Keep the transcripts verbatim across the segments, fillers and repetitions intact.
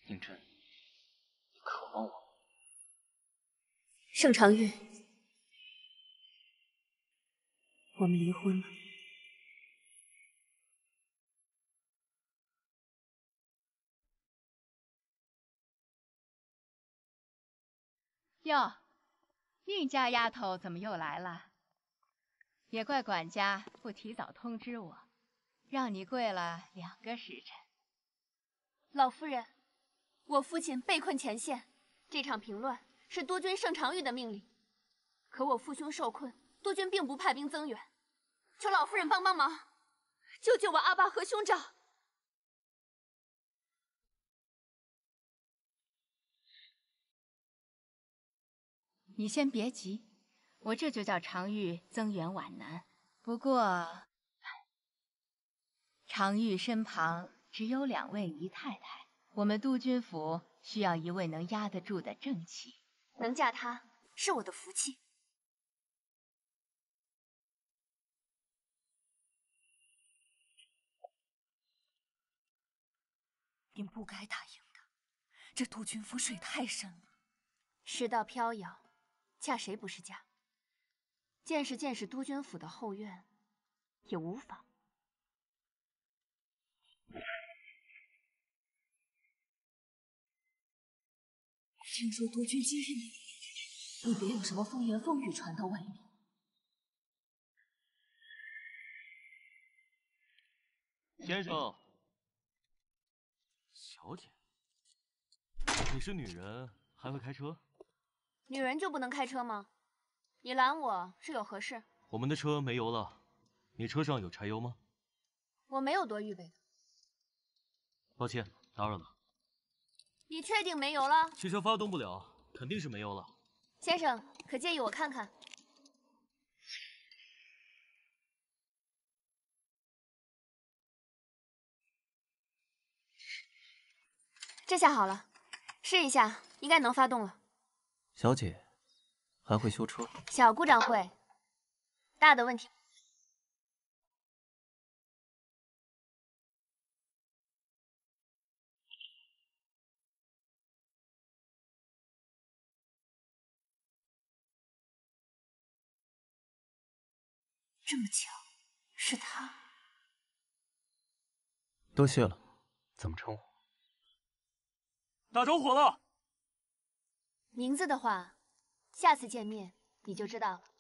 宁真，你渴望我？ 盛长玉，我们离婚了。 哟，宁家丫头怎么又来了？也怪管家不提早通知我，让你跪了两个时辰。 老夫人，我父亲被困前线，这场平乱是督军盛长玉的命令。可我父兄受困，督军并不派兵增援，求老夫人帮帮忙，救救我阿爸和兄长。 你先别急，我这就叫常玉增援皖南。不过，常玉身旁只有两位姨太太，我们督军府需要一位能压得住的正妻。 能嫁她是我的福气。 您不该答应的，这督军府水太深了。 世道飘摇，嫁谁不是嫁？见识见识督军府的后院，也无妨。 听说督军今日你，你别有什么风言风语传到外面。 先生，小姐，你是女人，还会开车？ 女人就不能开车吗？你拦我是有何事？ 我们的车没油了，你车上有柴油吗？ 我没有多预备的。 抱歉，打扰了。 你确定没油了？ 汽车发动不了，肯定是没油了。 先生，可介意我看看？这下好了，试一下，应该能发动了。 小姐，还会修车？ 小故障会，大的问题。这么巧，是他。 多谢了，怎么称呼？ 打着火了。 名字的话，下次见面你就知道了。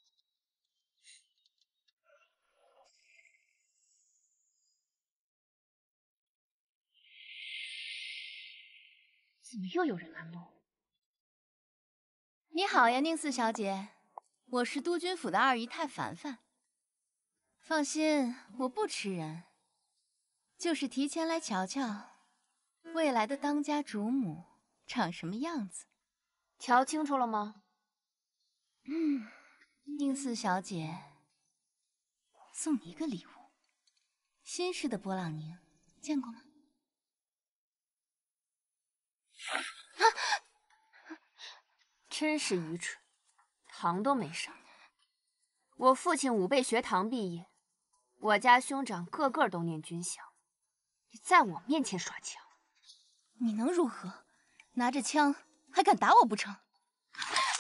怎么又有人拦路？ 你好呀，宁四小姐，我是督军府的二姨太凡凡。放心，我不吃人，就是提前来瞧瞧未来的当家主母长什么样子。 瞧清楚了吗？ 嗯，宁四小姐，送你一个礼物，新式的波浪凝，见过吗？ 啊！真是愚蠢，堂都没上。我父亲武备学堂毕业，我家兄长个个都念军校，你在我面前耍枪， 你能如何？拿着枪还敢打我不成？你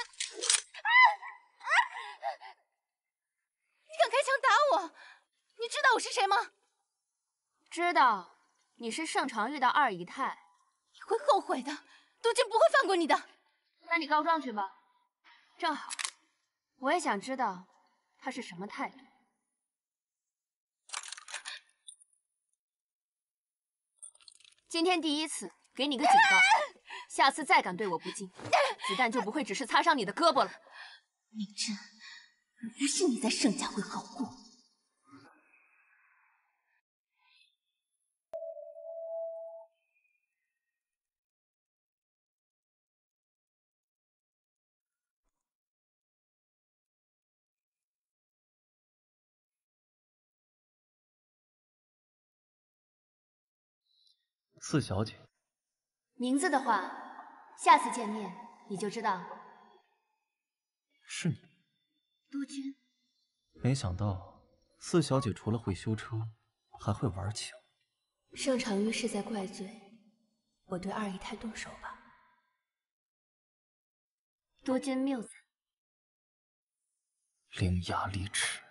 敢开枪打我？你知道我是谁吗？ 知道，你是盛长玉的二姨太。 你会后悔的，督军不会放过你的。 那你告状去吧。正好，我也想知道他是什么态度。今天第一次，给你个警告，下次再敢对我不敬，子弹就不会只是擦伤你的胳膊了。 宁真，不信你在盛家会好过。 四小姐， 名字的话，下次见面你就知道了。 是你。 督军， 没想到四小姐除了会修车，还会玩枪。 盛长玉是在怪罪我对二姨太动手吧。 督军谬赞。 伶牙俐齿。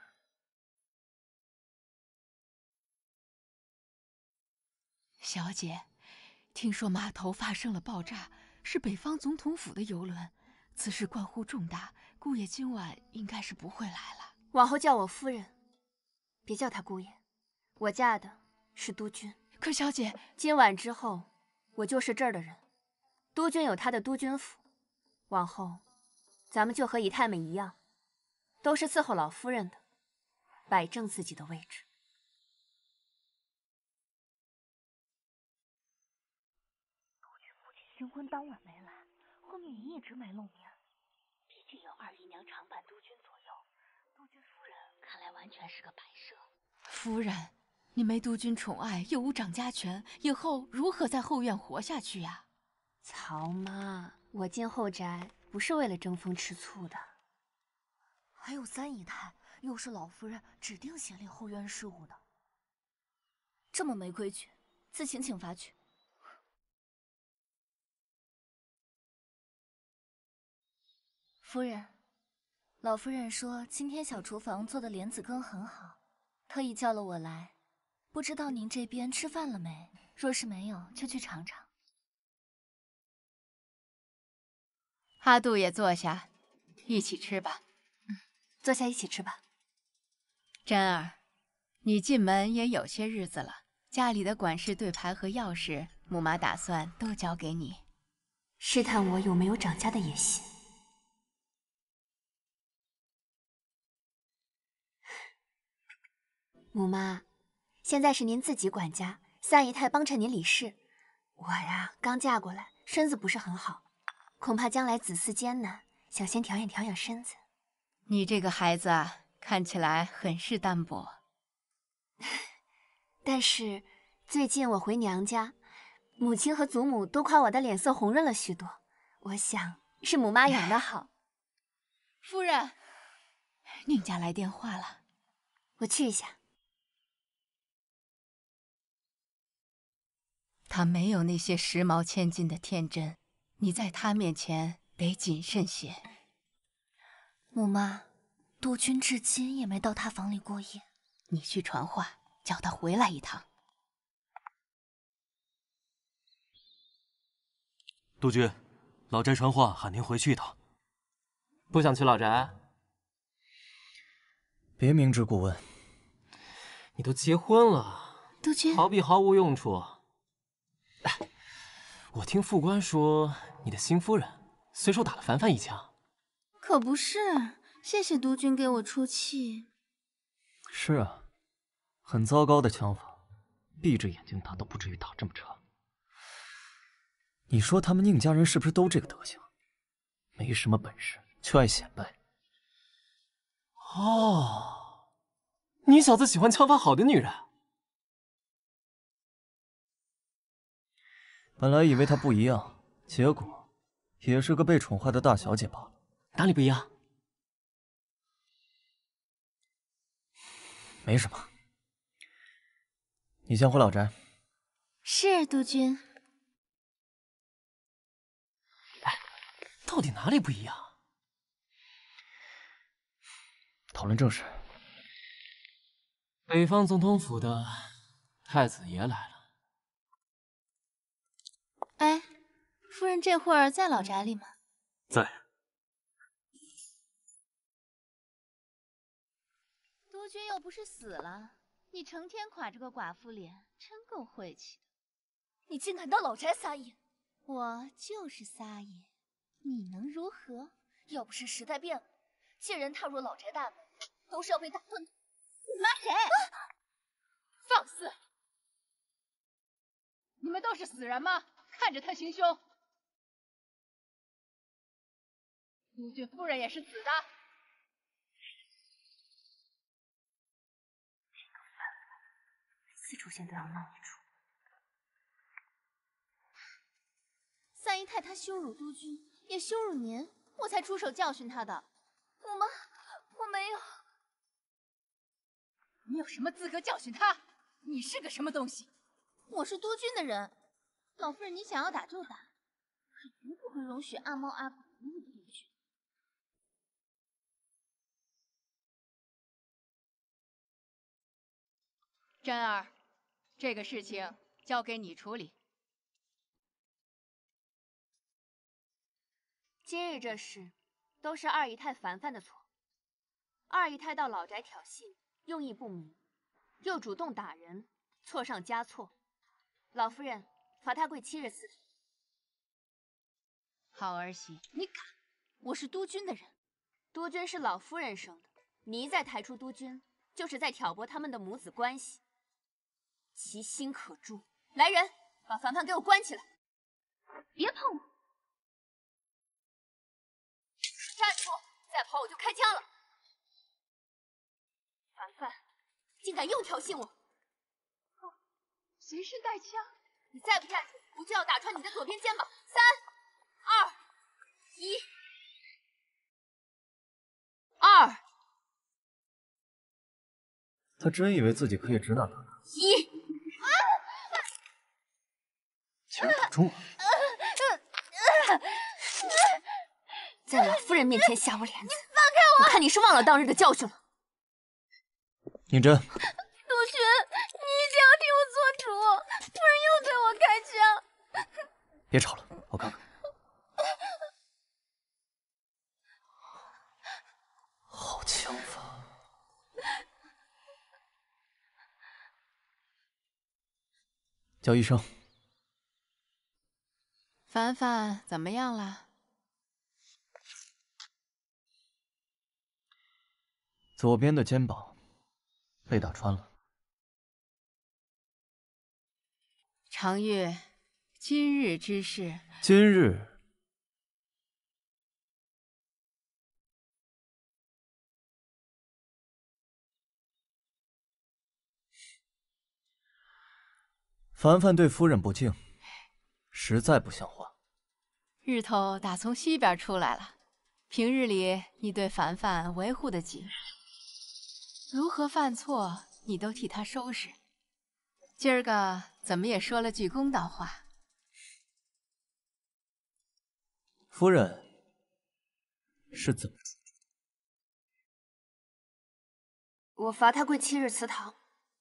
小姐，听说码头发生了爆炸，是北方总统府的游轮，此事关乎重大，姑爷今晚应该是不会来了。 往后叫我夫人，别叫她姑爷。我嫁的是督军。 可小姐， 今晚之后，我就是这儿的人。督军有他的督军府，往后咱们就和姨太们一样，都是伺候老夫人的，摆正自己的位置。 督军父亲新婚当晚没来，后面也一直没露面。毕竟有二姨娘常伴督军左右，督军夫人看来完全是个摆设。 夫人，你没督军宠爱，又无掌家权，以后如何在后院活下去呀？ 曹妈，我进后宅不是为了争风吃醋的。 还有三姨太，又是老夫人指定协理后院事务的，这么没规矩，自行请罚去。夫人，老夫人说今天小厨房做的莲子羹很好，特意叫了我来。不知道您这边吃饭了没？若是没有，就去尝尝。 阿杜也坐下，一起吃吧。 嗯，坐下一起吃吧。 珍儿，你进门也有些日子了，家里的管事对牌和钥匙，母妈打算都交给你。 试探我有没有掌家的野心。母妈，现在是您自己管家，三姨太帮衬您理事。我呀，刚嫁过来，身子不是很好，恐怕将来子嗣艰难，想先调养调养身子。 你这个孩子啊，看起来很是单薄。 但是最近我回娘家，母亲和祖母都夸我的脸色红润了许多，我想是母妈养得好。 夫人，宁家来电话了， 我去一下。 他没有那些时髦千金的天真，你在他面前得谨慎些。 母妈，督军至今也没到他房里过夜。 你去传话，叫他回来一趟。 督军，老宅传话喊您回去一趟。 不想去老宅？别明知故问。 你都结婚了， 督军， 逃避毫无用处。哎，我听副官说，你的新夫人随手打了凡凡一枪。 可不是，谢谢督军给我出气。 是啊，很糟糕的枪法，闭着眼睛打都不至于打这么长。你说他们宁家人是不是都这个德行？没什么本事，就爱显摆。 哦，你小子喜欢枪法好的女人。 本来以为她不一样，结果也是个被宠坏的大小姐罢了。 哪里不一样？ 没什么。你先回老宅。 是，督军。 哎，到底哪里不一样？ 讨论正事。 北方总统府的太子爷来了。 哎，夫人这会儿在老宅里吗？ 在。 督军又不是死了，你成天垮着个寡妇脸，真够晦气的。 你竟敢到老宅撒野！ 我就是撒野，你能如何？ 要不是时代变了，贱人踏入老宅大门，都是要被打断的。 你骂谁？啊、放肆！你们都是死人吗？看着他行凶。督军夫人也是死的。 每次出现都要闹一出。 三姨太她羞辱督军，也羞辱您，我才出手教训她的。 母妈，我没有。 你有什么资格教训她？你是个什么东西？我是督军的人， 老夫人，你想要打就打，可绝不会容许阿猫阿狗无理取闹。 真儿，这个事情交给你处理。 今日这事都是二姨太凡凡的错。二姨太到老宅挑衅，用意不明，又主动打人，错上加错。老夫人罚她跪七日祠堂。 好儿媳， 你敢！我是督军的人， 督军是老夫人生的，你一再抬出督军，就是在挑拨他们的母子关系，其心可诛。来人，把凡凡给我关起来！ 别碰我！ 站住！再跑我就开枪了！凡凡，竟敢又挑衅我！ 哦，随身带枪。 你再不站住，我就要打穿你的左边肩膀！三、二、一，二。 他真以为自己可以指哪打哪。 一， 竟然打中了！ 在老夫人面前下我脸子，你放开我！我看你是忘了当日的教训了。 宁真， 督军，你一定要替我做主！夫人又对我开枪。 别吵了，我看看。好枪法！叫医生。 凡凡怎么样了？ 左边的肩膀被打穿了。 常玉，今日之事。 今日凡凡对夫人不敬，实在不像话。 日头打从西边出来了，平日里你对凡凡维护得紧，如何犯错你都替他收拾。今儿个怎么也说了句公道话。 夫人是怎么？ 我罚他跪七日祠堂。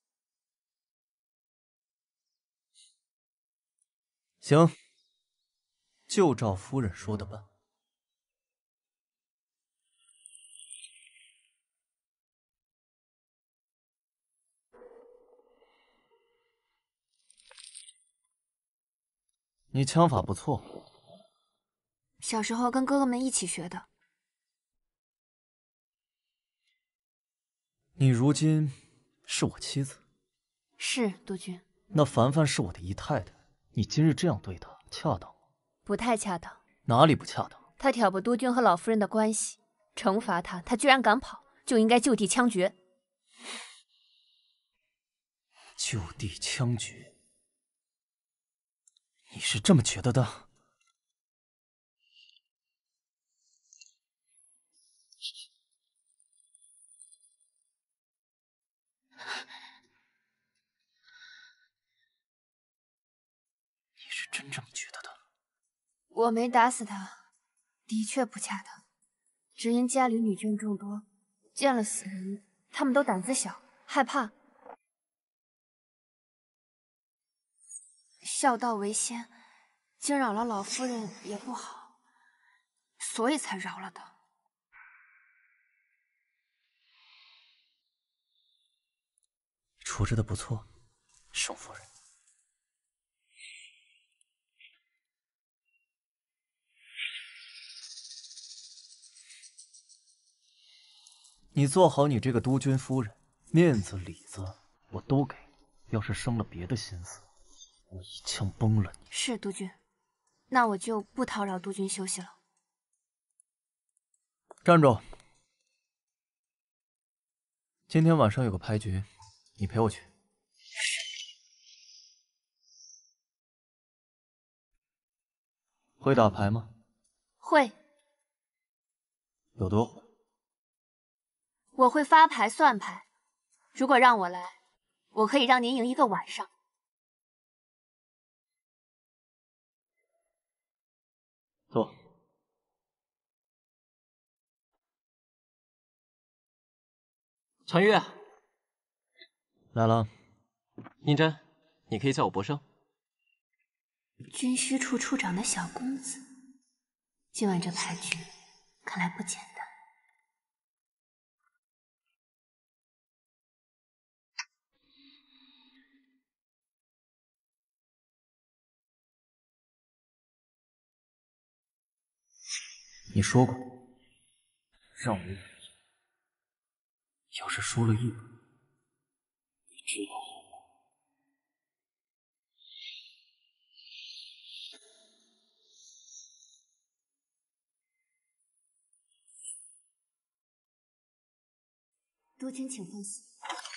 行，就照夫人说的办。你枪法不错， 小时候跟哥哥们一起学的。 你如今是我妻子， 是督军。 那凡凡是我的姨太太，你今日这样对她，恰当吗？ 不太恰当。 哪里不恰当？ 他挑拨督军和老夫人的关系，惩罚他，他居然敢跑，就应该就地枪决。 就地枪决？你是这么觉得的？你是真这么觉得的？ 我没打死他，的确不恰当。只因家里女眷众多，见了死人，他们都胆子小，害怕。孝道为先，惊扰了老夫人也不好，所以才饶了他。 处置的不错，盛夫人。你做好你这个督军夫人，面子里子我都给你。要是生了别的心思，我一枪崩了你。 是督军，那我就不叨扰督军休息了。 站住！今天晚上有个牌局，你陪我去。会打牌吗？ 会。 有多会？ 我会发牌算牌，如果让我来，我可以让您赢一个晚上。 坐。 传玉， 来了。 宁真，你可以叫我博生。 军需处处长的小公子，今晚这牌局看来不简单。 你说过，让我要是输了一把，你知道后果。 督军请放心。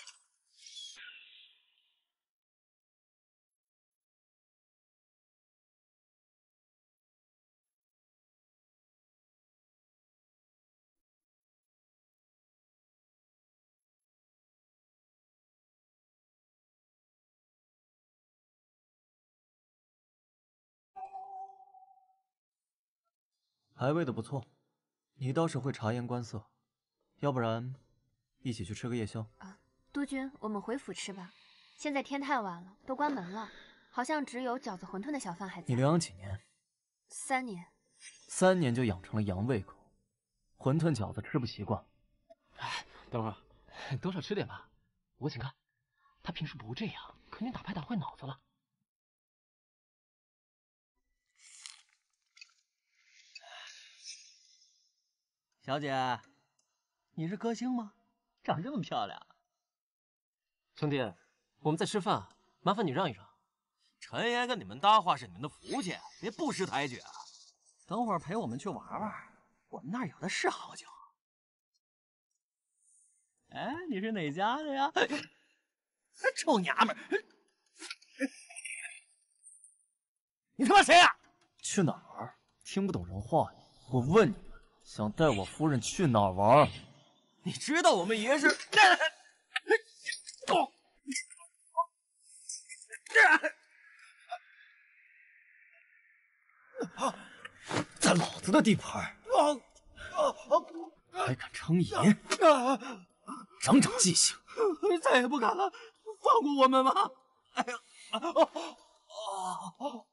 排位的不错，你倒是会察言观色。要不然，一起去吃个夜宵？ 啊，督军，我们回府吃吧。现在天太晚了，都关门了，好像只有饺子馄饨的小贩还在。 你疗养几年？ 三年。 三年就养成了羊胃口，馄饨饺子吃不习惯。 哎，等会儿，多少吃点吧。我请客。他平时不这样，肯定打牌打坏脑子了。 小姐，你是歌星吗？长这么漂亮。 兄弟，我们在吃饭，麻烦你让一让。 陈爷跟你们搭话是你们的福气，别不识抬举啊。 等会儿陪我们去玩玩，我们那儿有的是好酒。哎，你是哪家的呀？臭娘们儿！你他妈谁呀？ 去哪儿？听不懂人话呀？我问你们，想带我夫人去哪儿玩？ 你知道我们爷是？ 在老子的地盘，还敢称爷？长长记性！ 再也不敢了，放过我们吧！哎呀，哦哦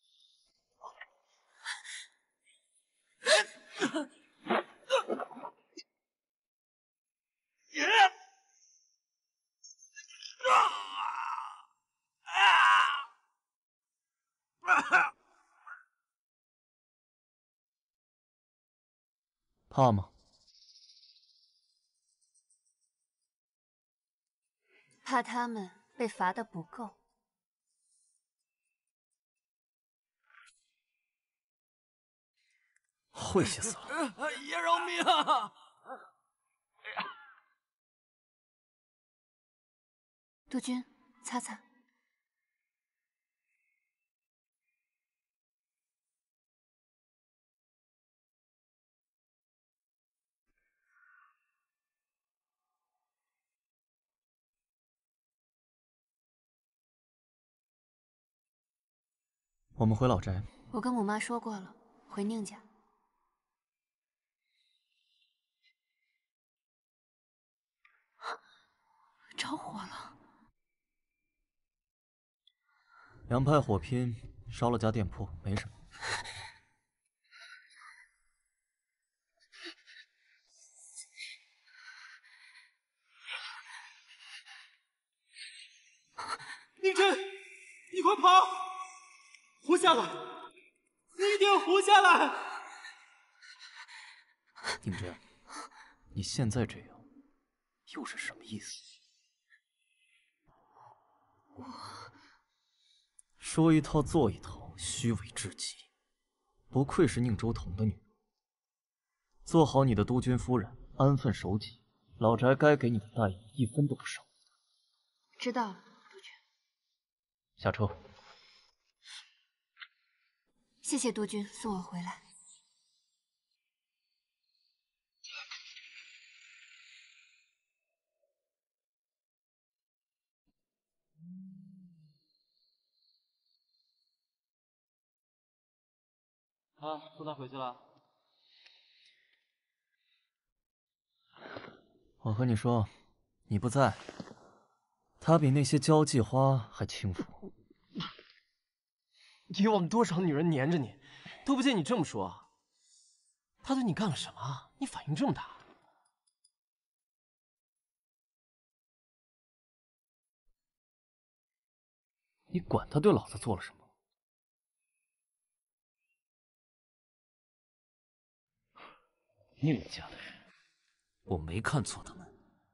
怕吗？ 怕他们被罚的不够。 晦气死了！ 爷饶命啊！ 督军，擦擦。 我们回老宅。 我跟母妈说过了，回宁家。着火了！ 两派火拼，烧了家店铺，没什么。 宁真，你快跑！活下来！你一定要活下来！ 宁真，你现在这样，又是什么意思？说一套做一套，虚伪至极，不愧是宁州同的女人。做好你的督军夫人，安分守己，老宅该给你的待遇一分都不少。 知道了，督军。 下车。 谢谢督军送我回来。 啊，送他回去了。 我和你说，你不在，他比那些交际花还轻浮。 以往多少女人黏着你，都不见你这么说。他对你干了什么？你反应这么大？ 你管他对老子做了什么？宁家的人，我没看错他们。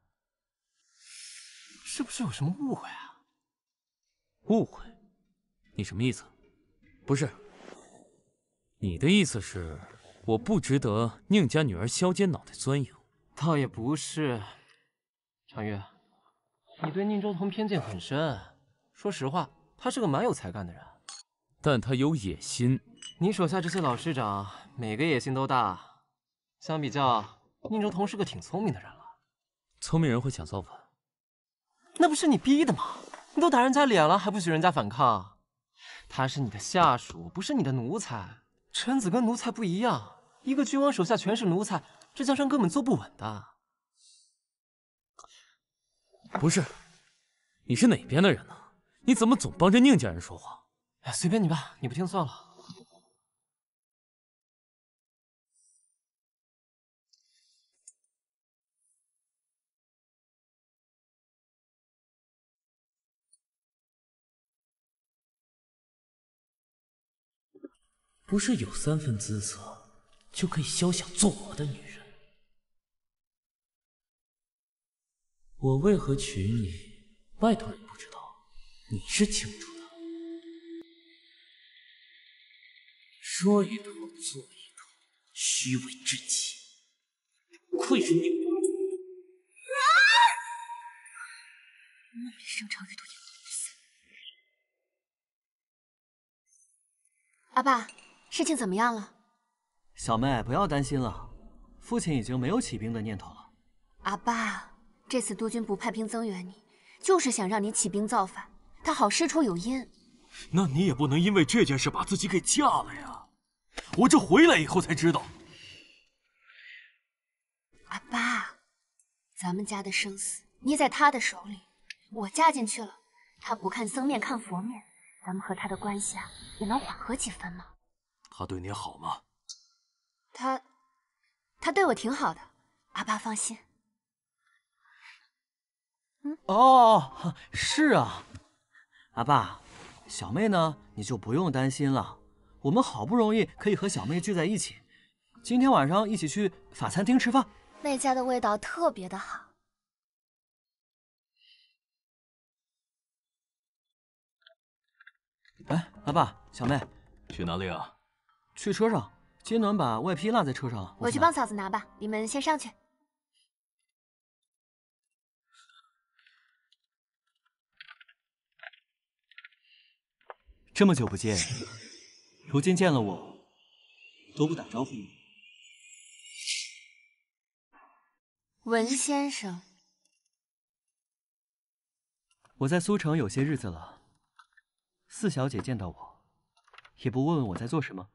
是不是有什么误会啊？ 误会？你什么意思？ 不是，你的意思是我不值得宁家女儿削尖脑袋钻营？ 倒也不是，长月，你对宁周彤偏见很深。说实话，他是个蛮有才干的人， 但他有野心。 你手下这些老师长，每个野心都大。相比较，宁周彤是个挺聪明的人了。 聪明人会想造反？ 那不是你逼的吗？你都打人家脸了，还不许人家反抗？他是你的下属，不是你的奴才。臣子跟奴才不一样，一个君王手下全是奴才，这江山根本坐不稳的。 不是，你是哪边的人呢？你怎么总帮着宁家人说话？ 哎，随便你吧，你不听算了。 不是有三分姿色就可以休想做我的女人。我为何娶你，外头人不知道，你是清楚的。说一套做一套，虚伪至极，不愧是宁国主。 梦里盛朝玉都演不死。 阿爸，事情怎么样了？ 小妹，不要担心了，父亲已经没有起兵的念头了。 阿爸，这次督军不派兵增援你，就是想让你起兵造反，他好师出有因。 那你也不能因为这件事把自己给嫁了呀！我这回来以后才知道。 阿爸，咱们家的生死捏在他的手里，我嫁进去了，他不看僧面看佛面，咱们和他的关系啊，也能缓和几分嘛。 他对你好吗？ 他，他对我挺好的，阿爸放心。 嗯，哦，是啊，阿爸，小妹呢，你就不用担心了。我们好不容易可以和小妹聚在一起，今天晚上一起去法餐厅吃饭。 那家的味道特别的好。 哎，阿爸，小妹， 去哪里啊？ 去车上，金暖把外披落在车上了。 我去帮嫂子拿吧，你们先上去。 这么久不见，如今见了我都不打招呼吗？ 文先生， 我在苏城有些日子了，四小姐见到我，也不问问我在做什么。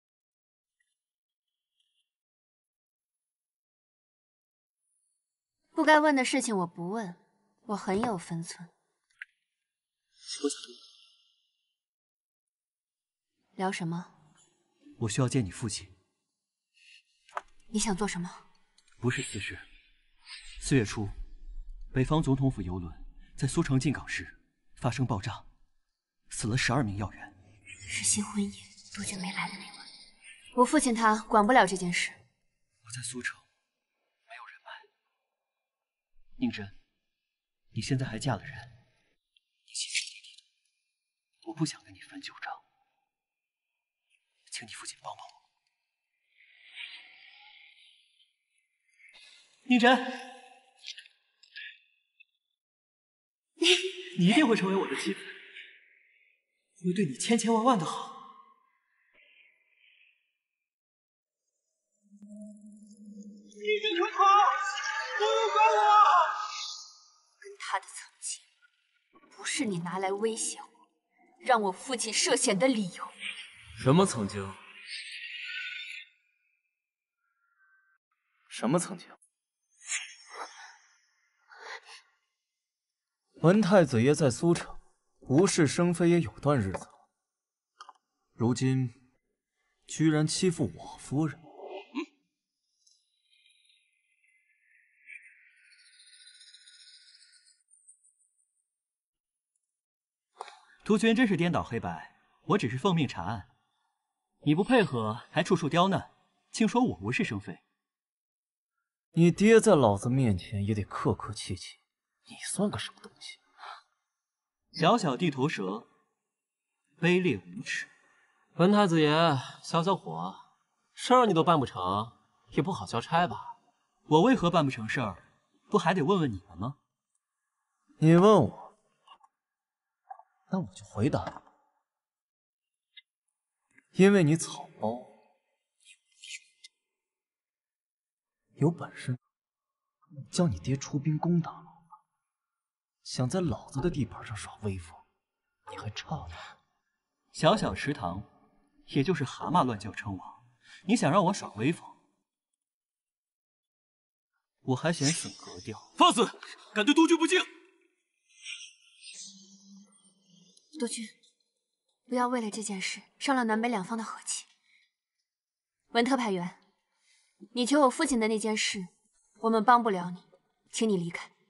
不该问的事情我不问，我很有分寸。 我想聊什么？ 我需要见你父亲。 你想做什么？ 不是私事。四月初，北方总统府游轮在苏城进港时发生爆炸，死了十二名要员。 是新婚夜，督军没来的那晚。我父亲他管不了这件事。 我在苏城没有人脉。宁真，你现在还嫁了人，你心是弟弟的，我不想跟你翻旧账，请你父亲帮帮我。宁真，你一定会成为我的妻子，我会对你千千万万的好。 宁真，快跑！不要管我！ 跟他的曾经，不是你拿来威胁我，让我父亲涉险的理由。 什么曾经？ 什么曾经？文太子爷在苏城无事生非也有段日子了，如今居然欺负我夫人。 督军真是颠倒黑白，我只是奉命查案，你不配合还处处刁难，竟说我无事生非。 你爹在老子面前也得客客气气，你算个什么东西？ 小小地头蛇，卑劣无耻。 文太子爷，消消火，事儿你都办不成，也不好交差吧？ 我为何办不成事儿？不还得问问你们吗？ 你问我，那我就回答你，因为你草包，有本事叫你爹出兵攻打老子，想在老子的地盘上耍威风，你还差点。 小小池塘，也就是蛤蟆乱叫称王，你想让我耍威风，我还嫌损格调。 放肆！敢对督军不敬！ 督军，不要为了这件事伤了南北两方的和气。文特派员，你求我父亲的那件事，我们帮不了你，请你离开。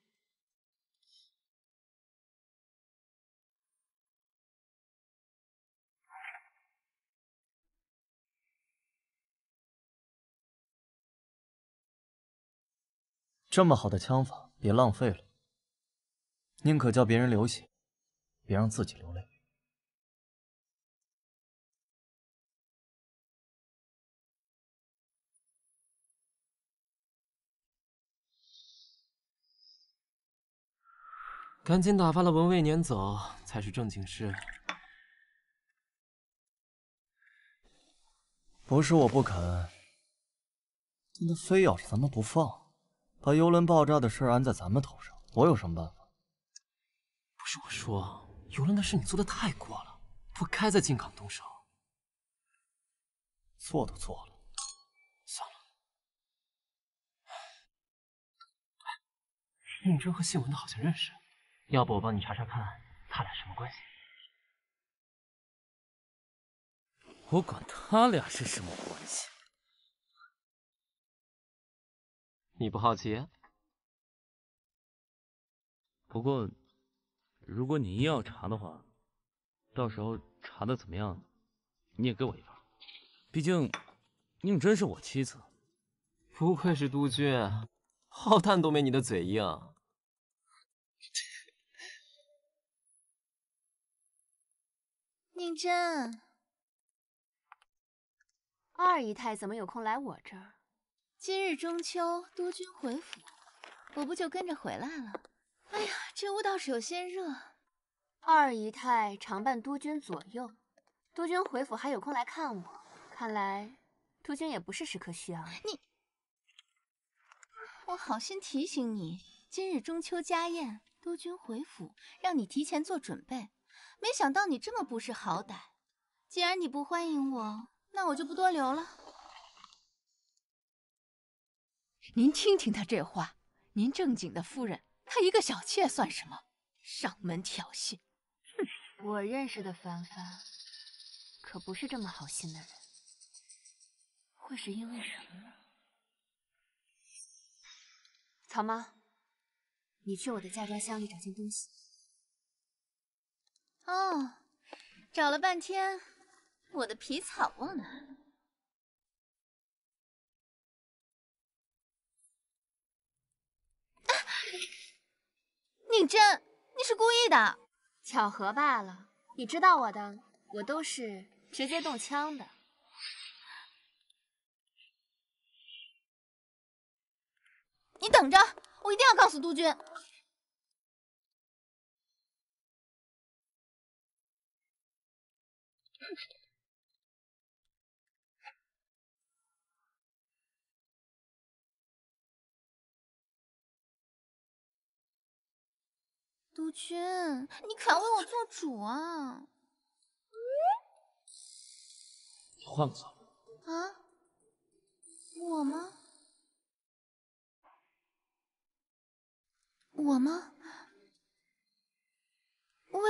这么好的枪法，别浪费了，宁可叫别人流血，别让自己流泪。 赶紧打发了文卫撵走才是正经事。 不是我不肯，但他非咬着咱们不放，把游轮爆炸的事安在咱们头上，我有什么办法？ 不是我说，游轮的事你做的太过了，不该在靖港动手。 错都错了， 算了。宁真和信文的好像认识，要不我帮你查查看，他俩什么关系？ 我管他俩是什么关系？ 你不好奇？ 不过，如果你硬要查的话，到时候查的怎么样，你也给我一份。毕竟，宁真是我妻子。 不愧是督军，炮弹都没你的嘴硬。 宁真， 二姨太怎么有空来我这儿？ 今日中秋，督军回府，我不就跟着回来了。哎呀，这屋倒是有些热。 二姨太常伴督军左右，督军回府还有空来看我，看来督军也不是时刻需要你。我好心提醒你，今日中秋家宴，督军回府，让你提前做准备。没想到你这么不识好歹。既然你不欢迎我，那我就不多留了。 您听听他这话，您正经的夫人，她一个小妾算什么？上门挑衅！ 哼，我认识的凡凡，可不是这么好心的人。会是因为什么呢？草妈，你去我的嫁妆箱里找件东西。 哦，找了半天，我的皮草忘哪了？宁真，你是故意的？ 巧合罢了。你知道我的，我都是直接动枪的。 你等着，我一定要告诉督军。督军，你可要为我做主啊！ 你换个座。 啊？我吗？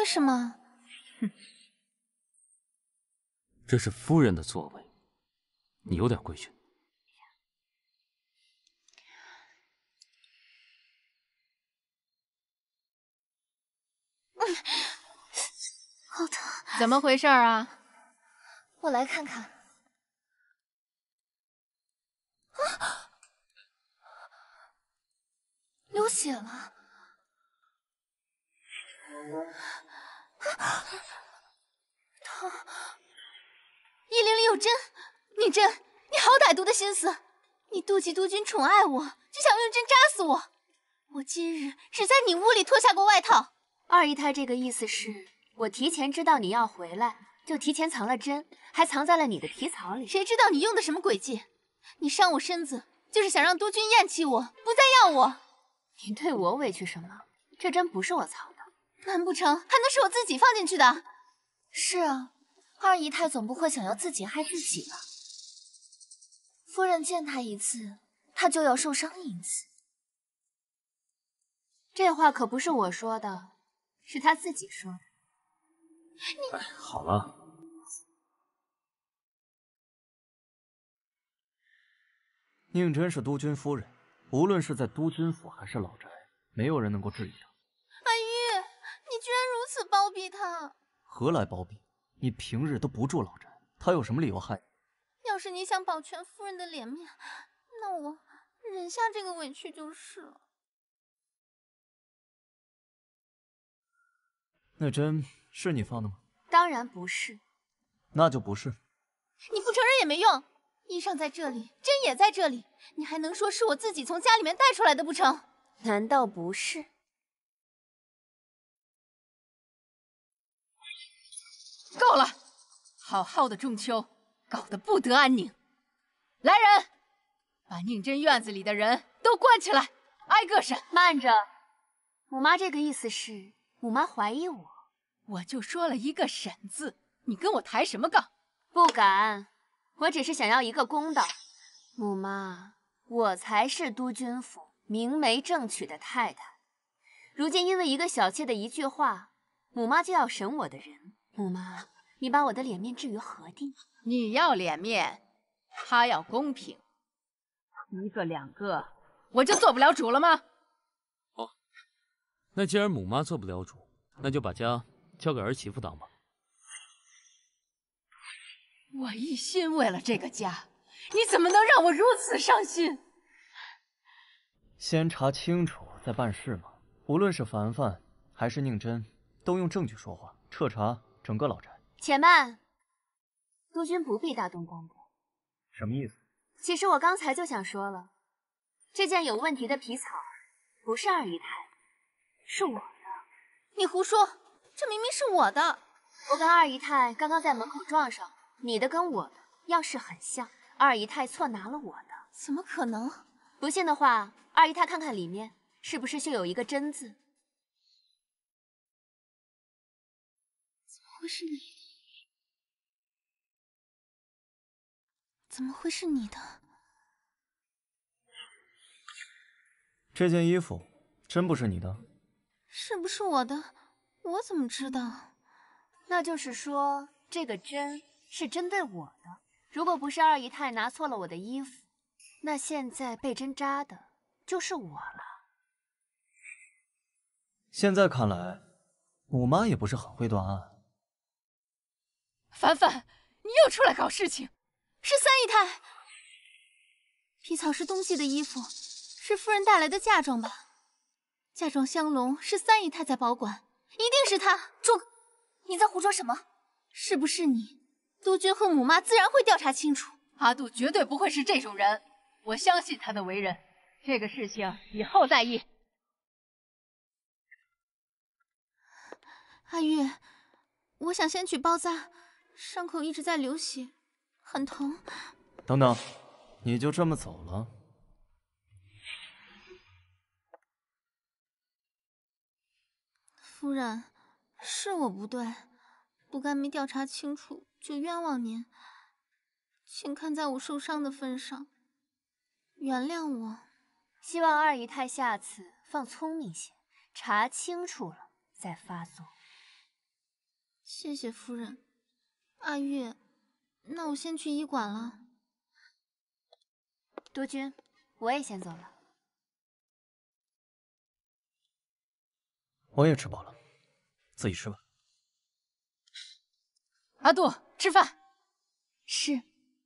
什么？ 哼，这是夫人的座位，你有点规矩。 嗯，好疼！ 怎么回事啊？ 我来看看。啊！流血了！啊！疼！衣领里有针！宁真，你好歹毒的心思！你妒忌督军宠爱我，就想用针扎死我！我今日只在你屋里脱下过外套。 二姨太这个意思是，我提前知道你要回来，就提前藏了针，还藏在了你的皮草里。 谁知道你用的什么诡计？你伤我身子，就是想让督军厌弃我，不再要我。 你对我委屈什么？这针不是我藏的， 难不成还能是我自己放进去的？是啊，二姨太总不会想要自己害自己吧？夫人见他一次，他就要受伤一次。 这话可不是我说的，是他自己说的。 你哎，好了。 宁真是督军夫人，无论是在督军府还是老宅，没有人能够质疑她。 阿玉，你居然如此包庇她！ 何来包庇？你平日都不住老宅，她有什么理由害你？ 要是你想保全夫人的脸面，那我忍下这个委屈就是了。 那针是你放的吗？ 当然不是。 那就不是。 你不承认也没用，衣裳在这里，针也在这里，你还能说是我自己从家里面带出来的不成？ 难道不是？ 够了！好好的中秋，搞得不得安宁。来人，把宁真院子里的人都关起来，挨个审。 慢着，母妈这个意思是，母妈怀疑我。 我就说了一个审字，你跟我抬什么杠？ 不敢，我只是想要一个公道。母妈，我才是督军府明媒正娶的太太，如今因为一个小妾的一句话，母妈就要审我的人。母妈，你把我的脸面置于何地？ 你要脸面，他要公平。一个两个，我就做不了主了吗？ 哦，那既然母妈做不了主，那就把家交给儿媳妇当吧。 我一心为了这个家，你怎么能让我如此伤心？ 先查清楚再办事嘛。无论是凡凡还是宁真，都用证据说话，彻查整个老宅。 且慢，督军不必大动干戈。 什么意思？ 其实我刚才就想说了，这件有问题的皮草不是二姨太，是我的。 你胡说，这明明是我的。 我跟二姨太刚刚在门口撞上，你的跟我的样式很像，二姨太错拿了我的。 怎么可能？ 不信的话，二姨太看看里面，是不是绣有一个真字？ 怎么会是你？怎么会是你的？ 这件衣服真不是你的？ 是不是我的？我怎么知道？ 那就是说，这个针是针对我的。如果不是二姨太拿错了我的衣服，那现在被针扎的就是我了。 现在看来，母妈也不是很会断案。 凡凡，你又出来搞事情！ 是三姨太，皮草是东西的衣服，是夫人带来的嫁妆吧？嫁妆香笼是三姨太在保管，一定是她。住口！你在胡说什么？是不是你？督军和母妈自然会调查清楚。 阿杜绝对不会是这种人，我相信他的为人。这个事情以后再议。 阿玉，我想先取包扎，伤口一直在流血，很疼。 等等，你就这么走了？ 夫人，是我不对，不该没调查清楚就冤枉您，请看在我受伤的份上，原谅我。 希望二姨太下次放聪明些，查清楚了再发作。 谢谢夫人。阿玉，那我先去医馆了。 督军，我也先走了。 我也吃饱了，自己吃吧。 阿杜，吃饭。 是。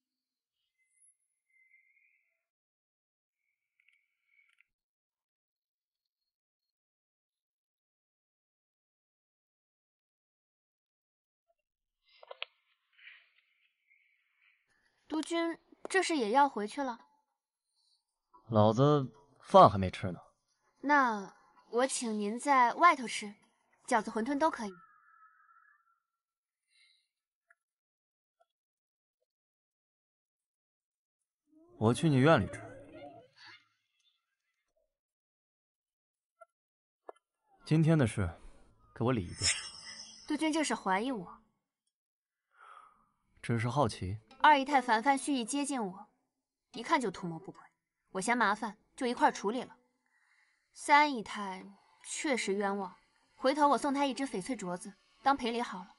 督军，这是也要回去了？ 老子饭还没吃呢。 那我请您在外头吃，饺子、馄饨都可以。 我去你院里吃。今天的事，给我理一遍。 督军这是怀疑我？ 只是好奇。 二姨太凡凡蓄意接近我，一看就图谋不轨，我嫌麻烦，就一块处理了。三姨太确实冤枉，回头我送她一只翡翠镯子当赔礼好了。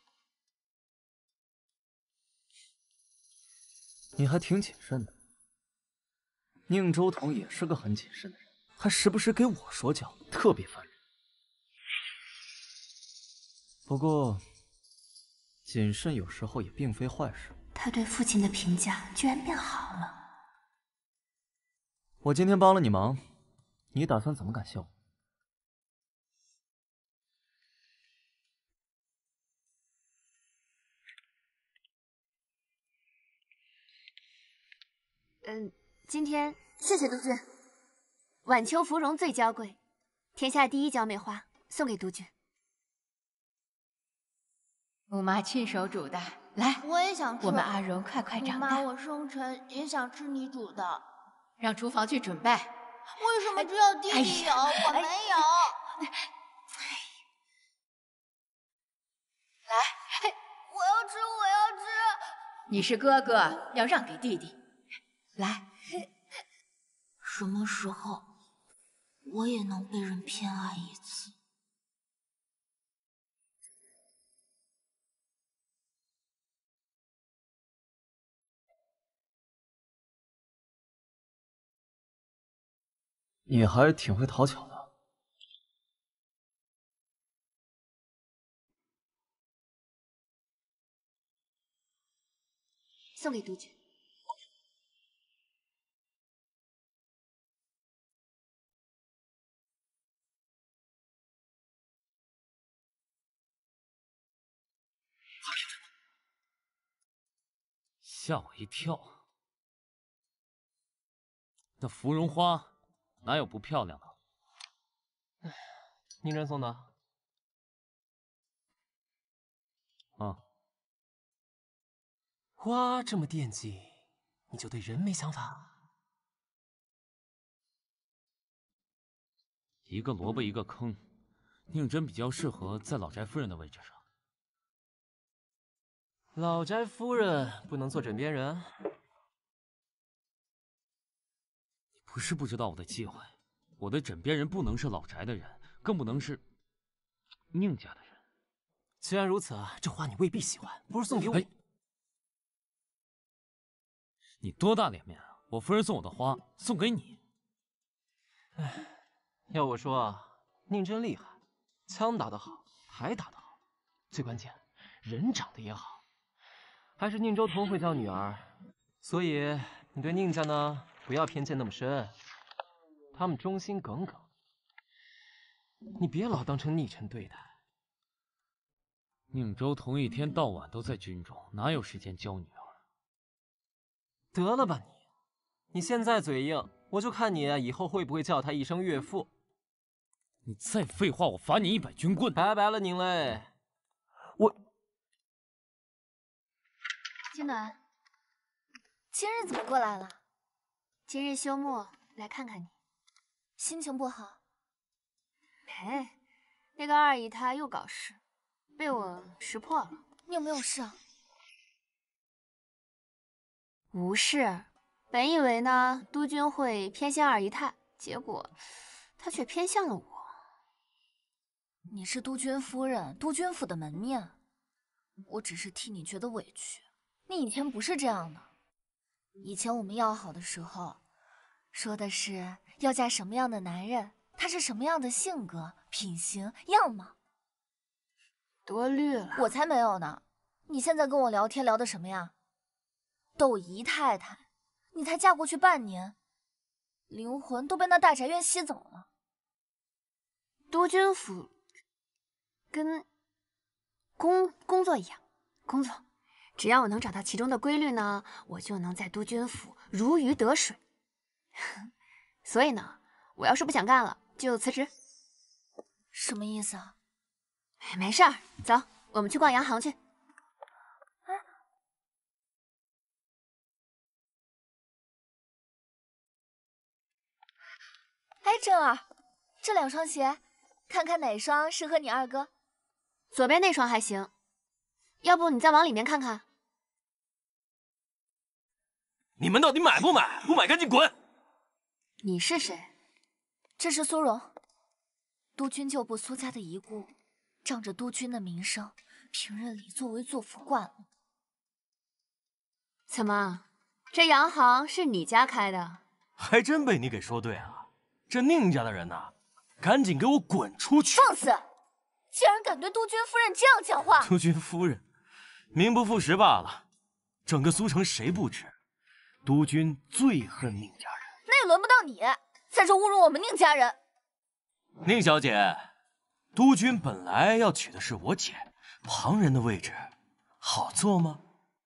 你还挺谨慎的。宁周彤也是个很谨慎的人，还时不时给我说教，特别烦人。不过，谨慎有时候也并非坏事。 他对父亲的评价居然变好了。 我今天帮了你忙，你打算怎么感谢我？ 嗯，今天谢谢督军。晚秋芙蓉最娇贵，天下第一娇媚花，送给督军。 母妈亲手煮的，来， 我也想吃。 我们阿荣快快长大。 妈，我生辰也想吃你煮的。 让厨房去准备。 为什么只有弟弟有，我没有？ 来， 我要吃，我要吃。 你是哥哥，要让给弟弟。来， 什么时候我也能被人偏爱一次？ 你还挺会讨巧的。 送给督军。 吓我一跳。那芙蓉花哪有不漂亮的？ 宁真送的。 啊。 花这么惦记，你就对人没想法？ 一个萝卜一个坑，宁真比较适合在老宅夫人的位置上。 老宅夫人不能做枕边人？ 你不是不知道我的忌讳，我的枕边人不能是老宅的人，更不能是宁家的人。 既然如此，这花你未必喜欢，不如送给我。 哎，你多大脸面啊！我夫人送我的花，送给你。 哎，要我说啊，宁真厉害，枪打得好，牌打得好，最关键人长得也好。还是宁周彤会教女儿，所以你对宁家呢，不要偏见那么深。他们忠心耿耿，你别老当成昵称对待。 宁周彤一天到晚都在军中，哪有时间教女儿？ 得了吧你！你现在嘴硬，我就看你以后会不会叫她一声岳父。 你再废话，我罚你一百军棍！ 拜拜了宁嘞，我。 金暖， 今日怎么过来了？ 今日休沐，来看看你。 心情不好？ 没，那个二姨她又搞事，被我识破了。 你有没有事啊？ 无事。本以为呢，督军会偏向二姨太，结果他却偏向了我。 你是督军夫人，督军府的门面。 我只是替你觉得委屈。你以前不是这样的，以前我们要好的时候，说的是要嫁什么样的男人，他是什么样的性格、品行、样貌。 多虑了， 我才没有呢！你现在跟我聊天聊的什么呀？窦姨太太，你才嫁过去半年，灵魂都被那大宅院吸走了。 督军府跟工工作一样，工作。只要我能找到其中的规律呢，我就能在督军府如鱼得水。所以呢，我要是不想干了，就辞职。 什么意思啊？ 没事儿，走，我们去逛洋行去。 哎，正儿，这两双鞋，看看哪双适合你二哥。 左边那双还行，要不你再往里面看看。 你们到底买不买？不买赶紧滚！ 你是谁？ 这是苏荣，督军旧部苏家的遗孤，仗着督军的名声，平日里作威作福惯了。 怎么，这洋行是你家开的？ 还真被你给说对了。这宁家的人呐，赶紧给我滚出去！ 放肆！竟然敢对督军夫人这样讲话！ 督军夫人，名不副实罢了。整个苏城谁不知，督军最恨宁家人。 那也轮不到你在这侮辱我们宁家人。 宁小姐，督军本来要娶的是我姐，旁人的位置好做吗？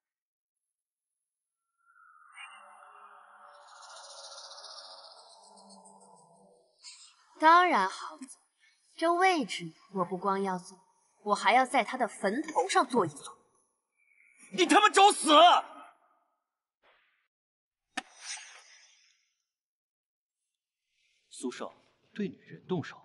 当然好做，这位置我不光要坐，我还要在他的坟头上坐一坐。 你他妈找死！ 苏少对女人动手，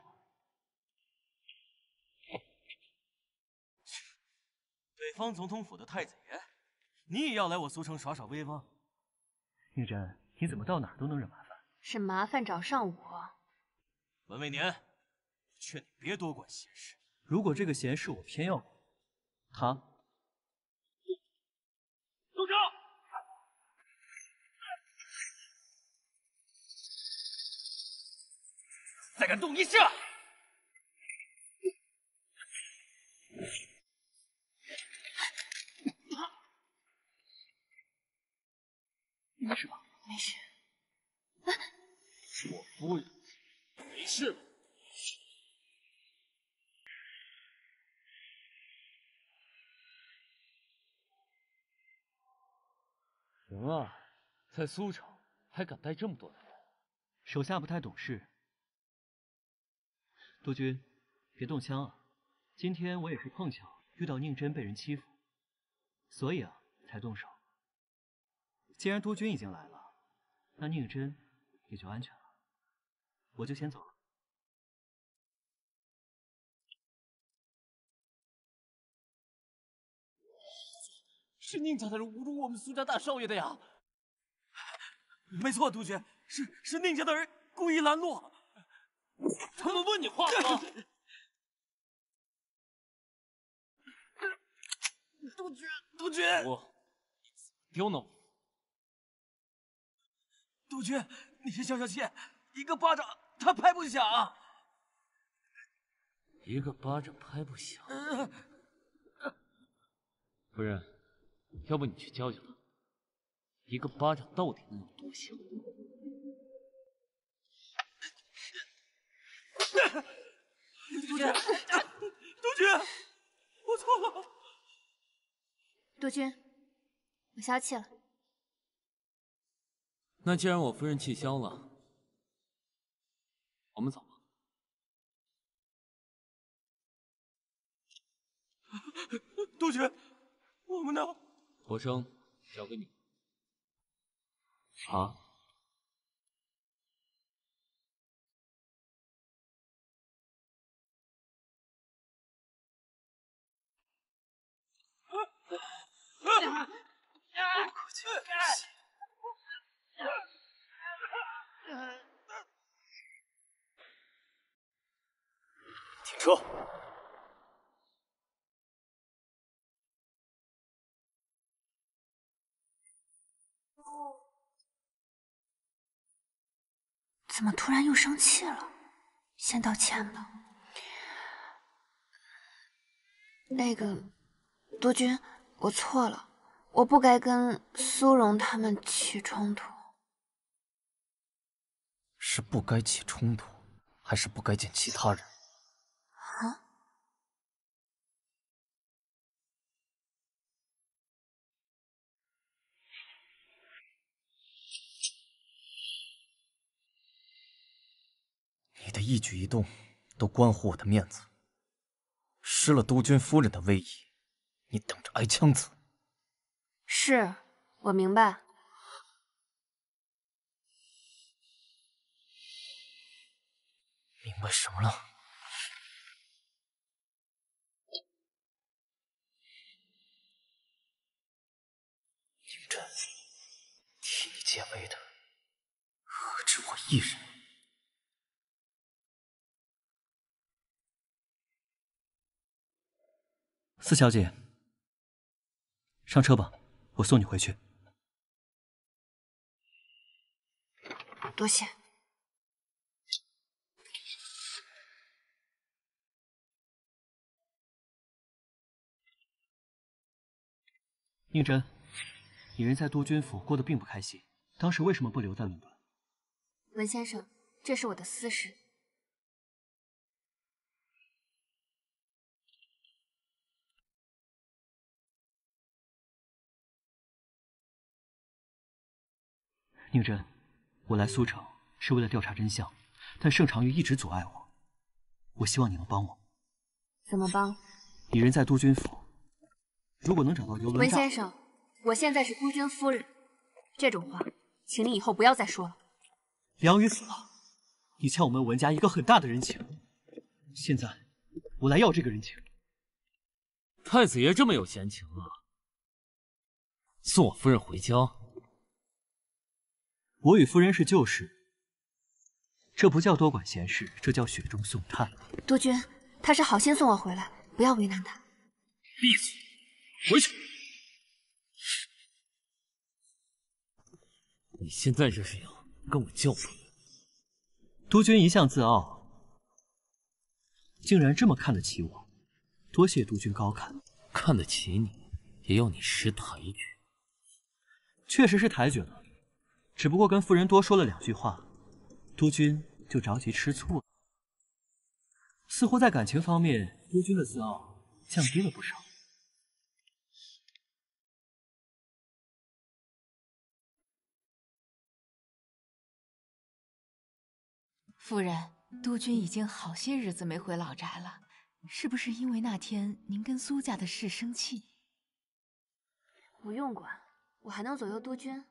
北方总统府的太子爷，你也要来我苏城耍耍威风？ 宁真，你怎么到哪儿都能惹麻烦？ 是麻烦找上我。 文未年，我劝你别多管闲事。 如果这个闲事我偏要管，他…… 住手！再敢动一下！ 没事吧？ 没事。 我夫人没事吧？ 行啊，在苏城还敢带这么多的人， 手下不太懂事。督军，别动枪啊！今天我也是碰巧遇到宁真被人欺负，所以啊才动手。既然督军已经来了，那宁真也就安全了。我就先走了。 是宁家的人侮辱我们苏家大少爷的呀！没错，督军，是是宁家的人故意拦路。他们问你话吗？督军，督军， 我刁难我。 督军，你先消消气，一个巴掌他拍不响。 一个巴掌拍不响。夫人，要不你去教教他，一个巴掌到底能有多响？ 督军，督军，我错了。 督军，我消气了。 那既然我夫人气消了，我们走吧。 督军，我们呢？ 博生，交给你。啊。 停车！ 怎么突然又生气了？先道歉吧。那个，督军，我错了，我不该跟苏荣他们起冲突。 是不该起冲突，还是不该见其他人？ 啊？ 你的一举一动都关乎我的面子，失了督军夫人的威仪，你等着挨枪子。 是，我明白。 明白什么了？宁真，替你解围的，何止我一人？ 四小姐，上车吧，我送你回去。 多谢。 宁真，你人在督军府过得并不开心，当时为什么不留在伦敦？ 文先生，这是我的私事。 宁真，我来苏城是为了调查真相，但盛长玉一直阻碍我，我希望你能帮我。 怎么帮？ 你人在督军府，如果能找到游轮， 文先生，我现在是督军夫人，这种话，请你以后不要再说了。 梁宇死了，你欠我们文家一个很大的人情，现在我来要这个人情。 太子爷这么有闲情啊，送我夫人回家。 我与夫人是旧识，这不叫多管闲事，这叫雪中送炭。 督军，他是好心送我回来，不要为难他。 闭嘴，回去！你现在这是要跟我较量？ 督军一向自傲，竟然这么看得起我，多谢督军高看。 看得起你，也要你识抬举。 确实是抬举了。只不过跟夫人多说了两句话，督军就着急吃醋了。似乎在感情方面，督军的自傲降低了不少。 夫人，督军已经好些日子没回老宅了，是不是因为那天您跟苏家的事生气？ 不用管，我还能左右督军。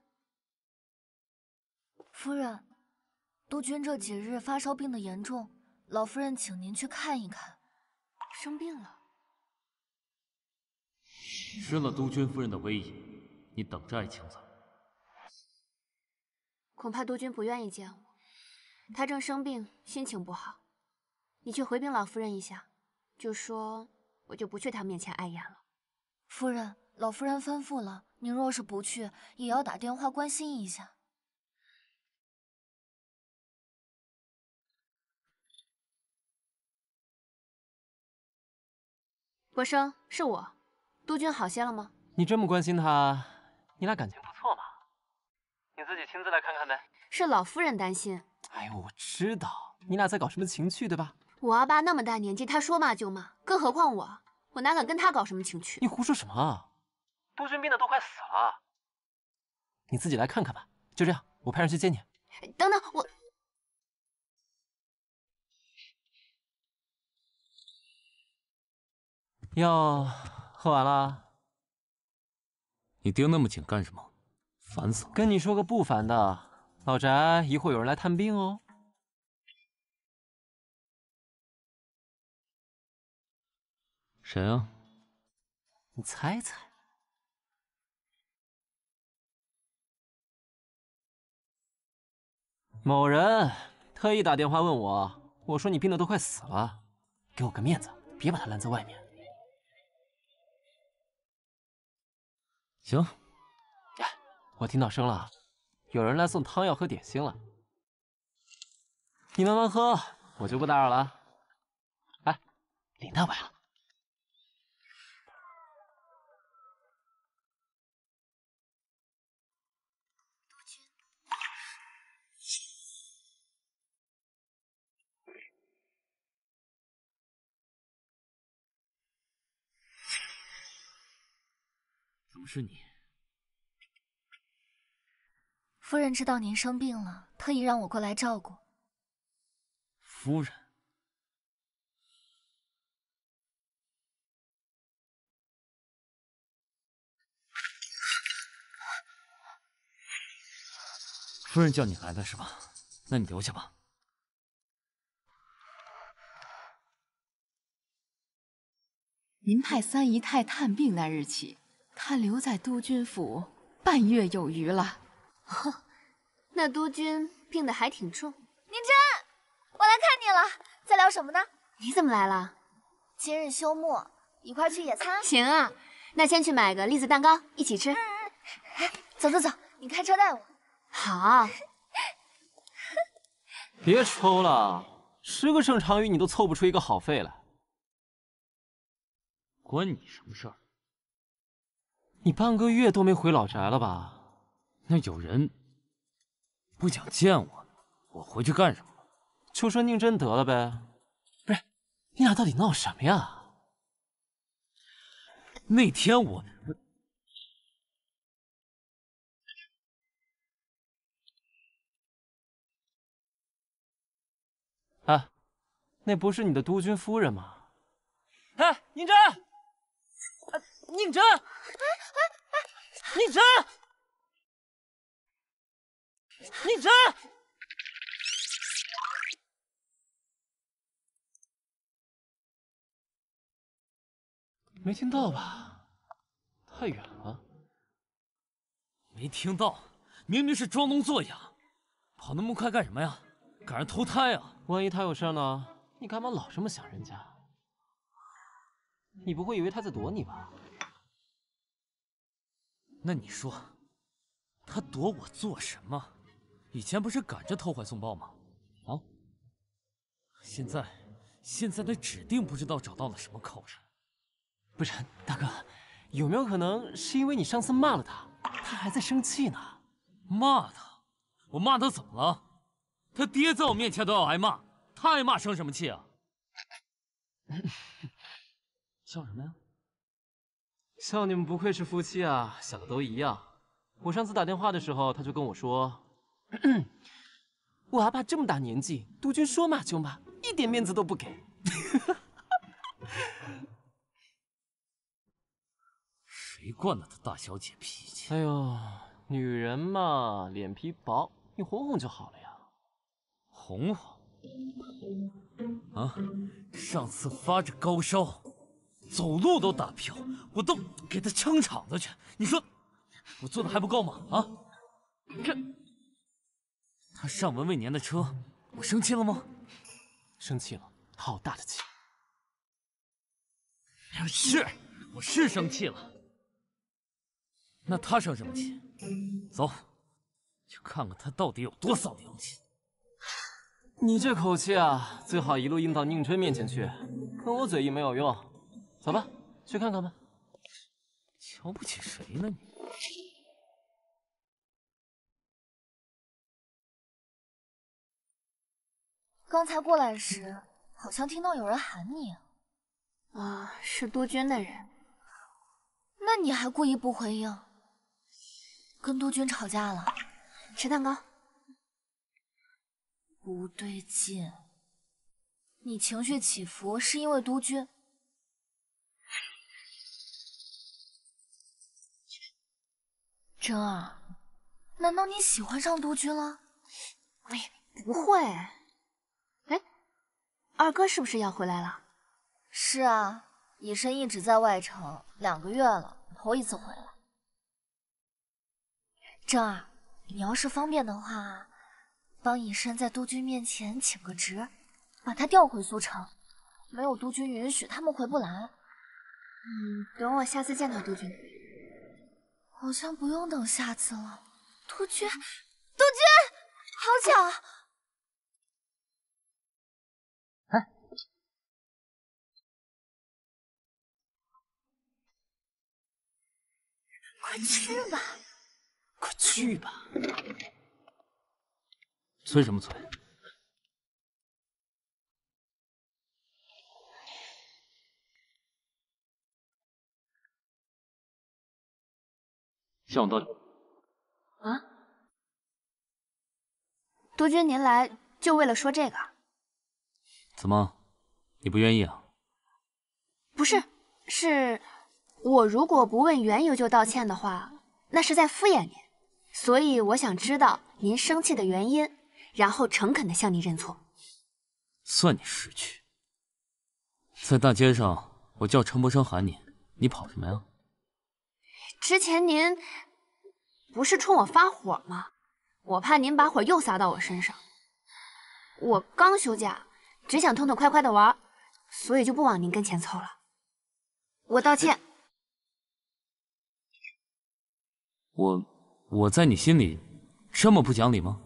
夫人，督军这几日发烧病得严重，老夫人请您去看一看。 生病了？ 失了督军夫人的威仪，你等着挨枪子。 恐怕督军不愿意见我，他正生病，心情不好。你去回禀老夫人一下，就说我就不去他面前碍眼了。 夫人，老夫人吩咐了，您若是不去，也要打电话关心一下。 博生，是我。督军好些了吗？ 你这么关心他，你俩感情不错嘛？你自己亲自来看看呗。 是老夫人担心。 哎呦，我知道你俩在搞什么情趣，对吧？ 我阿爸那么大年纪，他说骂就骂，更何况我，我哪敢跟他搞什么情趣？ 你胡说什么？督军病的都快死了，你自己来看看吧。就这样，我派人去接你。 等等，我。 药喝完了？ 你盯那么紧干什么？烦死了！ 跟你说个不烦的，老翟一会儿有人来探病哦。 谁啊？ 你猜猜。某人特意打电话问我，我说你病得都快死了，给我个面子，别把他拦在外面。 行， 哎，我我听到声了，有人来送汤药和点心了。你慢慢喝，我就不打扰了。哎，林大伟了。 怎么是你？ 夫人知道您生病了，特意让我过来照顾。 夫人，夫人叫你来的是吧？那你留下吧。 您派三姨太探病那日起，她留在督军府半月有余了。 哦，那督军病得还挺重。 宁真，我来看你了，在聊什么呢？ 你怎么来了？ 今日休沐，一块去野餐。 行啊，那先去买个栗子蛋糕，一起吃。嗯嗯，哎，走走走，你开车带我。 好。 别抽了，十个盛长鱼你都凑不出一个好费来。 关你什么事儿？ 你半个月都没回老宅了吧？ 那有人不想见我，我回去干什么？ 就说宁真得了呗。不是，你俩到底闹什么呀？ 那天我啊，那不是你的督军夫人吗？ 哎，宁真，啊，宁真，哎哎哎，宁真，宁真， 没听到吧？太远了。 没听到，明明是装聋作哑，跑那么快干什么呀？赶上投胎啊！ 万一他有事呢？你干嘛老这么想人家？你不会以为他在躲你吧？ 那你说，他躲我做什么？以前不是赶着偷怀送抱吗？啊？现在，现在他指定不知道找到了什么口人。 不是，大哥，有没有可能是因为你上次骂了他，他还在生气呢？ 骂他？我骂他怎么了？他爹在我面前都要挨骂，他挨骂生什么气啊？笑什么呀？ 笑你们不愧是夫妻啊，想的都一样。我上次打电话的时候，他就跟我说，我阿爸这么大年纪，督军说骂就骂，一点面子都不给。 谁惯了他大小姐脾气？ 哎呦，女人嘛，脸皮薄，你哄哄就好了呀。 哄哄？啊！上次发着高烧，走路都打飘，我都给他撑场子去。你说我做的还不够吗？啊！这他上文未年的车，我生气了吗？ 生气了，好大的气！ 是，我是生气了。那他生什么气？走，去看看他到底有多丧良心。 你这口气啊，最好一路硬到宁琛面前去，跟我嘴硬没有用。走吧，去看看吧。 瞧不起谁呢你？ 刚才过来时，好像听到有人喊你。 啊，是督军的人。 那你还故意不回应？跟督军吵架了？ 吃蛋糕。 不对劲，你情绪起伏是因为督军。真儿，难道你喜欢上督军了？ 哎，不会。哎，二哥是不是要回来了？ 是啊，以身一直在外城两个月了，头一次回来。真儿，你要是方便的话，帮以身在督军面前请个职，把他调回苏城。没有督军允许，他们回不来。 嗯，等我下次见到督军。 好像不用等下次了。 督军，督军，好巧！ 哎， 快去吧， 快去吧！ 催什么催？向我道歉。 啊？督军，您来就为了说这个？ 怎么，你不愿意啊？ 不是，是我如果不问缘由就道歉的话，那是在敷衍您。所以我想知道您生气的原因，然后诚恳地向您认错。 算你识趣。在大街上，我叫陈伯生喊你，你跑什么呀？ 之前您不是冲我发火吗？我怕您把火又撒到我身上。我刚休假，只想痛痛快快的玩，所以就不往您跟前凑了。我道歉。 我我在你心里这么不讲理吗？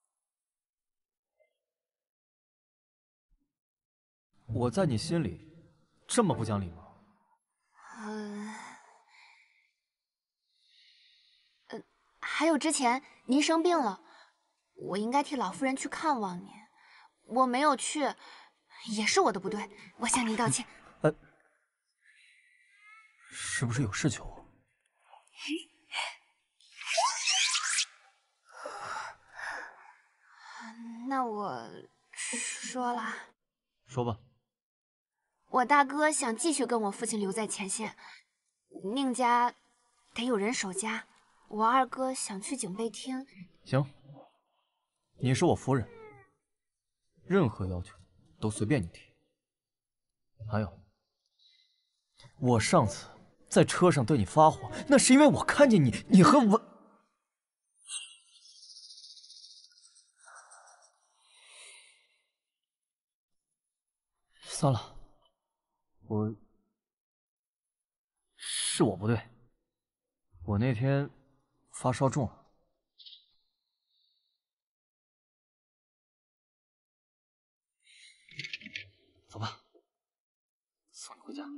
我在你心里这么不讲理吗？ 嗯、呃，呃，还有之前您生病了，我应该替老夫人去看望您，我没有去，也是我的不对，我向您道歉。 呃，是不是有事求我？ 那我说了。 说吧。 我大哥想继续跟我父亲留在前线，宁家得有人守家。我二哥想去警备厅。 行，你是我夫人，任何要求都随便你提。还有，我上次在车上对你发火，那是因为我看见你，你和文……算了。我是我不对，我那天发烧重了。走吧，送你回家。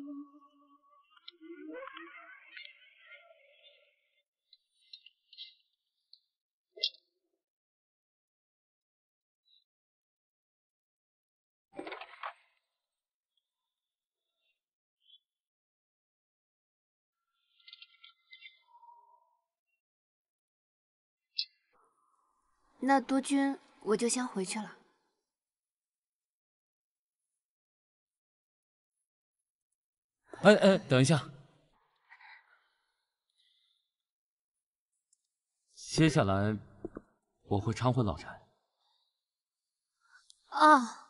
那督军，我就先回去了。 哎哎，等一下，接下来我会常回老宅。 啊。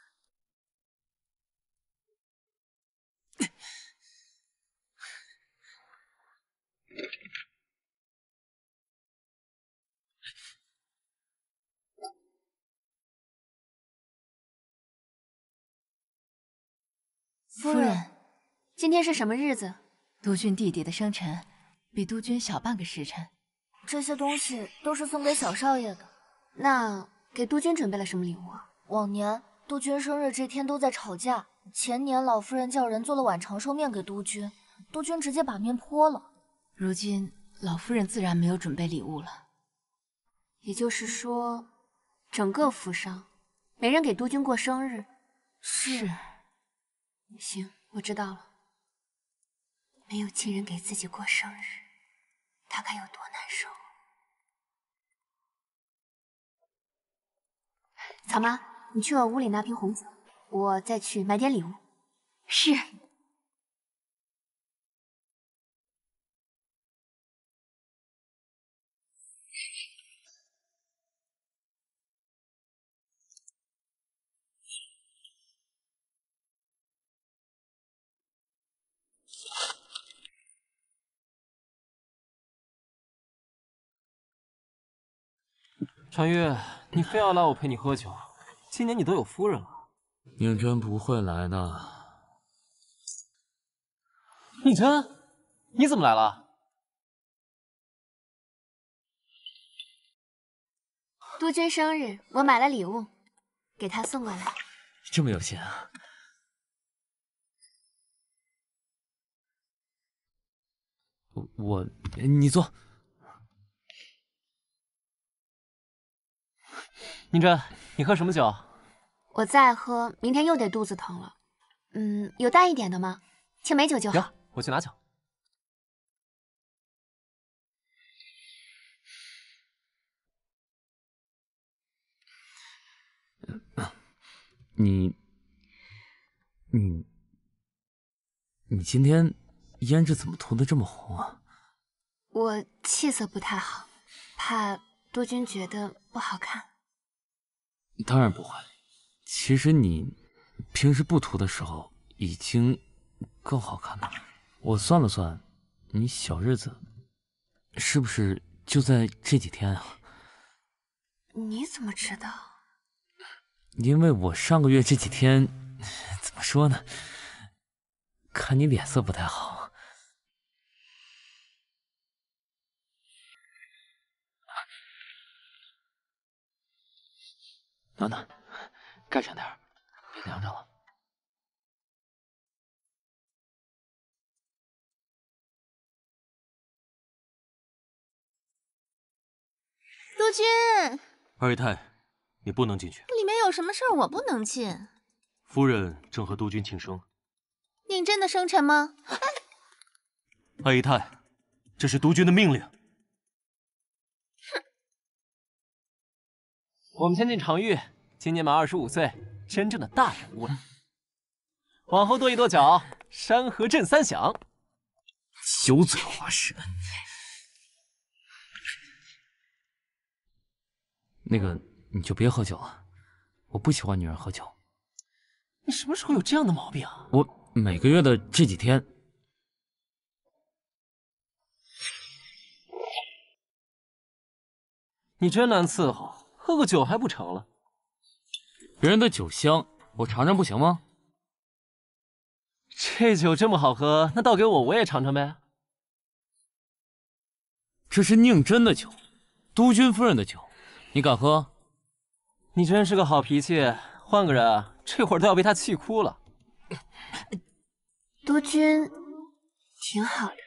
夫人， 今天是什么日子？ 督军弟弟的生辰比督军小半个时辰。 这些东西都是送给小少爷的。 那给督军准备了什么礼物啊？ 往年督军生日这天都在吵架，前年老夫人叫人做了碗长寿面给督军，督军直接把面泼了。 如今老夫人自然没有准备礼物了。 也就是说，整个府上没人给督军过生日。 是。 行，我知道了。没有亲人给自己过生日，他该有多难受。草妈，你去我屋里拿瓶红酒，我再去买点礼物。 是。 传玉，你非要拉我陪你喝酒，今年你都有夫人了。 宁真不会来的。 宁真，你怎么来了？ 督军生日，我买了礼物，给他送过来。 这么有心啊！我我，你坐。 宁真，你喝什么酒？ 我再喝，明天又得肚子疼了。嗯，有淡一点的吗？青梅酒就好。 有，我去拿酒。 你，你，你今天胭脂怎么涂的这么红啊？ 我气色不太好，怕督军觉得不好看。 当然不会。其实你平时不涂的时候已经够好看了。我算了算，你小日子是不是就在这几天啊？ 你怎么知道？ 因为我上个月这几天，怎么说呢？看你脸色不太好。暖暖，盖上点儿，别凉着了。 督军， 二姨太，你不能进去。 里面有什么事儿我不能进？ 夫人正和督军庆生。 宁真的生辰吗？哎， 二姨太，这是督军的命令。 哼！ 我们先进常玉，今年满二十五岁，真正的大人物了。往后跺一跺脚，山河震三响。 油嘴滑舌。那个，你就别喝酒了，我不喜欢女人喝酒。 你什么时候有这样的毛病啊？ 我每个月的这几天， 你真难伺候，喝个酒还不成了？ 别人的酒香，我尝尝不行吗？ 这酒这么好喝，那倒给我，我也尝尝呗。 这是宁真的酒，督军夫人的酒。你敢喝？ 你真是个好脾气，换个人，这会儿都要被他气哭了。 督军挺好的。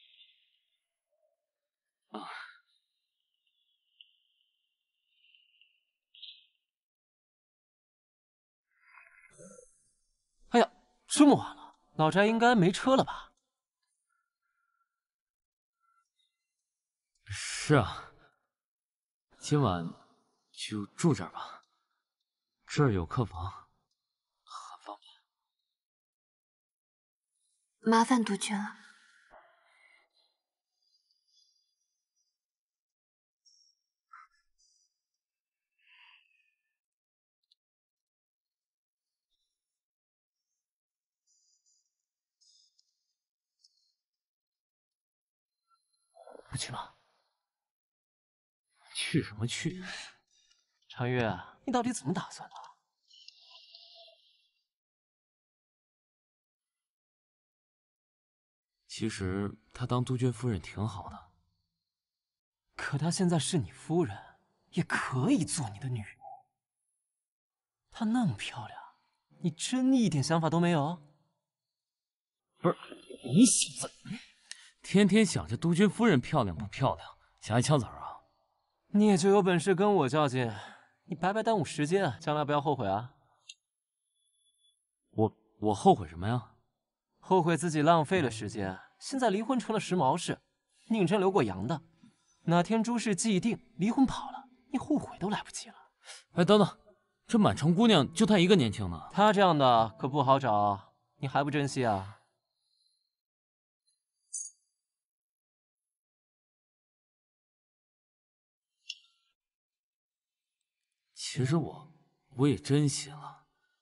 啊。 哎呀，这么晚了，老宅应该没车了吧？ 是啊。今晚就住这儿吧，这儿有客房，很方便。 麻烦督军了。 不去吗？ 去什么去？ 常玉，你到底怎么打算的？ 其实她当督军夫人挺好的， 可她现在是你夫人，也可以做你的女人。她那么漂亮，你真一点想法都没有？ 不是，你小子，天天想着督军夫人漂亮不漂亮，想挨枪子儿啊？ 你也就有本事跟我较劲，你白白耽误时间，将来不要后悔啊！ 我我后悔什么呀？ 后悔自己浪费了时间，现在离婚成了时髦事。宁真留过洋的，哪天诸事既定，离婚跑了，你后悔都来不及了。 哎，等等，这满城姑娘就她一个年轻呢。 她这样的可不好找，你还不珍惜啊？ 其实我我也珍惜了，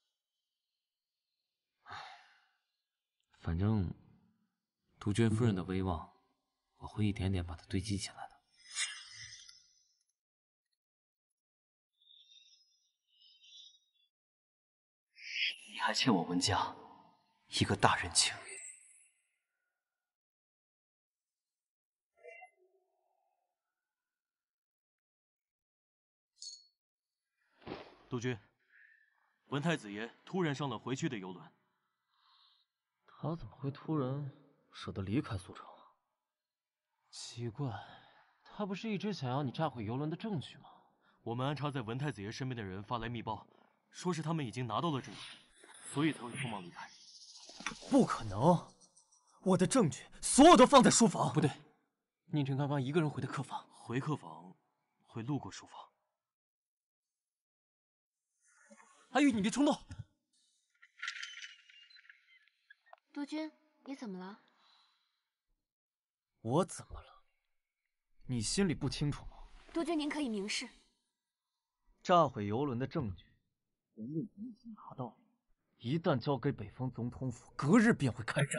反正督军夫人的威望，我会一点点把它堆积起来的。 你还欠我文家一个大人情。 督军，文太子爷突然上了回去的游轮。 他怎么会突然舍得离开苏城？ 奇怪，他不是一直想要你炸毁游轮的证据吗？ 我们安插在文太子爷身边的人发来密报，说是他们已经拿到了证据，所以才会匆忙离开。 不可能！我的证据所有都放在书房。 不对，宁真刚刚一个人回的客房。 回客房会路过书房。 阿玉，你别冲动。 督军，你怎么了？ 我怎么了？你心里不清楚吗？ 督军，您可以明示。 炸毁游轮的证据，我们已经拿到了。一旦交给北方总统府，隔日便会开战。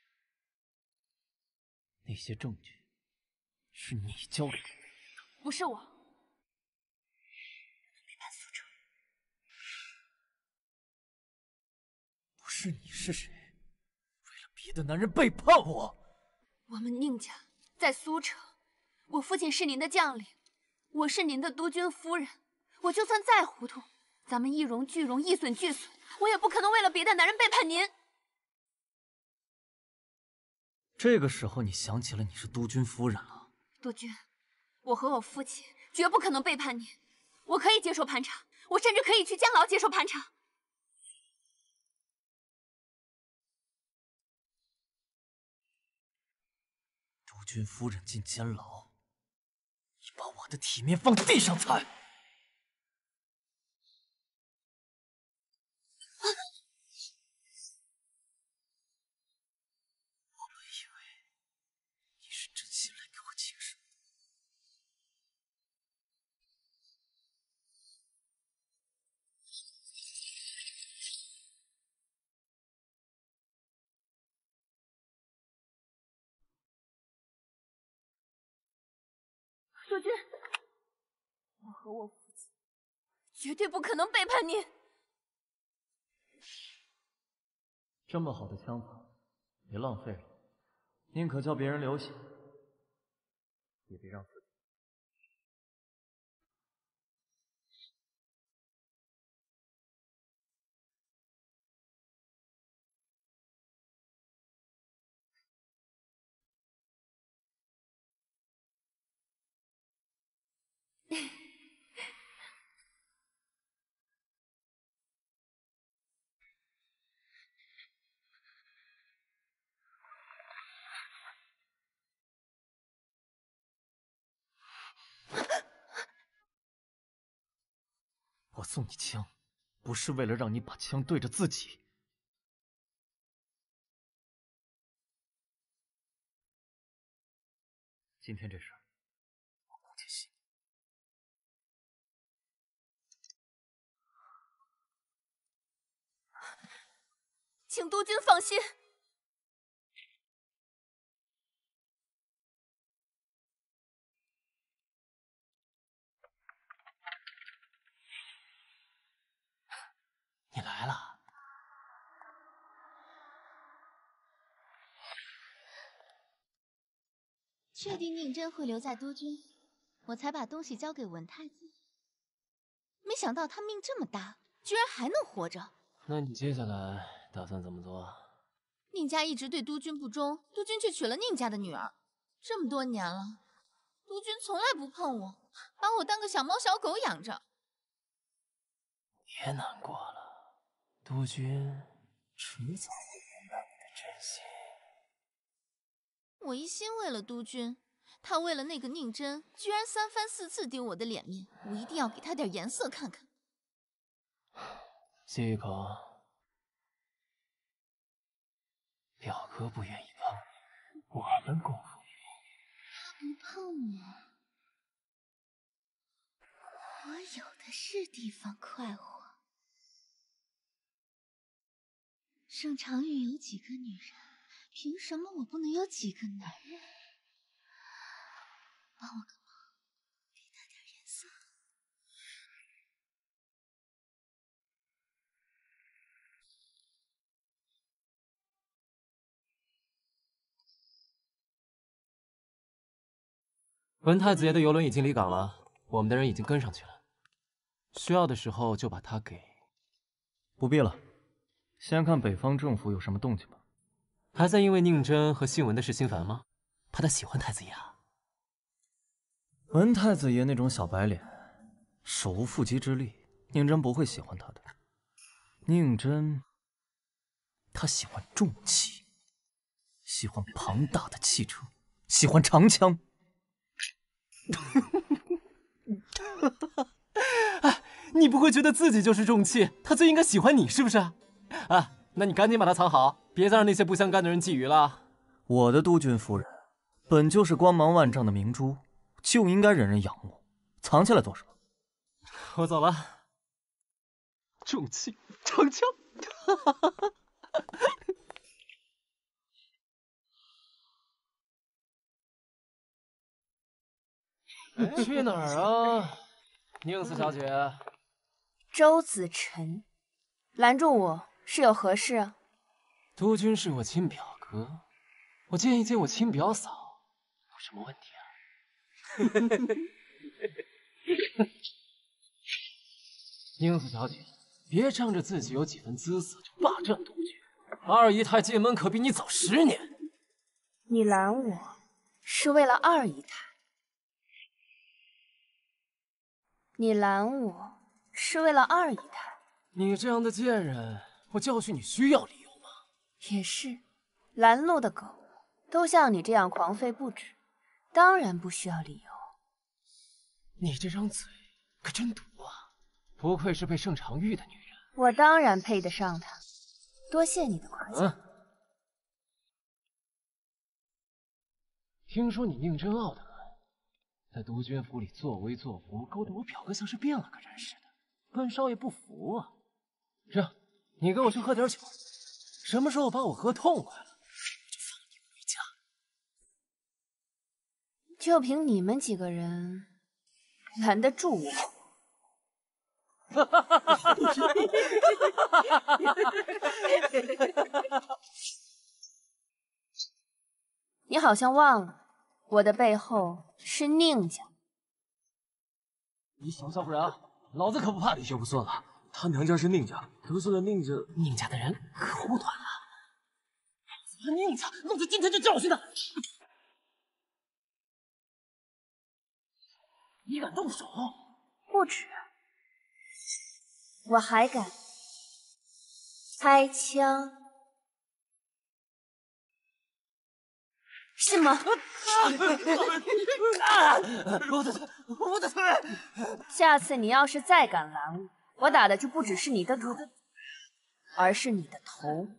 那些证据是你交给的， 不是我。 背叛苏城，不是你是谁？为了别的男人背叛我？ 我们宁家在苏城，我父亲是您的将领，我是您的督军夫人。我就算再糊涂，咱们一荣俱荣，一损俱损，我也不可能为了别的男人背叛您。 这个时候，你想起了你是督军夫人了。 督军，我和我父亲绝不可能背叛您，我可以接受盘查，我甚至可以去监牢接受盘查。 督军夫人进监牢，你把我的体面放地上踩！ 督军，我和我父亲绝对不可能背叛您。 这么好的枪法，别浪费了，宁可叫别人流血，也别让自己。我送你枪，不是为了让你把枪对着自己。今天这事儿，我顾及心。 请督军放心。 你来了。 确定宁真会留在督军，我才把东西交给文太子。没想到他命这么大，居然还能活着。 那你接下来打算怎么做？ 宁家一直对督军不忠，督军却娶了宁家的女儿，这么多年了，督军从来不碰我，把我当个小猫小狗养着。 别难过了，督军迟早会明白你的真心。 我一心为了督军，他为了那个宁真，居然三番四次丢我的脸面，我一定要给他点颜色看看。 吸一口。表哥不愿意碰你，我们功夫他不碰我，我有的是地方快活。盛长玉有几个女人，凭什么我不能有几个男人？帮我个忙，给他点颜色。 文太子爷的游轮已经离港了，我们的人已经跟上去了。 需要的时候就把他给。 不必了，先看北方政府有什么动静吧。 还在因为宁真和信文的事心烦吗？怕他喜欢太子爷啊？ 文太子爷那种小白脸，手无缚鸡之力，宁真不会喜欢他的。宁真，他喜欢重器，喜欢庞大的汽车，喜欢长枪。 哎，你不会觉得自己就是重器，他最应该喜欢你是不是？啊，那你赶紧把它藏好，别再让那些不相干的人觊觎了。 我的督军夫人，本就是光芒万丈的明珠，就应该人人仰慕，藏起来做什么？ 我走了。重器，长枪。去哪儿啊，宁四小姐？ 周子晨，拦住我是有何事啊？ 督军是我亲表哥，我见一见我亲表嫂，有什么问题啊？宁四小姐，别仗着自己有几分姿色就霸占督军，二姨太进门可比你早十年。 你拦我是为了二姨太，你拦我是为了二姨太。 你这样的贱人，我教训你需要理由吗？ 也是，拦路的狗都像你这样狂吠不止，当然不需要理由。 你这张嘴可真毒啊！不愧是被盛长玉的女人。 我当然配得上她，多谢你的夸奖。 嗯。听说你宁真傲的很，在督军府里作威作福，勾得我表哥像是变了个人似的。本少爷不服啊！这，你跟我去喝点酒，什么时候把我喝痛快了，我就放你回家。 就凭你们几个人，拦得住我？你好像忘了，我的背后是宁家。 你小小不然，老子可不怕你。 就不算了，他娘家是宁家，得罪了宁家， 宁家的人可护短了。老子宁家，老子今天就教训他！你敢动手？ 不止，我还敢开枪。信吗？ 我的腿，我的腿！ 下次你要是再敢拦我，我打的就不只是你的腿，而是你的头。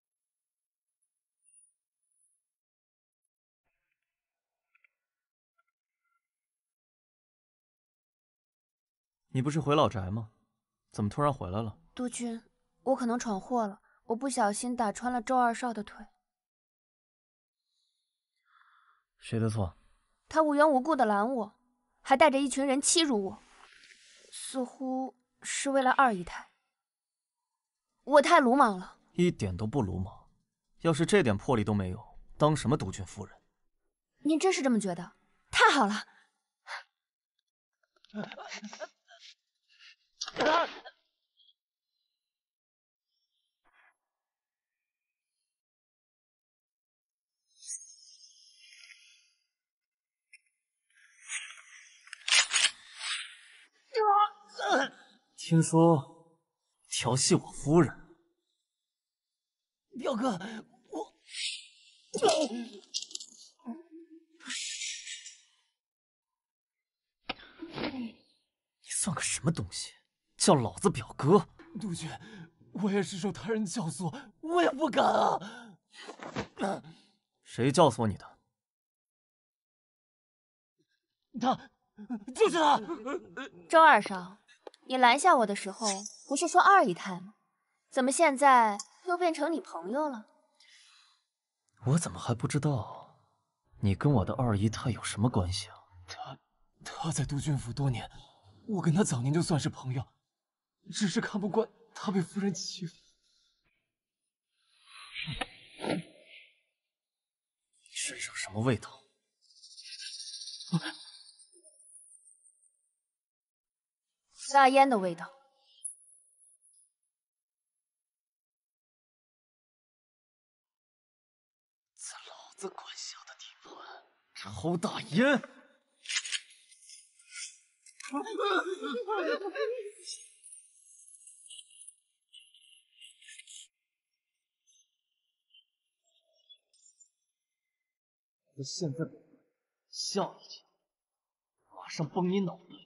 你不是回老宅吗？怎么突然回来了？ 督军，我可能闯祸了，我不小心打穿了周二少的腿。 谁的错？ 他无缘无故的拦我，还带着一群人欺辱我，似乎是为了二姨太。我太鲁莽了。 一点都不鲁莽，要是这点魄力都没有，当什么督军夫人？ 您真是这么觉得？太好了！ 听说调戏我夫人， 表哥，我你算个什么东西？叫老子表哥？ 督军，我也是受他人教唆，我也不敢啊！ 谁教唆你的？ 他，就是他！ 周二少，你拦下我的时候不是说二姨太吗？怎么现在又变成你朋友了？ 我怎么还不知道你跟我的二姨太有什么关系啊？ 他，他在督军府多年，我跟他早年就算是朋友，只是看不惯他被夫人欺负。 你身上什么味道？ 大烟的味道。 在老子管辖的地盘抽大烟！我现在下一枪，马上崩你脑袋！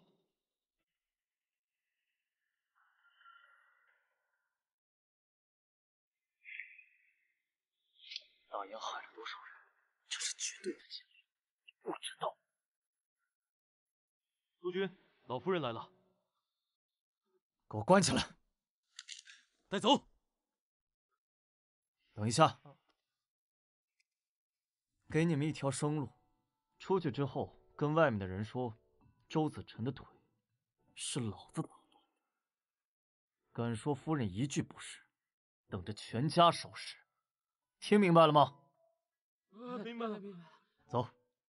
大烟害了多少人，这是绝对的经历，你不知道。 督军，老夫人来了， 给我关起来！ 带走。 等一下，给你们一条生路。出去之后，跟外面的人说，周子辰的腿是老子打断的。敢说夫人一句不是，等着全家收拾。听明白了吗？ 啊，明白了，明白了。 走。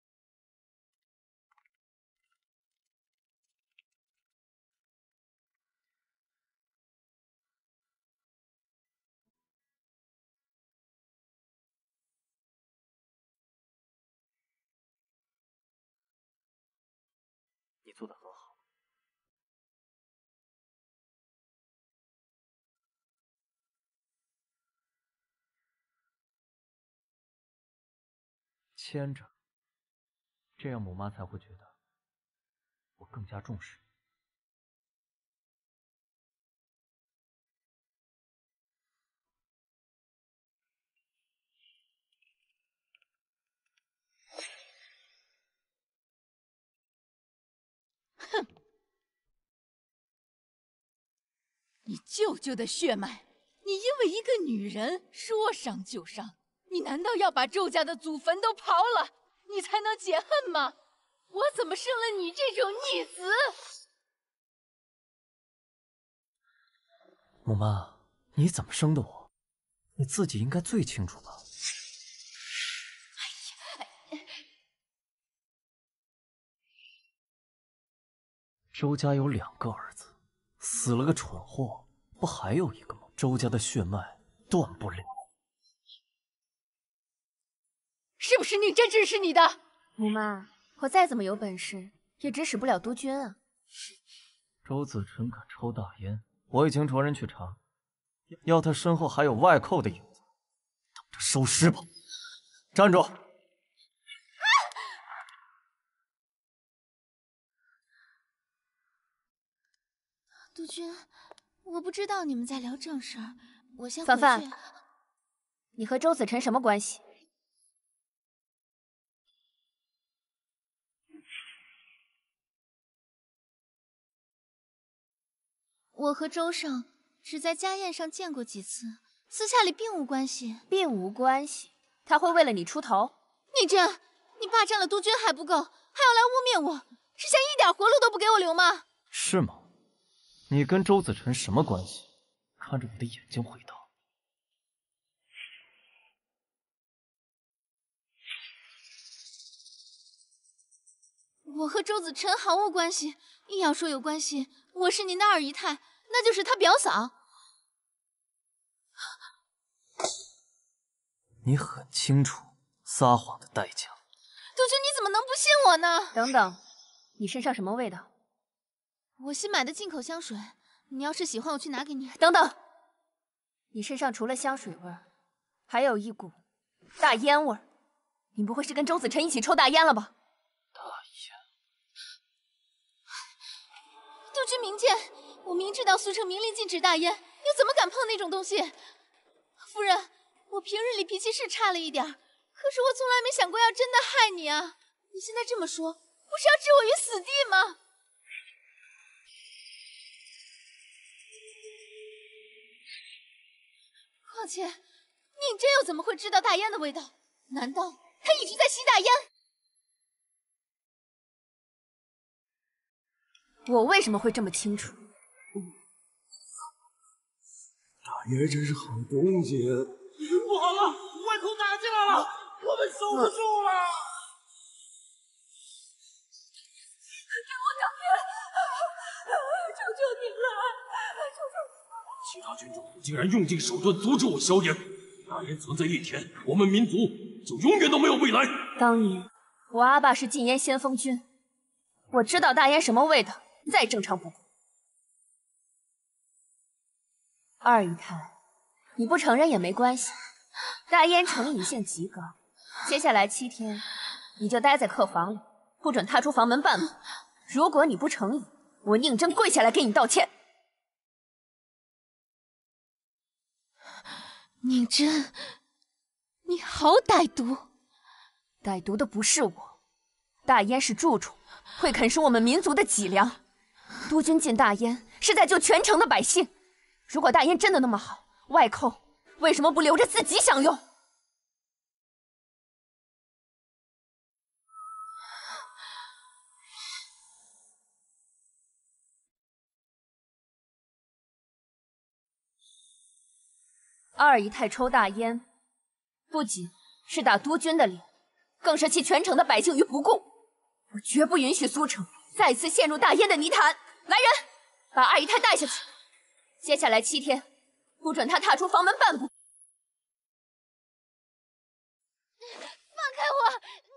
你做得很好。牵着，这样母妈才会觉得我更加重视你。 哼！你舅舅的血脉，你因为一个女人说伤就伤，你难道要把周家的祖坟都刨了，你才能解恨吗？我怎么生了你这种逆子？ 母妈，你怎么生的我？你自己应该最清楚吧？ 哎呀！ 周家有两个儿子，死了个蠢货，不还有一个吗？周家的血脉断不了。 是不是宁真指使你的？ 母妈，我再怎么有本事，也指使不了督军啊。 周子辰敢抽大烟，我已经着人去查，要他身后还有外寇的影子，等着收尸吧！站住！啊！ 督军，我不知道你们在聊正事儿，我先回去。 凡凡，你和周子辰什么关系？ 我和周尚只在家宴上见过几次，私下里并无关系。 并无关系？他会为了你出头？ 宁真，你霸占了督军还不够，还要来污蔑我，是想一点活路都不给我留吗？ 是吗？你跟周子辰什么关系？看着我的眼睛回答。 我和周子辰毫无关系，硬要说有关系，我是您的二姨太，那就是他表嫂。 你很清楚撒谎的代价。 督军，你怎么能不信我呢？ 等等，你身上什么味道？ 我新买的进口香水，你要是喜欢，我去拿给你。 等等，你身上除了香水味儿，还有一股大烟味儿。你不会是跟周子辰一起抽大烟了吧？ 大烟。 督军明鉴，我明知道苏城明令禁止大烟，又怎么敢碰那种东西？夫人，我平日里脾气是差了一点，可是我从来没想过要真的害你啊！你现在这么说，不是要置我于死地吗？况且，宁真又怎么会知道大烟的味道？难道他一直在吸大烟？ 我为什么会这么清楚？ 大烟真是好东西。不好了，外寇打进来了，我们守不住了！ 给我打烟！求求大军中竟然用尽手段阻止我硝烟，大烟存在一天，我们民族就永远都没有未来。 当年我阿爸是禁烟先锋军，我知道大烟什么味道，再正常不过。二姨太，你不承认也没关系，大烟成瘾性极高，接下来七天你就待在客房里，不准踏出房门半步。如果你不成瘾，我宁真跪下来给你道歉。 宁真，你好歹毒！ 歹毒的不是我，大烟是蛀虫，会啃食我们民族的脊梁。督军进大烟是在救全城的百姓。如果大烟真的那么好，外寇为什么不留着自己享用？二姨太抽大烟，不仅是打督军的脸，更是弃全城的百姓于不顾。我绝不允许苏城再次陷入大烟的泥潭。来人，把二姨太带下去。接下来七天，不准她踏出房门半步。 放开我！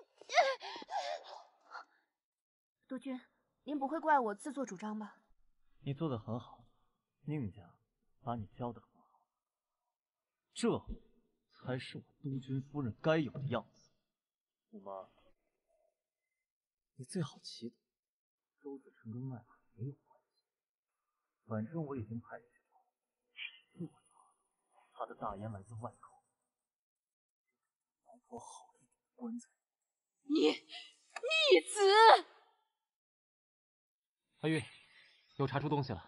督军，您不会怪我自作主张吧？ 你做得很好，宁家把你教得很好，这才是我督军夫人该有的样子。驸马，你最好祈祷周子辰跟外寇没有关系。反正我已经派人去查，如果他他的大烟来自外寇，来口好一点的棺材。 你逆子！ 阿玉，又查出东西了。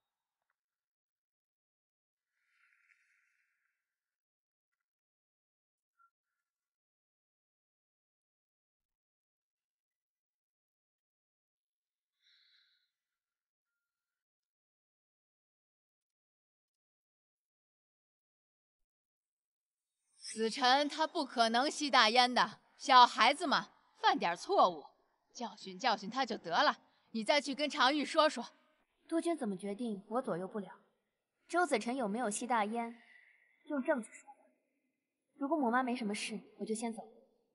子辰他不可能吸大烟的，小孩子嘛，犯点错误，教训教训他就得了。你再去跟常玉说说。 督军怎么决定，我左右不了。周子辰有没有吸大烟，用证据说。如果母妈没什么事，我就先走。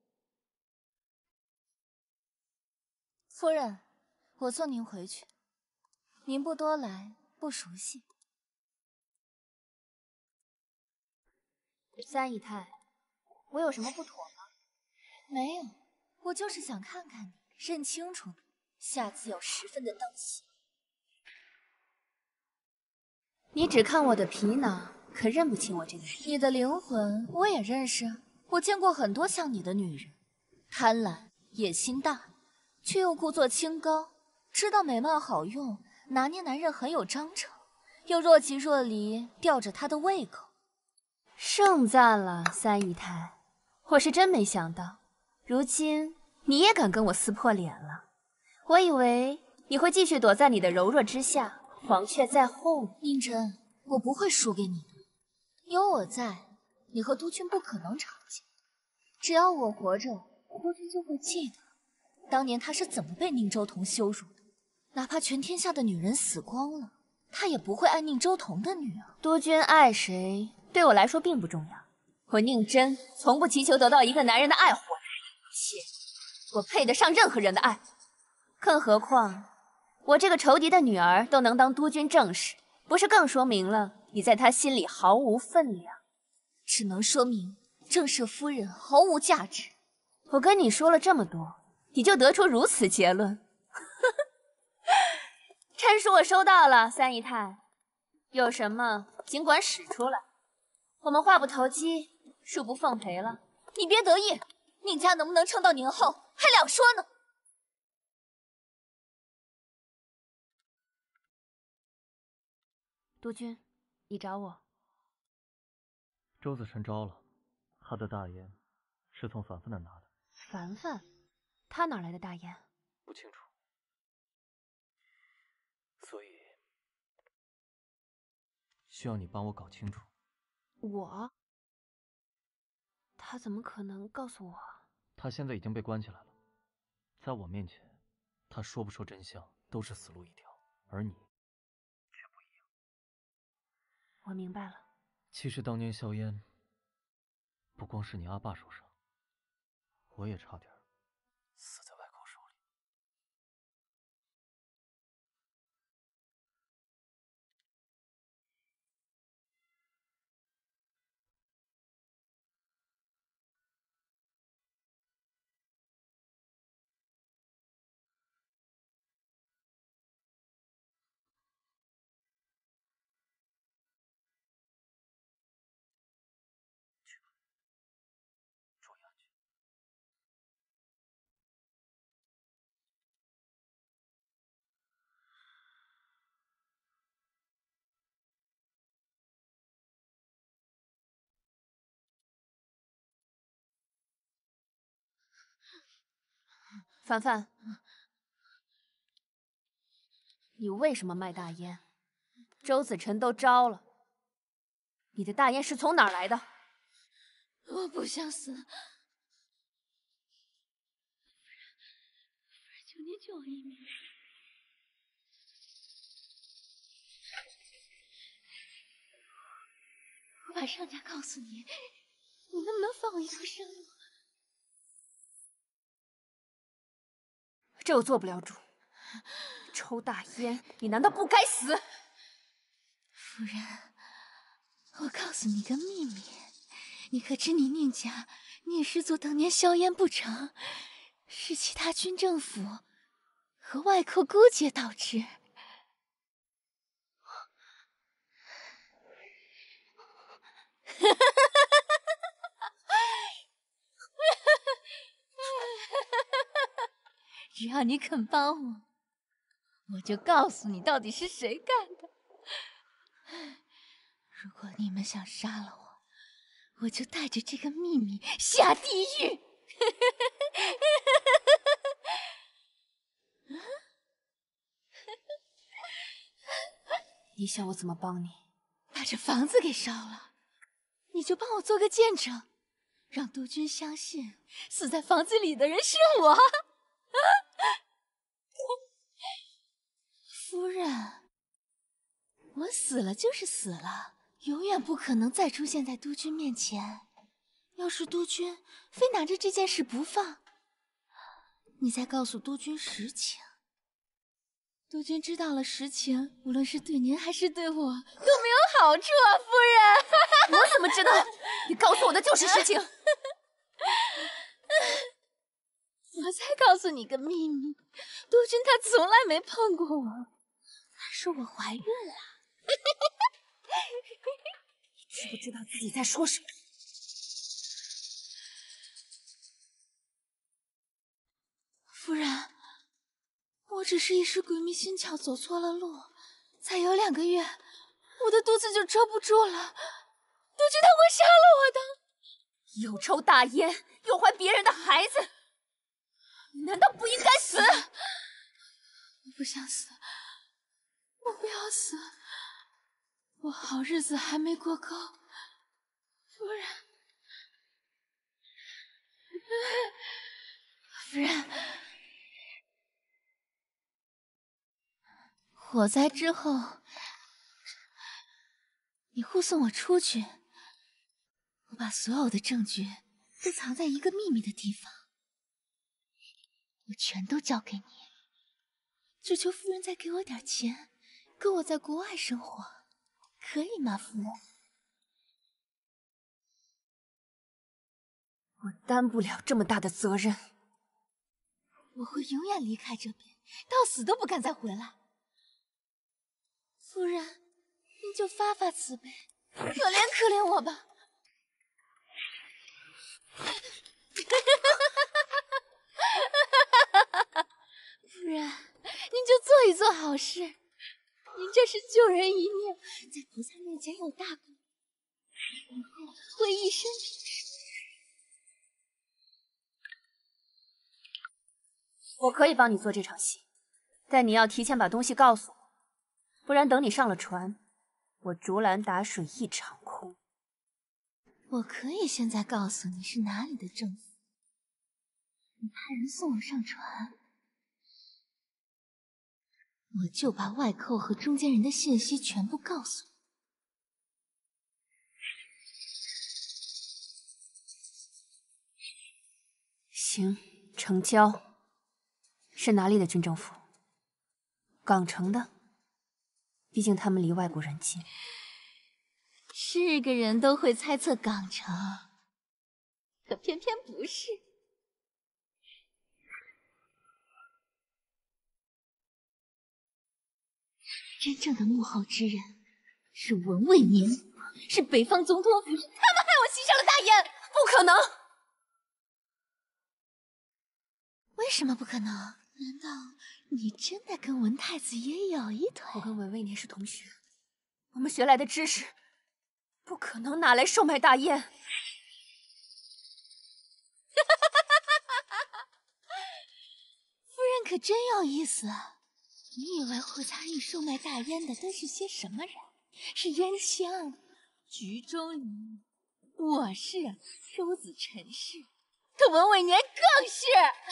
夫人，我送您回去。您不多来，不熟悉。 三姨太，我有什么不妥吗？ 没有，我就是想看看你，认清楚你，下次要十分的当心。 你只看我的皮囊，可认不清我这个人。 你的灵魂我也认识，我见过很多像你的女人，贪婪、野心大，却又故作清高，知道美貌好用，拿捏男人很有章程，又若即若离，吊着他的胃口。 盛赞了，三姨太，我是真没想到，如今你也敢跟我撕破脸了。我以为你会继续躲在你的柔弱之下，黄雀在后。 宁真，我不会输给你的，有我在，你和督军不可能吵架。只要我活着，督军就会记得当年他是怎么被宁州同羞辱的，哪怕全天下的女人死光了，他也不会爱宁州同的女儿。 督军爱谁？对我来说并不重要，我宁真从不祈求得到一个男人的爱护，且我配得上任何人的爱。更何况，我这个仇敌的女儿都能当督军正室，不是更说明了你在他心里毫无分量？ 只能说明正室夫人毫无价值。 我跟你说了这么多，你就得出如此结论？陈述我收到了，三姨太，有什么尽管使出来。我们话不投机，恕不奉陪了。 你别得意，宁家能不能撑到年后还两说呢。 督军，你找我？ 周子辰招了，他的大烟是从凡凡那拿的。 凡凡，他哪来的大烟？ 不清楚，所以需要你帮我搞清楚。 我？他怎么可能告诉我？ 他现在已经被关起来了，在我面前，他说不说真相都是死路一条，而你却不一样。 我明白了。 其实当年硝烟，不光是你阿爸手上，我也差点死在外寇手里。 凡凡，你为什么卖大烟？周子辰都招了，你的大烟是从哪儿来的？ 我不想死，求你救我一命！我把上家告诉你，你能不能放我一条生路？ 这我做不了主。抽大烟，你难道不该死？ 夫人，我告诉你个秘密，你可知你宁家聂氏族当年硝烟不成，是其他军政府和外寇勾结导致。只要你肯帮我，我就告诉你到底是谁干的。如果你们想杀了我，我就带着这个秘密下地狱。 你想我怎么帮你？ 把这房子给烧了，你就帮我做个见证，让督军相信死在房子里的人是我。夫人，我死了就是死了，永远不可能再出现在督军面前。要是督军非拿着这件事不放，你再告诉督军实情。督军知道了实情，无论是对您还是对我，都没有好处啊，夫人。 我怎么知道？你告诉我的就是实情。 我再告诉你个秘密，督军他从来没碰过我，他说我怀孕了。 你知不知道自己在说什么？ 夫人，我只是一时鬼迷心窍走错了路，才有两个月，我的肚子就撑不住了，督军他会杀了我的。 又抽大烟，又怀别人的孩子，你难道不应该死？ 我不想死，我不要死，我好日子还没过够。夫人，夫人，火灾之后，你护送我出去，我把所有的证据都藏在一个秘密的地方，我全都交给你，只求夫人再给我点钱，跟我在国外生活，可以吗，夫人？ 我担不了这么大的责任。 我会永远离开这边，到死都不敢再回来。夫人，您就发发慈悲，可怜可怜我吧。夫人，您就做一做好事，您这是救人一命，在菩萨面前有大功，以后会一生平顺。 我可以帮你做这场戏，但你要提前把东西告诉我，不然等你上了船，我竹篮打水一场空。 我可以现在告诉你是哪里的政府，你派人送我上船，我就把外寇和中间人的信息全部告诉你。 行，成交。是哪里的军政府？港城的。毕竟他们离外国人近。 是个人都会猜测港城，可偏偏不是。真正的幕后之人是文卫年，是北方总统府，是他们害我袭上了大燕， 不可能！ 为什么不可能？难道你真的跟文太子爷有一腿？ 我跟文卫年是同学，我们学来的知识，不可能拿来售卖大燕。 夫人可真有意思。你以为会参与售卖大烟的都是些什么人？是燕香、菊中仪，我是周子陈氏，可文伟年更是。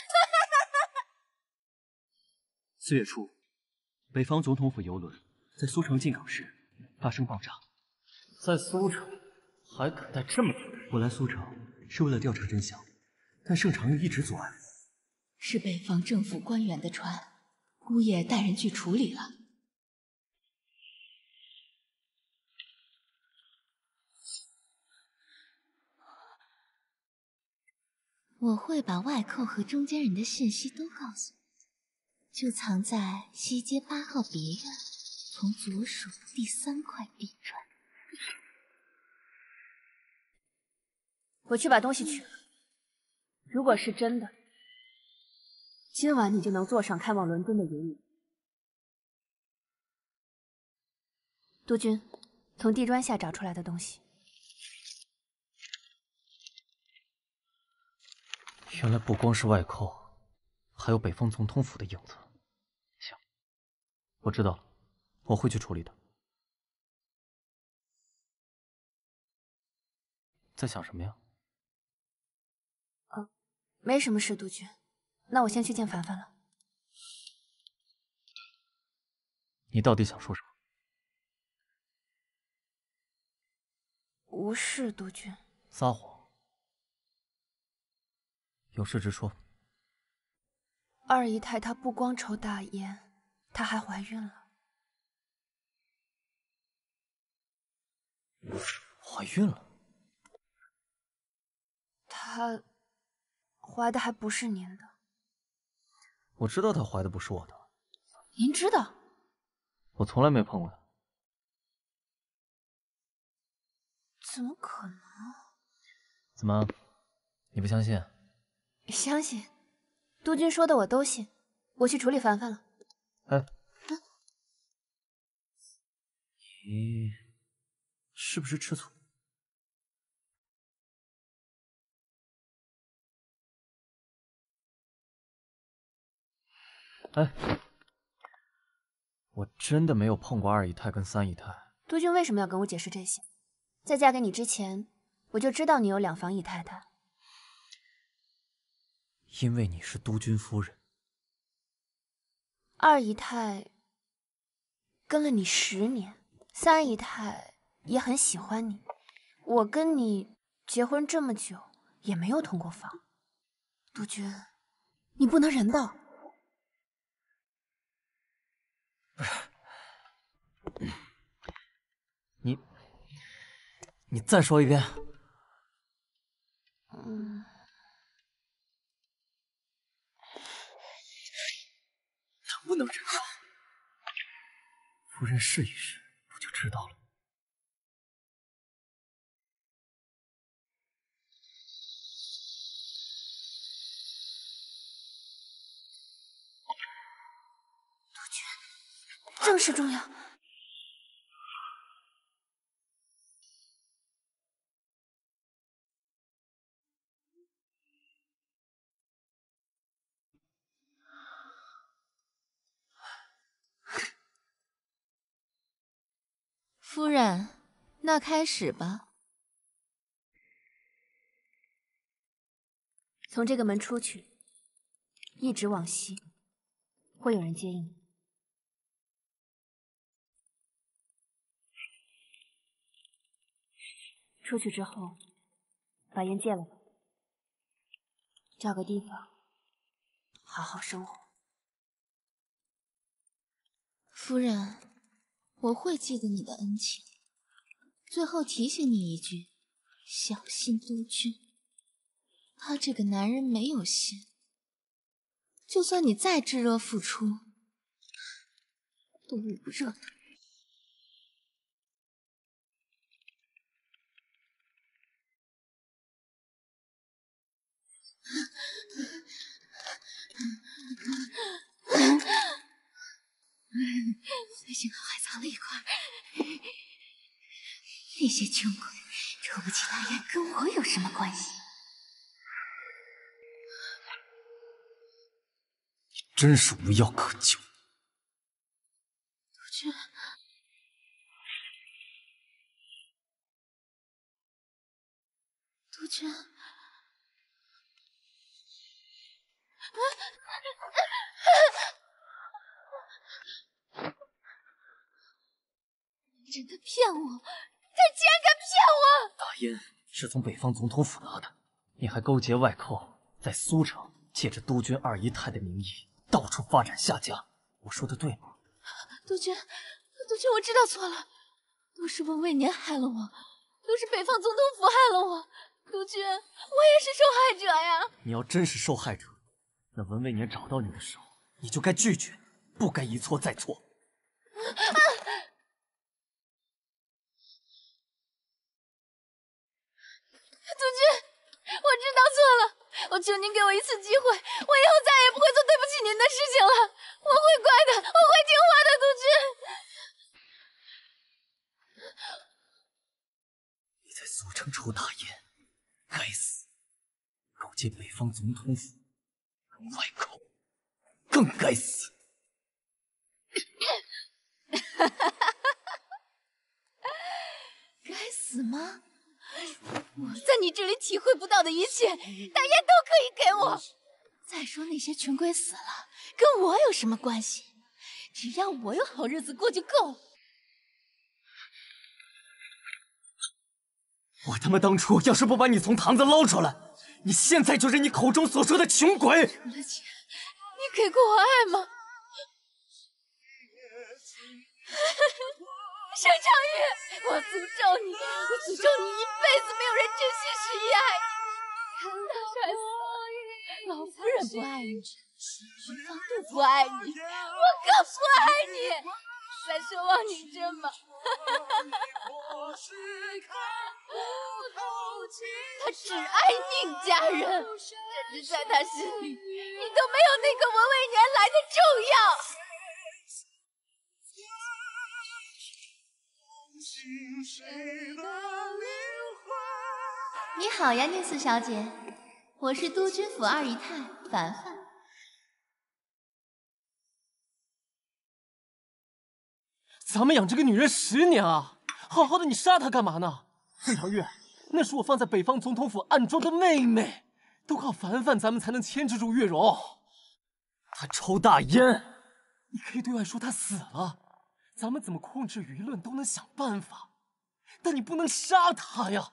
四月初，北方总统府邮轮在苏城进港时发生爆炸。 在苏城还敢带这么多人？ 我来苏城是为了调查真相，但盛长玉一直阻碍。 是北方政府官员的船。姑爷带人去处理了。我会把外扣和中间人的信息都告诉你，就藏在西街八号别院，从左手第三块地砖。 我去把东西取了。如果是真的，今晚你就能坐上开往伦敦的游轮。督军，从地砖下找出来的东西。 原来不光是外扣，还有北方总统府的影子。行，我知道了，我会去处理的。在想什么呀？ 哦，没什么事，督军。那我先去见凡凡了。 你到底想说什么？ 无事，督军。 撒谎。有事直说。 二姨太她不光抽大烟，她还怀孕了。 怀孕了？ 她怀的还不是您的。 我知道她怀的不是我的。 您知道？ 我从来没碰过她。 怎么可能？ 怎么，你不相信？ 相信，督军说的我都信。我去处理凡凡了。 哎，啊、你是不是吃醋？哎，我真的没有碰过二姨太跟三姨太。 督军为什么要跟我解释这些？在嫁给你之前，我就知道你有两房姨太太。 因为你是督军夫人。 二姨太跟了你十年，三姨太也很喜欢你。我跟你结婚这么久，也没有同过房。督军，你不能人道。 不是，你你再说一遍。 嗯。 能不能忍道？夫人试一试，不就知道了？ 督军，正事重要。 夫人，那开始吧。 从这个门出去，一直往西，会有人接应你。出去之后，把烟戒了吧。 找个地方好好生活。 夫人，我会记得你的恩情。最后提醒你一句，小心督军。他这个男人没有心，就算你再炙热付出，都捂不热他。幸好还藏了一块。那些穷鬼抽不起大烟，跟我有什么关系？ 你真是无药可救。 督军，督军。 你真的骗我！他竟然敢骗我！ 大烟是从北方总统府拿的，你还勾结外寇，在苏城借着督军二姨太的名义到处发展下家，我说的对吗？ 督军，督军，我知道错了，都是文伟年害了我，都是北方总统府害了我。督军，我也是受害者呀！ 你要真是受害者，那文伟年找到你的时候，你就该拒绝，不该一错再错。 啊 督军，我知道错了，我求您给我一次机会，我以后再也不会做对不起您的事情了。我会乖的，我会听话的，督军。 你在苏城抽大烟，该死！勾结北方总统府，外寇，更该死！ 该死吗？ 我在你这里体会不到的一切，大烟都可以给我。再说那些穷鬼死了，跟我有什么关系？只要我有好日子过就够。 我他妈当初要是不把你从堂子捞出来，你现在就是你口中所说的穷鬼。 除了钱，你给过我爱吗？盛长玉，我诅咒你，我诅咒你一辈子没有人真心实意爱你。他摔死了，老夫人不爱你，徐方度不爱你，我更不爱你。在奢望宁真吗？他只爱宁家人，甚至在他心里，你都没有那个文伟年来的重要。 你好呀，宁四小姐，我是督军府二姨太凡凡。 咱们养这个女人十年啊，好好的你杀她干嘛呢？盛长月，那是我放在北方总统府暗中的妹妹，都靠凡凡咱们才能牵制住月柔。 她抽大烟， 你可以对外说她死了。 咱们怎么控制舆论都能想办法，但你不能杀他呀！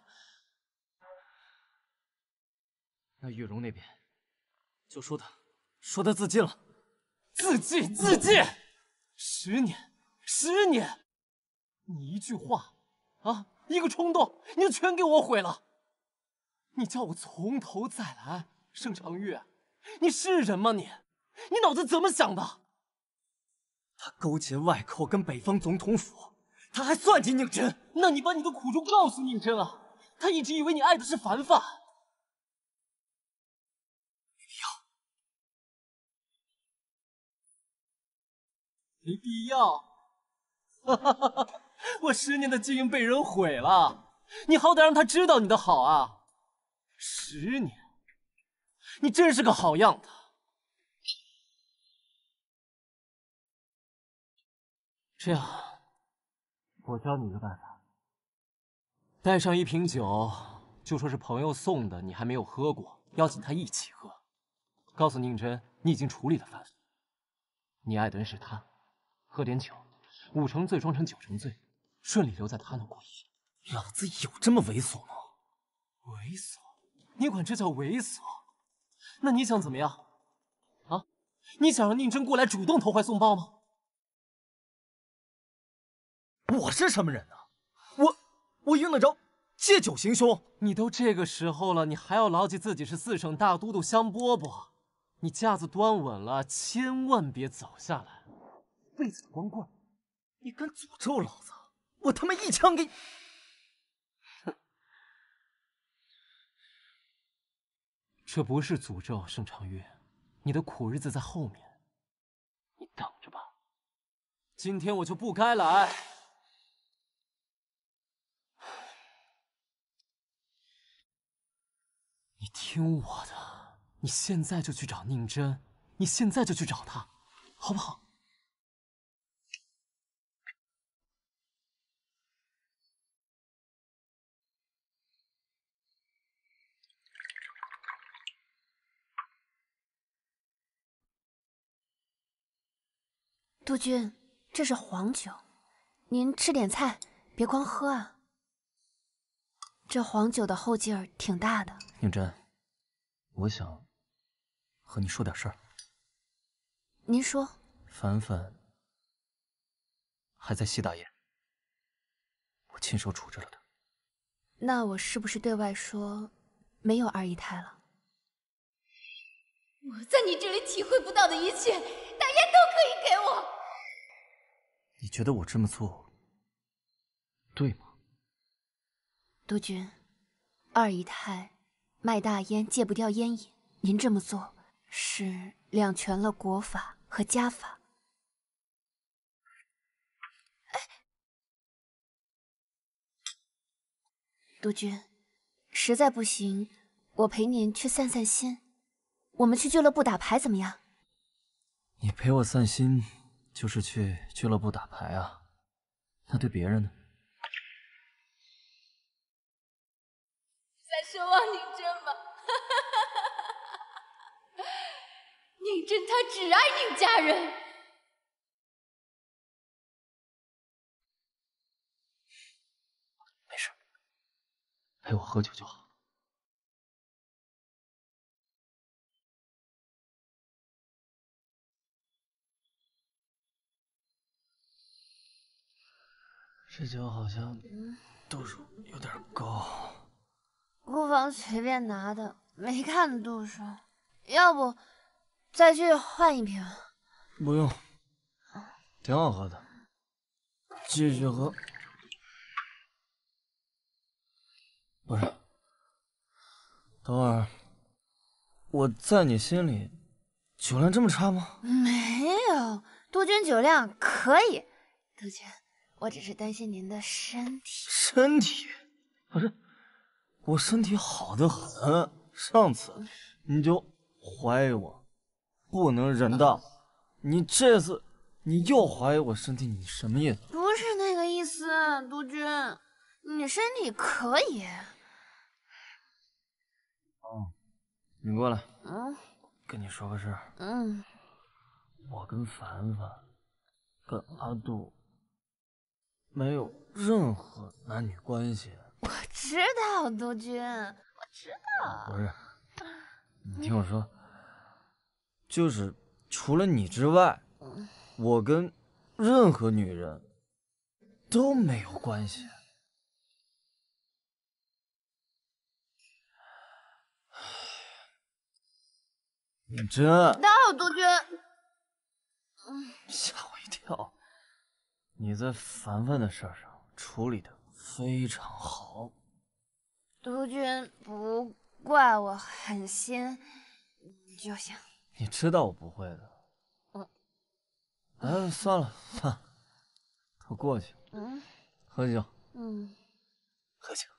那月容那边，就说他说他自尽了， 自尽自尽，十年十年，你一句话啊，一个冲动，你就全给我毁了。你叫我从头再来，盛长玉，你是人吗你？你脑子怎么想的？ 他勾结外寇跟北方总统府，他还算计宁真。 那你把你的苦衷告诉宁真啊！他一直以为你爱的是凡凡。没必要。没必要。哈哈哈哈！我十年的基因被人毁了，你好歹让他知道你的好啊！十年，你真是个好样的。 这样，我教你一个办法，带上一瓶酒，就说是朋友送的，你还没有喝过，邀请他一起喝。告诉宁真，你已经处理了凡凡，你爱的人是他，喝点酒，五成醉装成九成醉，顺利留在他那过一夜。 老子有这么猥琐吗？ 猥琐？你管这叫猥琐？ 那你想怎么样？啊？你想让宁真过来主动投怀送抱吗？ 我是什么人啊？我我用得着借酒行凶？ 你都这个时候了，你还要牢记自己是四省大都督香饽饽。你架子端稳了，千万别走下来。 辈子的光棍，你敢诅咒老子，我他妈一枪给你！ 哼，这不是诅咒，盛长玉，你的苦日子在后面，你等着吧。今天我就不该来。你听我的，你现在就去找宁真，你现在就去找她，好不好？ 督军，这是黄酒，您吃点菜，别光喝啊。这黄酒的后劲儿挺大的。 宁真，我想和你说点事儿。 您说。 凡凡还在西大宴，我亲手处置了他。 那我是不是对外说没有二姨太了？ 我在你这里体会不到的一切，大爷都可以给我。 你觉得我这么做对吗？ 督军，二姨太卖大烟戒不掉烟瘾，您这么做是两全了国法和家法。哎，督军，实在不行，我陪您去散散心。我们去俱乐部打牌怎么样？ 你陪我散心，就是去俱乐部打牌啊？那对别人呢？ 在奢望宁真吗？宁真她只爱宁家人。 没事，陪我喝酒就好。这酒好像度数有点高。 姑房随便拿的，没看度数。要不再去换一瓶？ 不用，挺好喝的，继续喝。不是，等会儿，我在你心里酒量这么差吗？ 没有，督军酒量可以。督军，我只是担心您的身体。 身体？不是，我身体好得很。上次你就怀疑我不能人道，你这次你又怀疑我身体，你什么意思？ 不是那个意思，督军，你身体可以。 哦，你过来。 嗯。 跟你说个事儿。 嗯。 我跟凡凡，跟阿杜没有任何男女关系。 我知道，督军，我知道。 不是，你听我说，就是除了你之外，我跟任何女人都没有关系。你真到，督军。 吓我一跳！你在凡凡的事上处理的非常好。 督军不怪我狠心就行。 你知道我不会的。 嗯。 哎，算了算了，都过去了。 嗯。 喝酒。 嗯。 喝酒。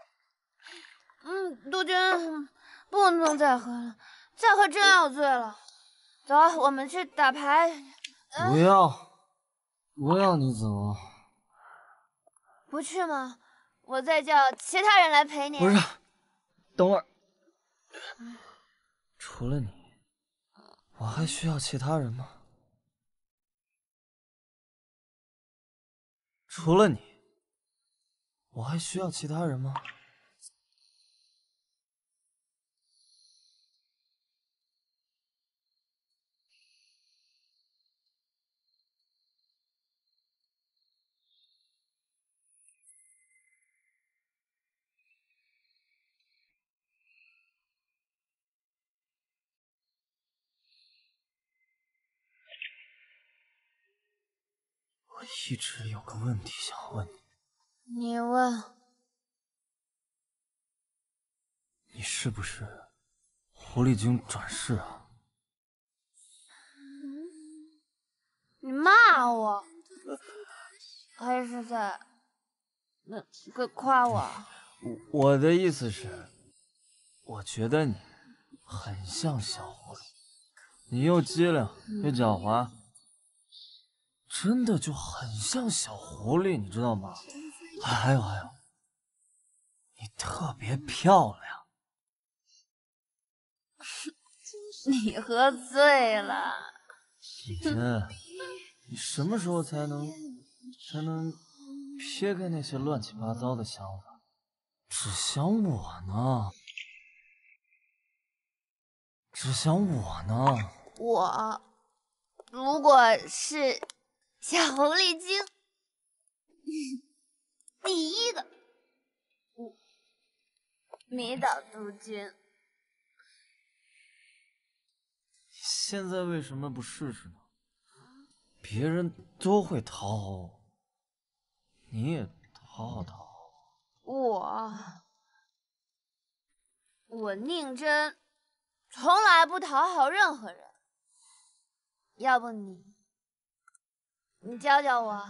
嗯，督军不能再喝了，再喝真要醉了。走，我们去打牌。 不要，不要你走。 不去吗？我再叫其他人来陪你。 不是，等会儿。除了你，我还需要其他人吗？除了你，我还需要其他人吗？ 一直有个问题想问你， 你问。 你是不是狐狸精转世啊？ 你骂我，还是在那个夸我？ 我我的意思是，我觉得你很像小狐狸，你又机灵又狡猾，真的就很像小狐狸，你知道吗？还有还有，你特别漂亮。 你喝醉了。 姐姐，你什么时候才能才能撇开那些乱七八糟的想法，只想我呢？只想我呢？ 我如果是小狐狸精，第一个迷倒杜鹃。 现在为什么不试试呢？别人都会讨好我，你也讨好讨好我我宁真从来不讨好任何人，要不你你教教我。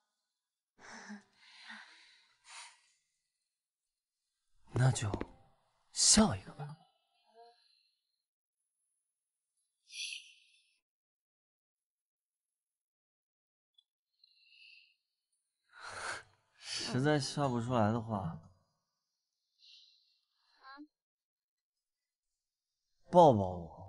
那就笑一个吧。实在笑不出来的话，抱抱我。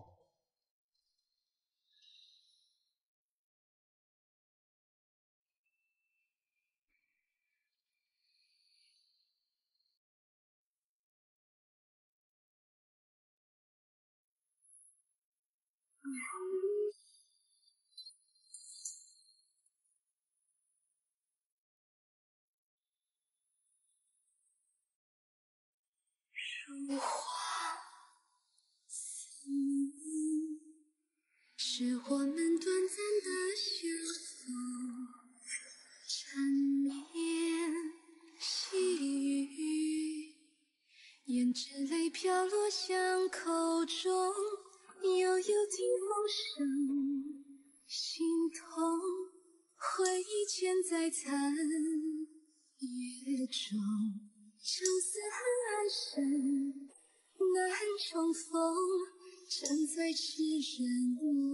如花似梦，是我们短暂的相逢，缠绵细语，胭脂泪飘落巷口中，悠悠听风声，心痛，回忆嵌在残月中。相思恨暗深，难重逢，沉醉痴人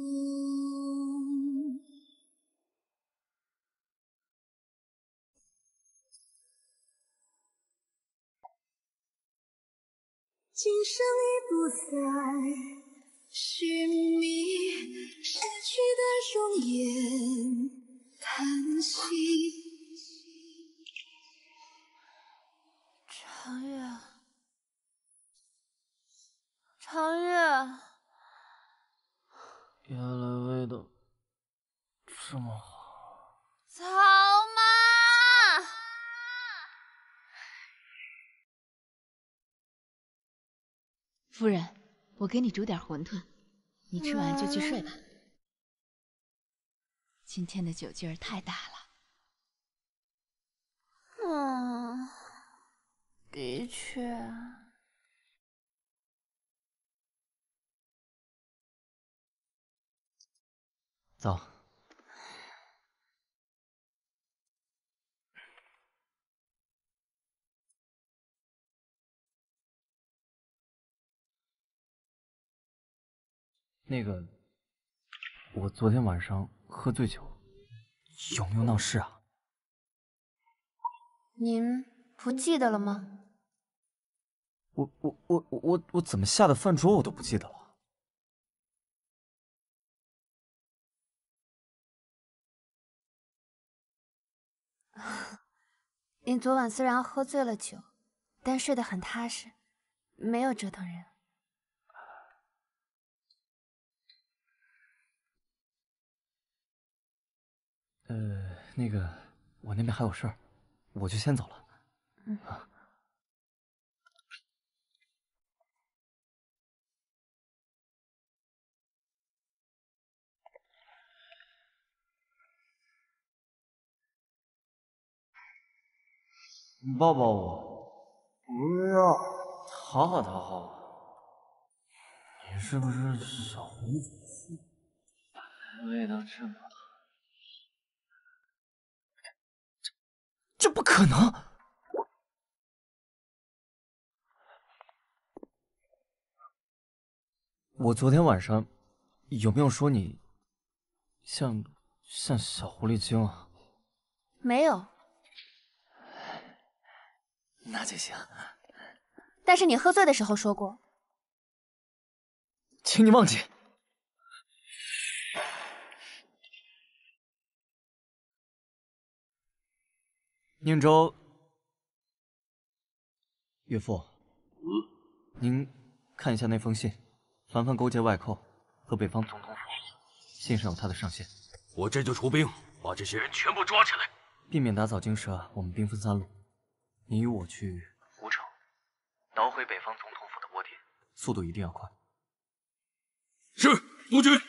梦。今生已不再寻觅，逝去的容颜叹息。 长月，长月， 原来味道这么好。 草妈， 夫人，我给你煮点馄饨，你吃完就去睡吧。今天的酒劲儿太大了。 嗯，的确。 走。那个，我昨天晚上喝醉酒，有没有闹事啊？ 您不记得了吗？ 我我我我我怎么下的饭桌我都不记得了。 您昨晚虽然喝醉了酒，但睡得很踏实，没有折腾人。 呃，那个，我那边还有事儿，我就先走了。 嗯。 啊。 你抱抱我。 不要。 讨好讨好我。你是不是小红子？味道这么好，这这不可能！我昨天晚上有没有说你像像小狐狸精啊？ 没有。 那就行。 但是你喝醉的时候说过。 请你忘记。宁州，岳父， 嗯， 您看一下那封信，凡凡勾结外寇和北方总统府，信上有他的上线。 我这就出兵，把这些人全部抓起来， 避免打草惊蛇，我们兵分三路。你与我去湖城，捣毁北方总统府的窝点，速度一定要快。 是，督军。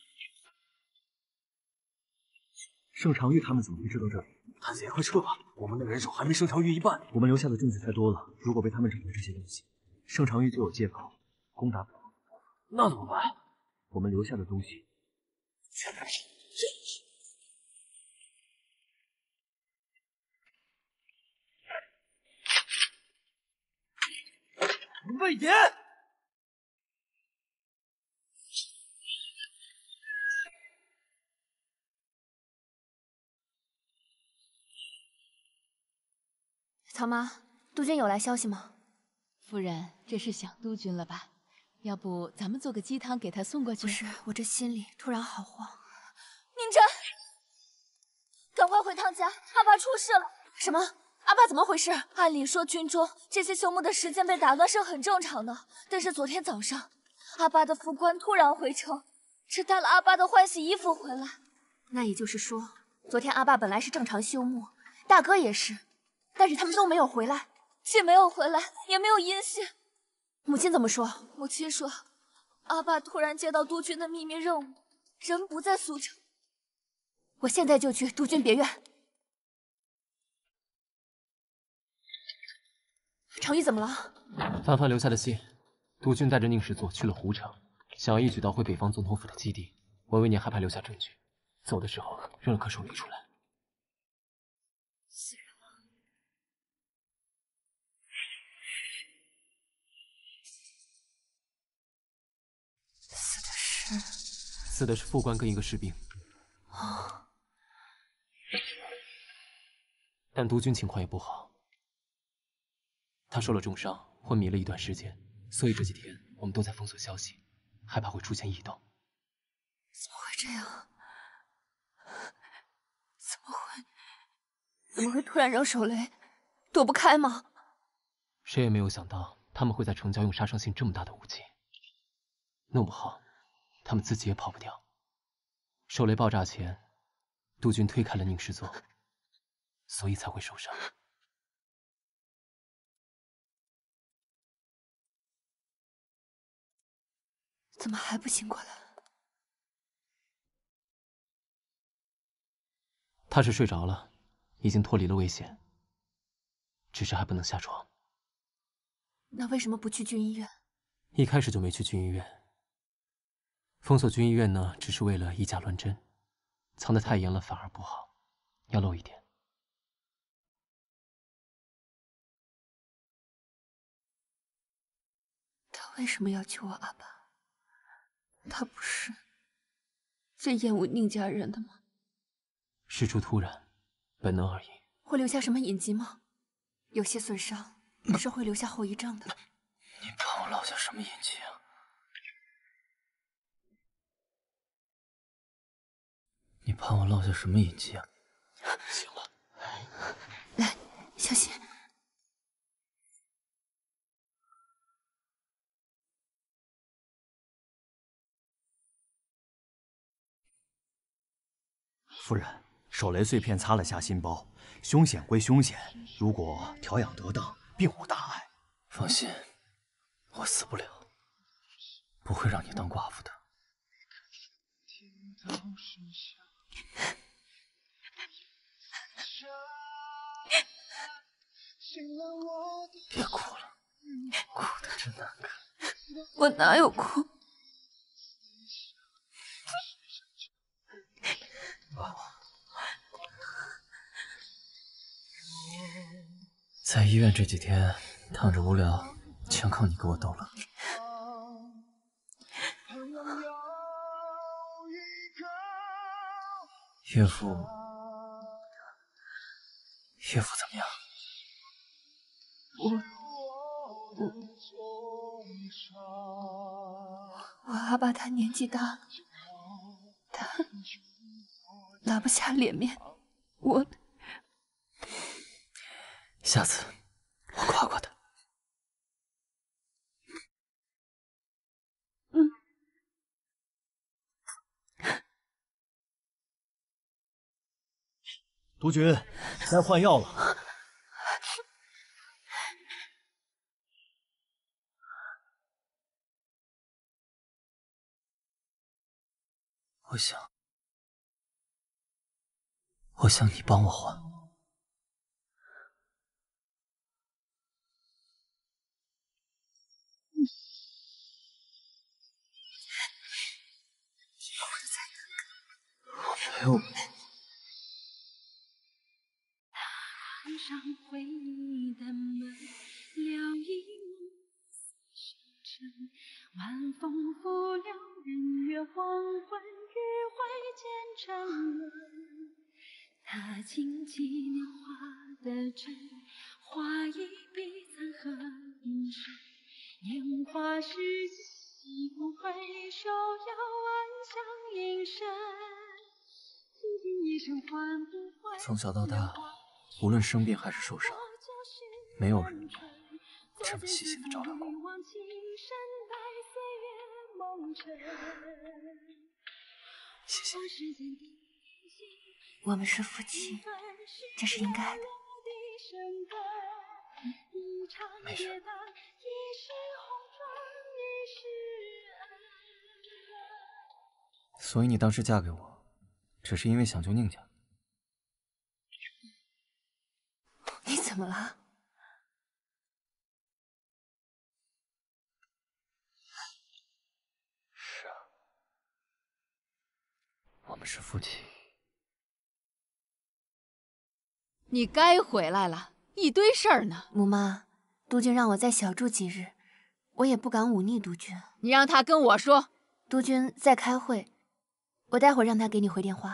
盛长玉他们怎么会知道这里？ 太子爷，快撤吧！我们的人手还没盛长玉一半。 我们留下的证据太多了，如果被他们找到这些东西，盛长玉就有借口攻打北方。 那怎么办？ 我们留下的东西， 魏延。 曹妈，督军有来消息吗？ 夫人，这是想督军了吧？要不咱们做个鸡汤给他送过去？ 不是，我这心里突然好慌。 宁真，赶快回趟家，阿爸出事了！ 什么？阿爸怎么回事？ 按理说军中这些休牧的时间被打乱是很正常的，但是昨天早上，阿爸的副官突然回城，只带了阿爸的换洗衣服回来。 那也就是说，昨天阿爸本来是正常休牧，大哥也是。但是他们都没有回来， 既没有回来，也没有音信。 母亲怎么说？ 母亲说，阿爸突然接到督军的秘密任务，人不在苏城。 我现在就去督军别院。长玉怎么了？ 凡凡留下的信，督军带着宁氏座去了湖城，想要一举捣毁北方总统府的基地。文威年还派留下证据，走的时候扔了颗手雷出来。死的是副官跟一个士兵， 哦， 但督军情况也不好，他受了重伤，昏迷了一段时间，所以这几天我们都在封锁消息，害怕会出现异动。 怎么会这样？怎么会？怎么会突然扔手雷？躲不开吗？ 谁也没有想到他们会在城郊用杀伤性这么大的武器，弄不好他们自己也跑不掉。手雷爆炸前，督军推开了宁氏座，所以才会受伤。 怎么还不醒过来？ 他是睡着了，已经脱离了危险，只是还不能下床。 那为什么不去军医院？ 一开始就没去军医院。封锁军医院呢，只是为了以假乱真，藏得太严了反而不好，要露一点。 他为什么要救我阿爸？他不是最厌恶宁家人的吗？ 事出突然，本能而已。 会留下什么隐疾吗？有些损伤是会留下后遗症的。 你怕我落下什么隐疾啊？你怕我落下什么隐疾啊？ 行了， 来，小心。 夫人，手雷碎片擦了下心包，凶险归凶险，如果调养得当，并无大碍。 放心，我死不了，不会让你当寡妇的。 别哭了，哭得真难看。 我哪有哭？ 在医院这几天，躺着无聊，全靠你给我逗乐。岳父，岳父怎么样？ 我我我阿爸他年纪大了，他拉不下脸面，我下次我夸夸他。 嗯。 督军，该换药了。 我想，我想你帮我换。没有。 踏上回忆的门，聊一梦深沉。晚风拂了日月黄昏，余晖渐沉沦。他轻启年华的针，画一笔残痕深。年华逝去，一不回首，遥安详隐身。倾听一声唤不回。 从小到大，无论生病还是受伤，没有人这么细心的照料过我。谢谢。 我们是夫妻，这是应该的。 没事。所以你当时嫁给我，只是因为想救宁家？ 你怎么了？ 是啊，我们是夫妻。 你该回来了，一堆事儿呢。 母妈，督军让我再小住几日，我也不敢忤逆督军。 你让他跟我说。 督军在开会，我待会儿让他给你回电话。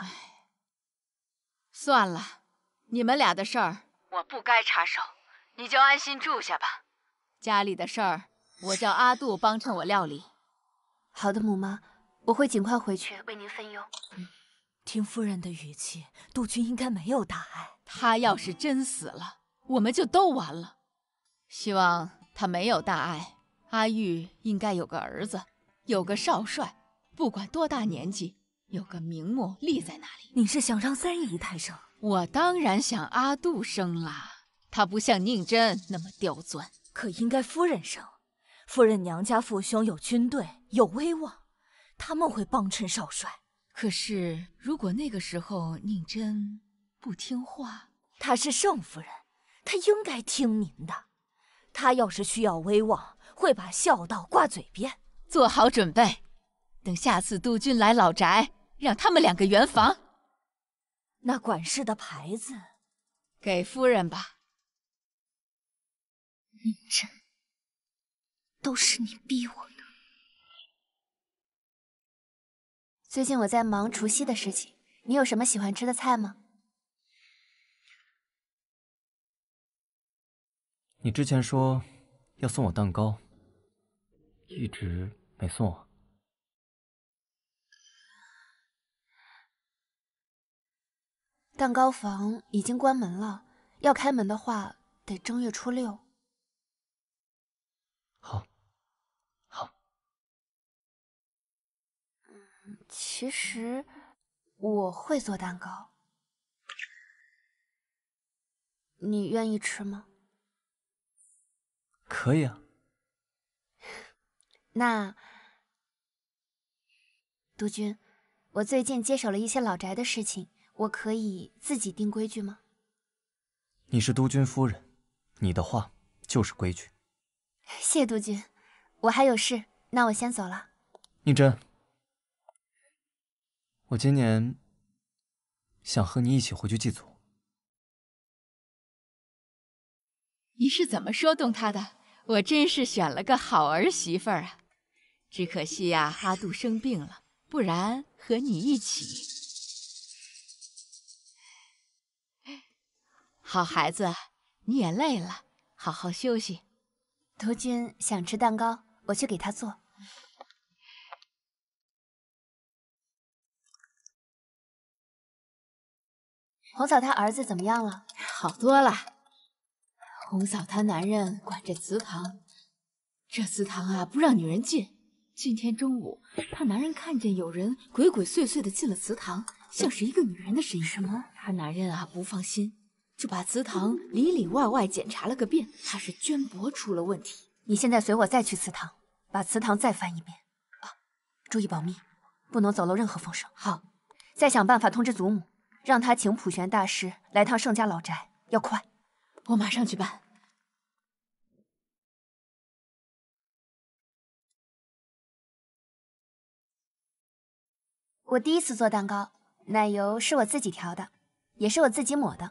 算了，你们俩的事儿我不该插手，你就安心住下吧。家里的事儿我叫阿杜帮衬我料理。 好的，母妈，我会尽快回去为您分忧。 嗯，听夫人的语气，督军应该没有大碍。 他要是真死了，我们就都完了。希望他没有大碍。阿玉应该有个儿子，有个少帅，不管多大年纪，有个名目立在那里。 你是想让三姨太生？ 我当然想阿杜生啦，他不像宁真那么刁钻。 可应该夫人生。夫人娘家父兄有军队，有威望，他们会帮衬少帅。 可是如果那个时候宁真不听话， 她是盛夫人，她应该听您的。她要是需要威望，会把孝道挂嘴边。 做好准备，等下次督军来老宅，让他们两个圆房。 那管事的牌子， 给夫人吧。 宁真，都是你逼我的。最近我在忙除夕的事情，你有什么喜欢吃的菜吗？ 你之前说要送我蛋糕，一直没送我。 蛋糕房已经关门了，要开门的话得正月初六。 好，好。 嗯，其实我会做蛋糕，你愿意吃吗？ 可以啊。 那，督军，我最近接手了一些老宅的事情，我可以自己定规矩吗？ 你是督军夫人， 你的话就是规矩。 谢督军，我还有事，那我先走了。 宁真，我今年想和你一起回去祭祖。 你是怎么说动他的？我真是选了个好儿媳妇儿啊！只可惜呀、啊，阿杜生病了，不然和你一起。好孩子，你也累了，好好休息。 督军想吃蛋糕，我去给他做。红嫂她儿子怎么样了？ 好多了。红嫂她男人管着祠堂，这祠堂啊不让女人进。今天中午，她男人看见有人鬼鬼祟祟的进了祠堂，像是一个女人的身影。什么？她男人啊不放心，就把祠堂里里外外检查了个遍，怕是绢帛出了问题。 你现在随我再去祠堂，把祠堂再翻一遍。啊，注意保密，不能走漏任何风声。好，再想办法通知祖母，让他请普玄大师来趟盛家老宅，要快。 我马上去办。 我第一次做蛋糕，奶油是我自己调的，也是我自己抹的。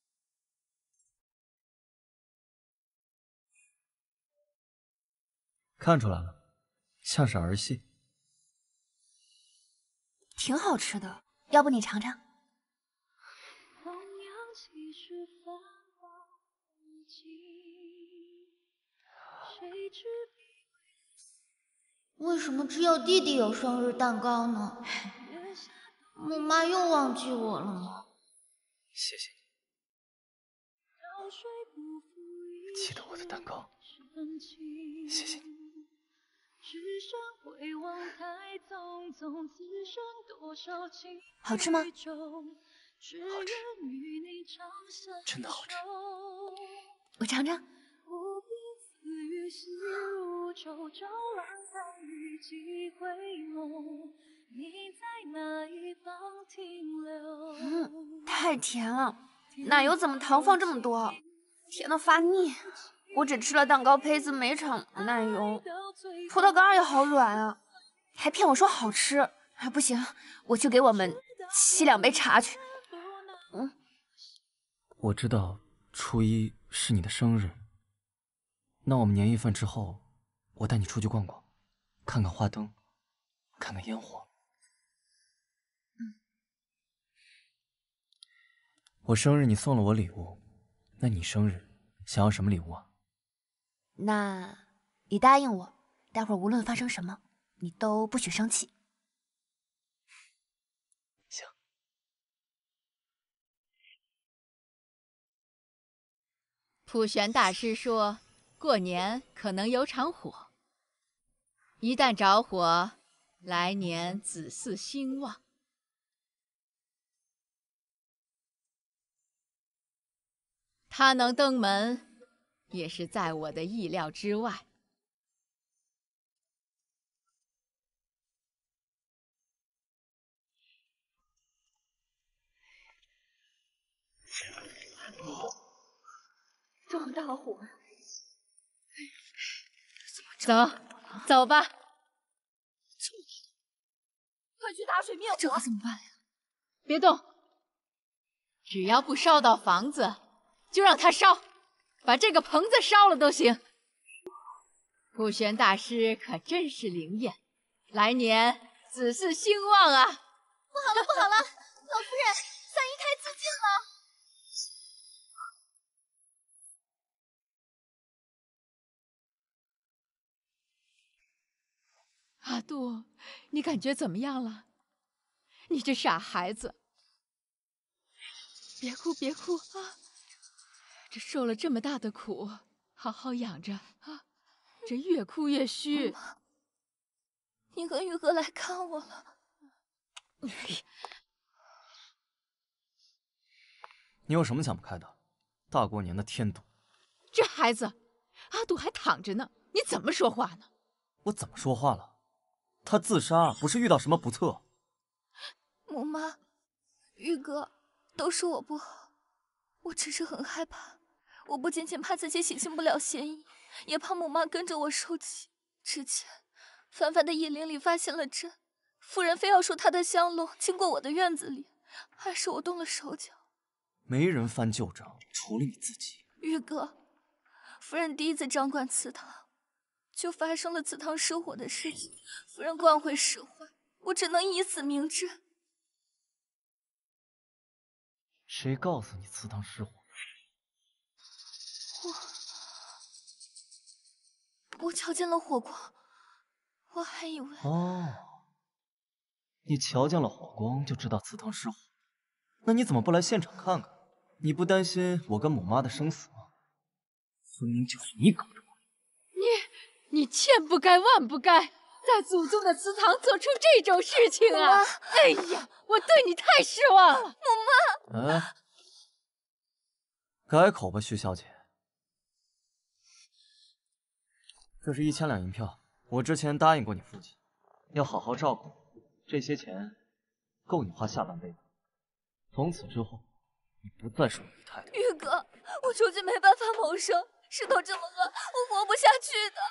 看出来了，像是儿戏。 挺好吃的，要不你尝尝？ 为什么只有弟弟有生日蛋糕呢？母妈又忘记我了吗？ 谢谢你，记得我的蛋糕，谢谢你。 好吃吗？ 好吃，真的好吃。 我尝尝。嗯，太甜了，奶油怎么糖放这么多？甜的发腻。我只吃了蛋糕胚子，没尝奶油。葡萄干也好软啊，还骗我说好吃。啊，不行，我去给我们沏两杯茶去。嗯， 我知道初一是你的生日，那我们年夜饭之后，我带你出去逛逛，看看花灯，看看烟火。 嗯， 我生日你送了我礼物，那你生日想要什么礼物啊？ 那你答应我，待会儿无论发生什么，你都不许生气。 行。 普玄大师说，过年可能有场火，一旦着火，来年子嗣兴旺。他能登门，也是在我的意料之外。 撞大火！ 走，走吧。 快去打水灭火！ 这可怎么办呀？ 别动，只要不烧到房子，就让它烧，把这个棚子烧了都行。普玄大师可真是灵验，来年子嗣兴旺啊！ 不好了，不好了，老夫人，三姨太自尽了。 阿杜，你感觉怎么样了？你这傻孩子，别哭别哭啊！这受了这么大的苦，好好养着啊！这越哭越虚。 妈，你和玉哥来看我了。 你有什么想不开的？大过年的添堵。 这孩子，阿杜还躺着呢，你怎么说话呢？ 我怎么说话了？他自杀不是遇到什么不测？ 母妈，玉哥，都是我不好，我只是很害怕， 我不仅仅怕自己洗清不了嫌疑，也怕母妈跟着我受气。之前，凡凡的异灵里发现了针，夫人非要说她的香笼经过我的院子里，还是我动了手脚。 没人翻旧账，除了你自己。 玉哥，夫人第一次掌管祠堂，就发生了祠堂失火的事情。夫人惯会使坏，我只能以死明志。 谁告诉你祠堂失火？ 我我瞧见了火光，我还以为…… 哦，你瞧见了火光就知道祠堂失火，那你怎么不来现场看看？你不担心我跟母妈的生死吗？分明就是你搞的鬼！ 你你千不该万不该，在祖宗的祠堂做出这种事情啊！哎呀，我对你太失望了， 母妈。哎，改口吧，徐小姐。这是一千两银票，我之前答应过你父亲，要好好照顾你，这些钱够你花下半辈子。从此之后，你不再是我姨太太。 玉哥，我出去没办法谋生，石头这么乱，我活不下去的。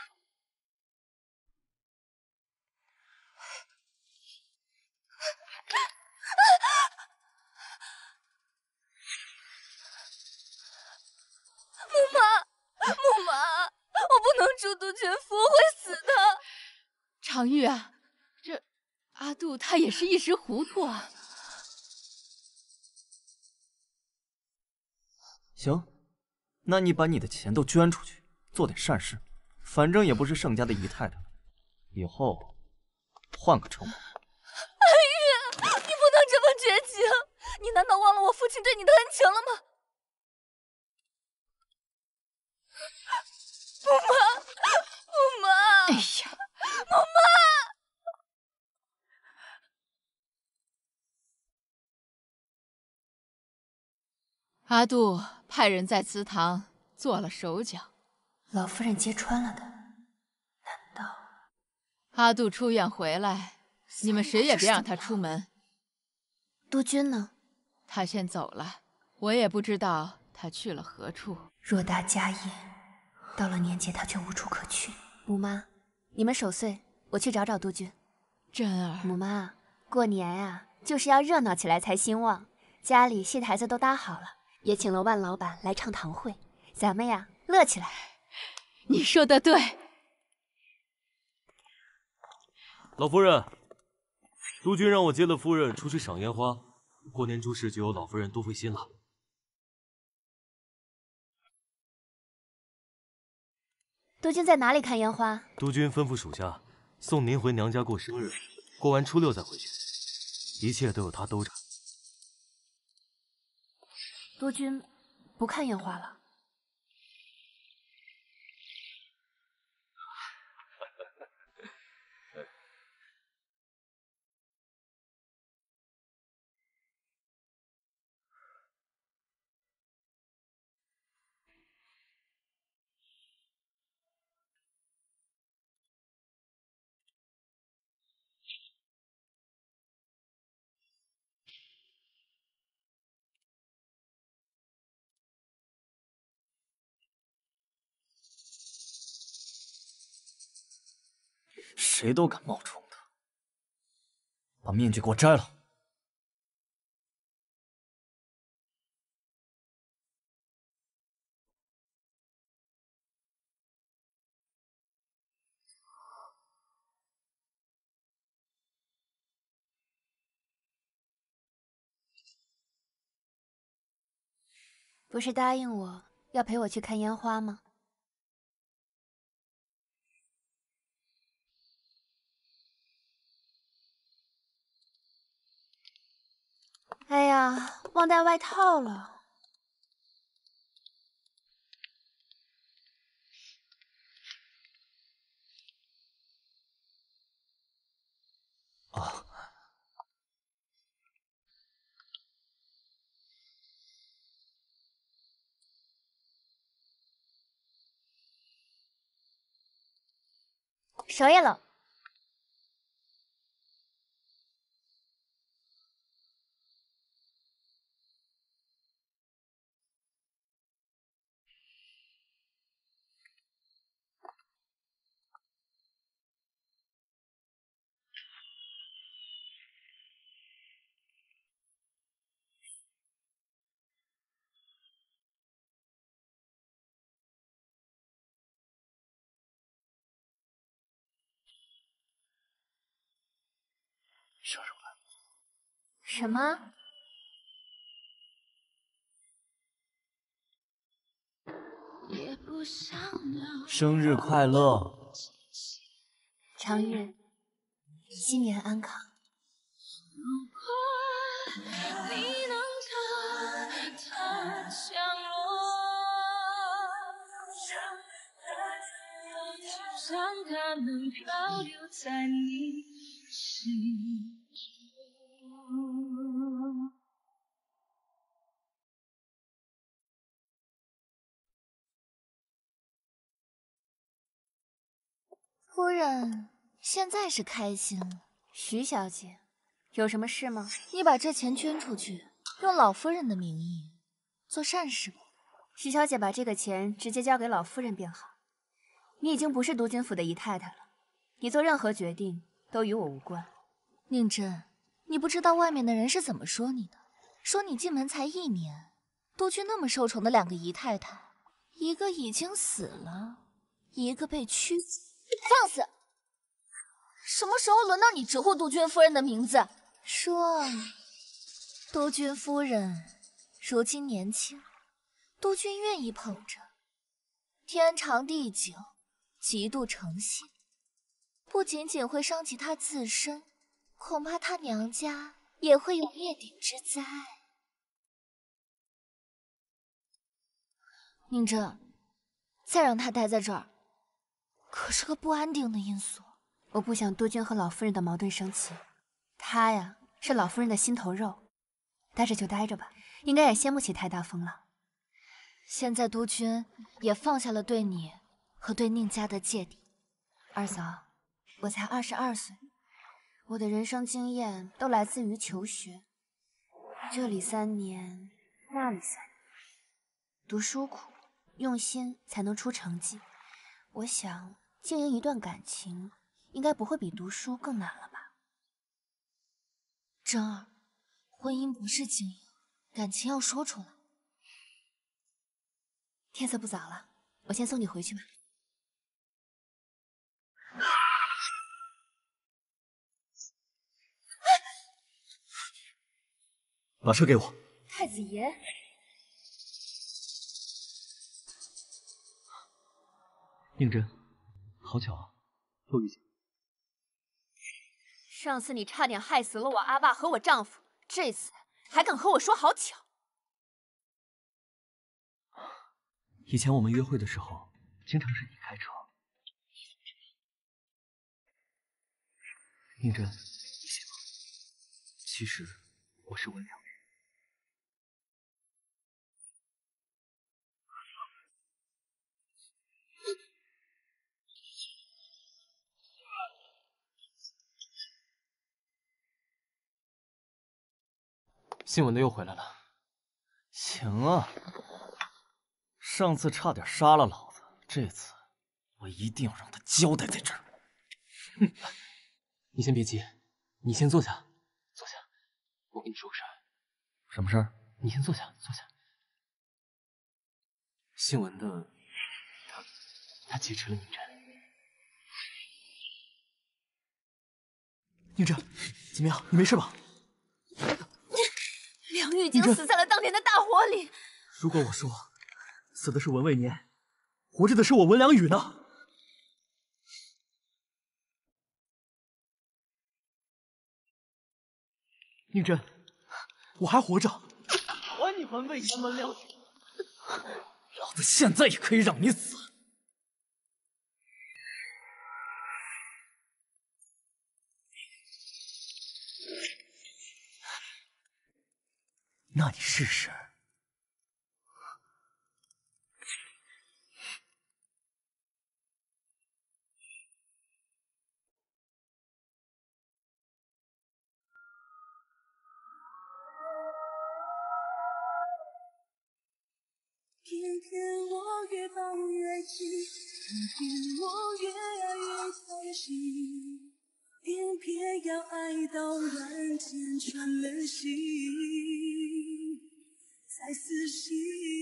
母妈，母妈，我不能助杜鹃夫，我会死的。 常玉啊，这阿杜他也是一时糊涂啊。 行，那你把你的钱都捐出去，做点善事，反正也不是盛家的姨太太了，以后换个称呼。 哎玉，你不能这么绝情！你难道忘了我父亲对你的恩情了吗？母妈，母妈！ 哎呀， 母妈！ 阿杜派人在祠堂做了手脚， 老夫人揭穿了的。难道阿杜出院回来，你们谁也别让他出门。 督军呢？ 他先走了，我也不知道他去了何处。 偌大家业，到了年节他却无处可去。母妈，你们守岁，我去找找督军。 真儿， 母妈，过年啊，就是要热闹起来才兴旺。家里戏台子都搭好了，也请了万老板来唱堂会，咱们呀乐起来。 你说的对。 老夫人，督军让我接了夫人出去赏烟花，过年诸事就由老夫人多费心了。 督军在哪里看烟花？ 督军吩咐属下送您回娘家过生日，过完初六再回去，一切都有他兜着。 督军不看烟花了？ 谁都敢冒充他，把面具给我摘了！ 不是答应我要陪我去看烟花吗？哎呀，忘带外套了。 啊， 手也冷。 生日快乐！ 什么？ 生日快乐！ 长日，新年安康。 你能看它降落，让它能漂流在你心中。 夫人现在是开心了。 徐小姐，有什么事吗？ 你把这钱捐出去，用老夫人的名义做善事吧。 徐小姐把这个钱直接交给老夫人便好。你已经不是督军府的姨太太了，你做任何决定都与我无关。 宁真，你不知道外面的人是怎么说你的，说你进门才一年，督军那么受宠的两个姨太太，一个已经死了，一个被驱死。放肆！什么时候轮到你直呼督军夫人的名字？说，督军夫人如今年轻，督军愿意捧着，天长地久，极度诚信，不仅仅会伤及她自身，恐怕她娘家也会有灭顶之灾。宁真，再让她待在这儿，可是个不安定的因素。 我不想督军和老夫人的矛盾升起，她呀是老夫人的心头肉，待着就待着吧，应该也掀不起太大风浪。 现在督军也放下了对你和对宁家的芥蒂。 二嫂，我才二十二岁，我的人生经验都来自于求学，这里三年，那里三年，读书苦，用心才能出成绩。我想经营一段感情，应该不会比读书更难了吧？ 真儿，婚姻不是经营，感情要说出来。 天色不早了，我先送你回去吧。 把车给我。 太子爷， 宁真，好巧啊，又遇见。 上次你差点害死了我阿爸和我丈夫，这次还敢和我说好巧？ 以前我们约会的时候，经常是你开车。宁真，你信吗？其实我是文良人。 姓文的又回来了。 行啊，上次差点杀了老子，这次我一定要让他交代在这儿。 哼，你先别急，你先坐下，坐下，我跟你说个事儿。 什么事儿？ 你先坐下，坐下。姓文的，他他劫持了宁真。宁真，怎么样？你没事吧？ 梁玉已经死在了当年的大火里。 如果我说死的是文卫年，活着的是我文良宇呢？宁真，我还活着。 还你文卫年文良宇，老子现在也可以让你死。那你试试。 偏偏我越抱越紧，偏偏我越爱越操心，偏偏要爱到人间穿了心，才死心。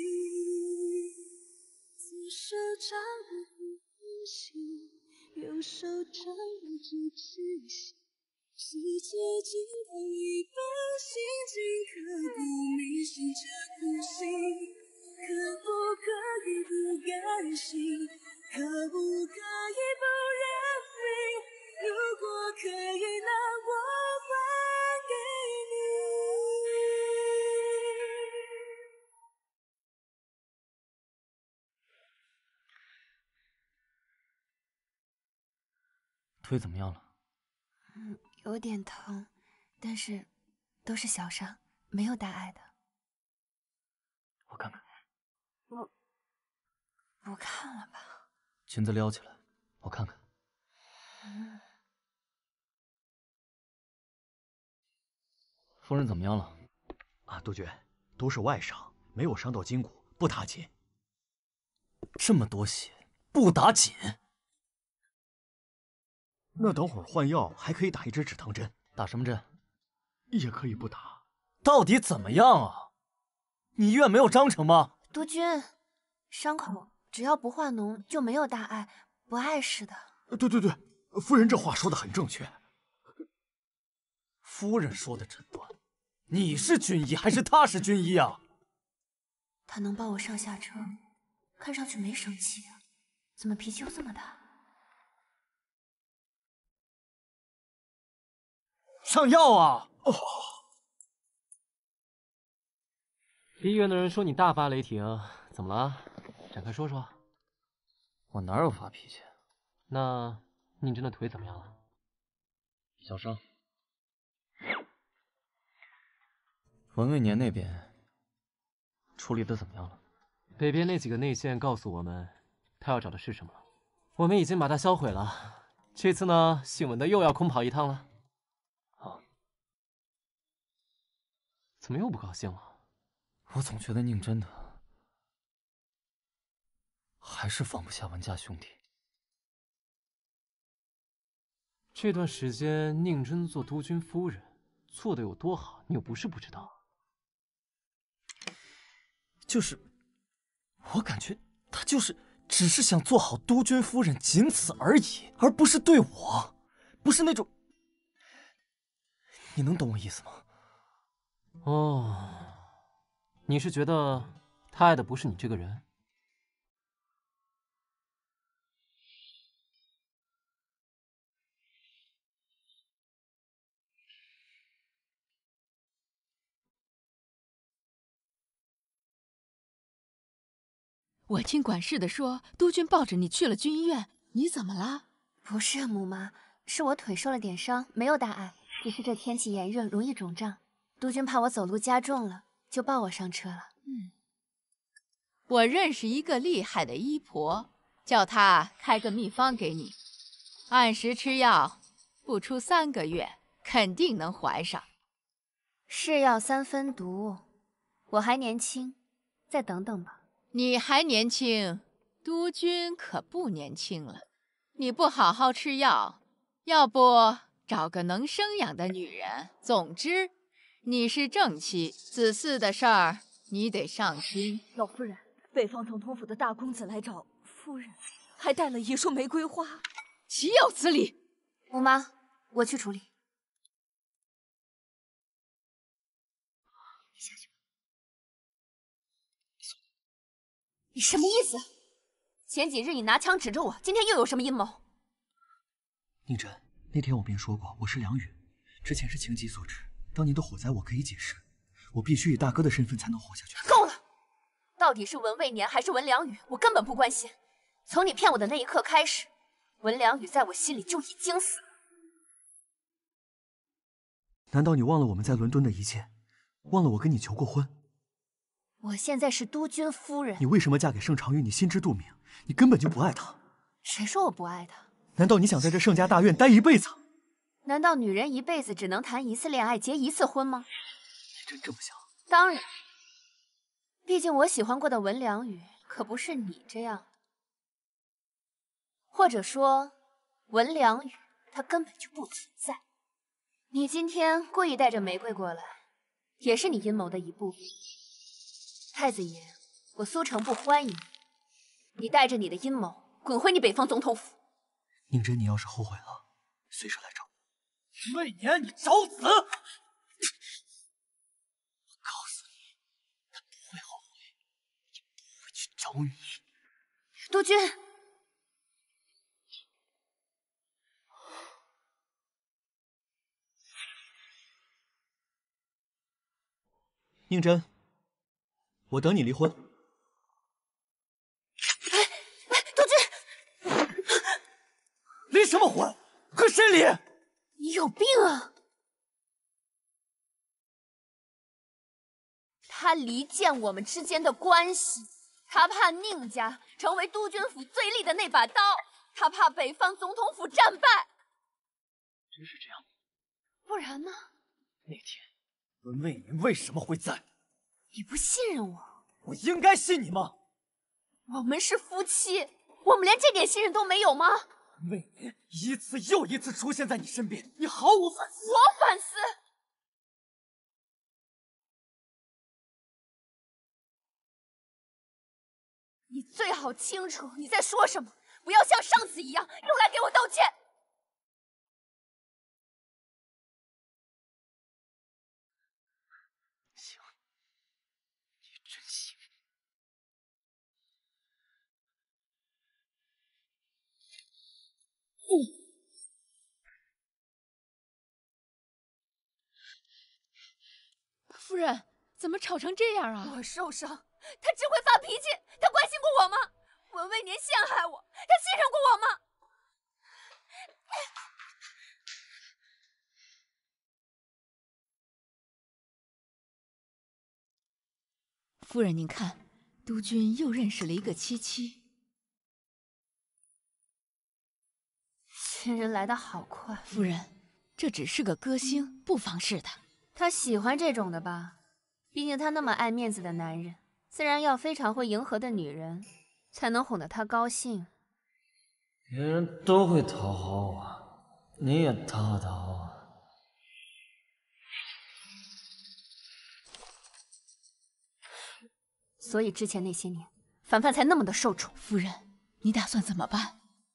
左手掌握红心，右手掌握着痴心， 世界尽头一把心情，刻骨铭心这苦心，可不可以不甘心？可不可以不认命？如果可以，那我还给你。 腿怎么样了？ 嗯，有点疼，但是都是小伤，没有大碍的。 我看看。 不，不看了吧。 裙子撩起来，我看看。 嗯。 夫人怎么样了？ 啊，督军，都是外伤，没有伤到筋骨，不打紧。 这么多血，不打紧？ 那等会儿换药还可以打一支止疼针。 打什么针？ 也可以不打。 到底怎么样啊？你医院没有章程吗？ 督军，伤口只要不化脓就没有大碍，不碍事的。 对对对，夫人这话说的很正确。 夫人说的诊断，你是军医还是他是军医啊？ 他能抱我上下车，看上去没生气啊，怎么脾气又这么大？ 上药啊！哦。 医院的人说你大发雷霆，怎么了？展开说说。 我哪有发脾气？ 那宁真的腿怎么样了？ 小伤。文卫年那边处理的怎么样了？ 北边那几个内线告诉我们，他要找的是什么了。我们已经把他销毁了。这次呢，姓文的又要空跑一趟了。 好。 怎么又不高兴了？ 我总觉得宁真的还是放不下文家兄弟。 这段时间宁真做督军夫人，做的有多好，你又不是不知道。 就是，我感觉他就是只是想做好督军夫人，仅此而已，而不是对我，不是那种，你能懂我意思吗？ 哦，你是觉得他爱的不是你这个人？ 我听管事的说，督军抱着你去了军医院，你怎么了？ 不是母妈，是我腿受了点伤，没有大碍，只是这天气炎热，容易肿胀。督军怕我走路加重了，就抱我上车了。 嗯，我认识一个厉害的医婆，叫她开个秘方给你，按时吃药，不出三个月，肯定能怀上。 是药三分毒，我还年轻，再等等吧。 你还年轻，督军可不年轻了。你不好好吃药，要不找个能生养的女人。总之，你是正妻，子嗣的事儿你得上心。 老夫人，北方总统府的大公子来找夫人，还带了一束玫瑰花， 岂有此理！ 母妈，我去处理。你下去吧。你什么意思？前几日你拿枪指着我，今天又有什么阴谋？ 宁真，那天我便说过，我是梁宇，之前是情急所致，当年的火灾我可以解释，我必须以大哥的身份才能活下去。 够了！到底是文卫年还是文良宇，我根本不关心。从你骗我的那一刻开始，文良宇在我心里就已经死了。 难道你忘了我们在伦敦的一切，忘了我跟你求过婚？ 我现在是督军夫人。 你为什么嫁给盛长宇？你心知肚明，你根本就不爱他。 谁说我不爱他？ 难道你想在这盛家大院待一辈子？ 难道女人一辈子只能谈一次恋爱，结一次婚吗？ 你真这么想？ 当然，毕竟我喜欢过的文良宇可不是你这样的，或者说，文良宇他根本就不存在。你今天故意带着玫瑰过来，也是你阴谋的一部分。太子爷，我苏城不欢迎你，你带着你的阴谋滚回你北方总统府。 宁真，你要是后悔了，随时来找我。 魏年，你找死！我告诉你，他不会后悔，也不会去找你。 督军， 宁真，我等你离婚。 哎哎，督军， 离什么婚？和谁离？ 你有病啊！他离间我们之间的关系，他怕宁家成为督军府最利的那把刀，他怕北方总统府战败。 真是这样吗？ 不然呢？ 那天文魏年为什么会在？ 你不信任我？ 我应该信你吗？ 我们是夫妻，我们连这点信任都没有吗？ 魏年一次又一次出现在你身边，你毫无反思。 我反思。你最好清楚你在说什么，不要像上次一样又来给我道歉。 行，你真行。 嗯。 夫人，怎么吵成这样啊？ 我受伤，他只会发脾气。他关心过我吗？文魏年陷害我，他信任过我吗？ 夫人，您看，督军又认识了一个七七。 新人来得好快。 夫人，这只是个歌星，不妨事的。 他喜欢这种的吧？毕竟他那么爱面子的男人，自然要非常会迎合的女人，才能哄得他高兴。 别人都会讨好我，你也讨好讨好我。 所以之前那些年，凡凡才那么的受宠。 夫人，你打算怎么办？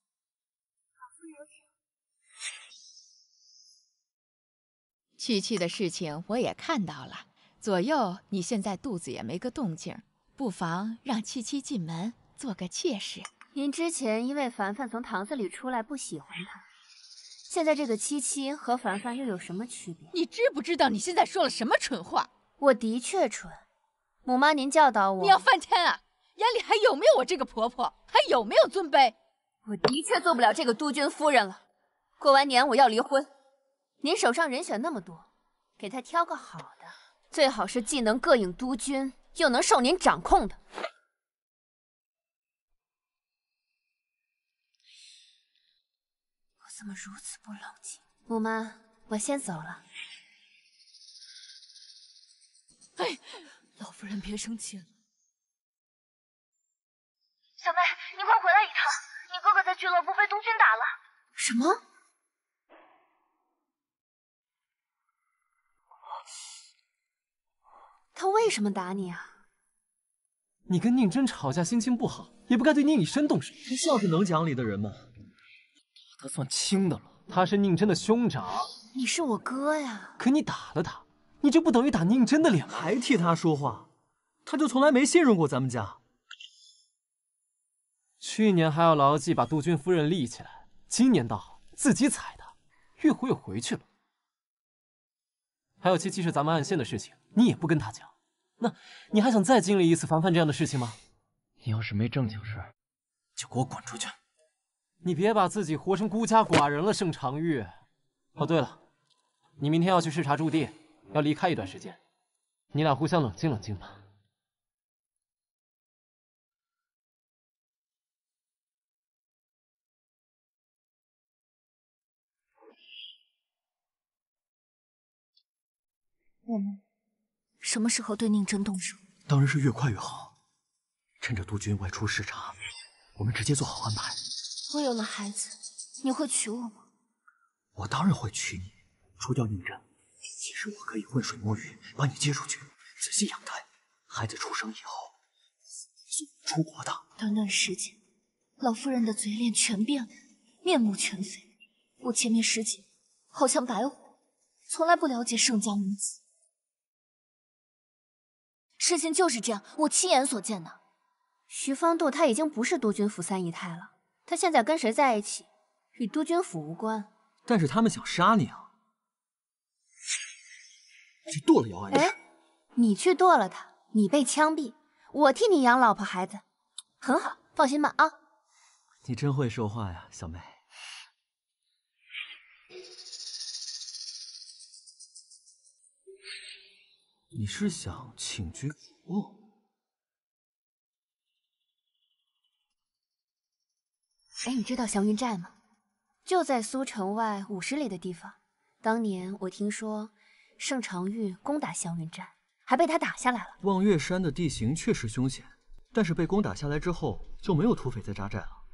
七七的事情我也看到了，左右你现在肚子也没个动静，不妨让七七进门做个妾室。 您之前因为凡凡从堂子里出来不喜欢他，现在这个七七和凡凡又有什么区别？ 你知不知道你现在说了什么蠢话？ 我的确蠢，母妈您教导我。 你要翻天啊！眼里还有没有我这个婆婆？还有没有尊卑？ 我的确做不了这个督军夫人了。过完年我要离婚。您手上人选那么多，给他挑个好的，最好是既能膈应督军，又能受您掌控的。我怎么如此不冷静？母妈，我先走了。 哎，老夫人别生气了。 小妹，你快回来一趟，你哥哥在俱乐部被督军打了。 什么？他为什么打你啊？ 你跟宁真吵架，心情不好，也不该对宁以身动手。 这像是能讲理的人吗？ 打他算轻的了。 他是宁真的兄长， 你是我哥呀。 可你打了他，你就不等于打宁真的脸吗？ 还替他说话，他就从来没信任过咱们家。 去年还要牢记把督军夫人立起来，今年倒好，自己踩的，越回又回去了。还有七七是咱们暗线的事情，你也不跟他讲，那你还想再经历一次凡凡这样的事情吗？ 你要是没正经事，就给我滚出去！ 你别把自己活成孤家寡人了，盛长玉。哦，对了，你明天要去视察驻地，要离开一段时间，你俩互相冷静冷静吧。 我们什么时候对宁真动手？ 当然是越快越好。趁着督军外出视察，我们直接做好安排。 我有了孩子，你会娶我吗？ 我当然会娶你，除掉宁真。其实我可以浑水摸鱼，把你接出去，仔细养胎。孩子出生以后，送你出国的。 短短时间，老夫人的嘴脸全变了，面目全非。我前面十几， 好像白虎，从来不了解盛家女子。事情就是这样，我亲眼所见的。 徐方度他已经不是督军府三姨太了，他现在跟谁在一起，与督军府无关。 但是他们想杀你啊！去剁了姚安之。 哎，你去剁了他，你被枪毙，我替你养老婆孩子，很好，放心吧啊！ 你真会说话呀，小妹。你是想请君赴瓮？ 哎，你知道祥云寨吗？就在苏城外五十里的地方。当年我听说盛长玉攻打祥云寨，还被他打下来了。 望月山的地形确实凶险，但是被攻打下来之后，就没有土匪再扎寨了。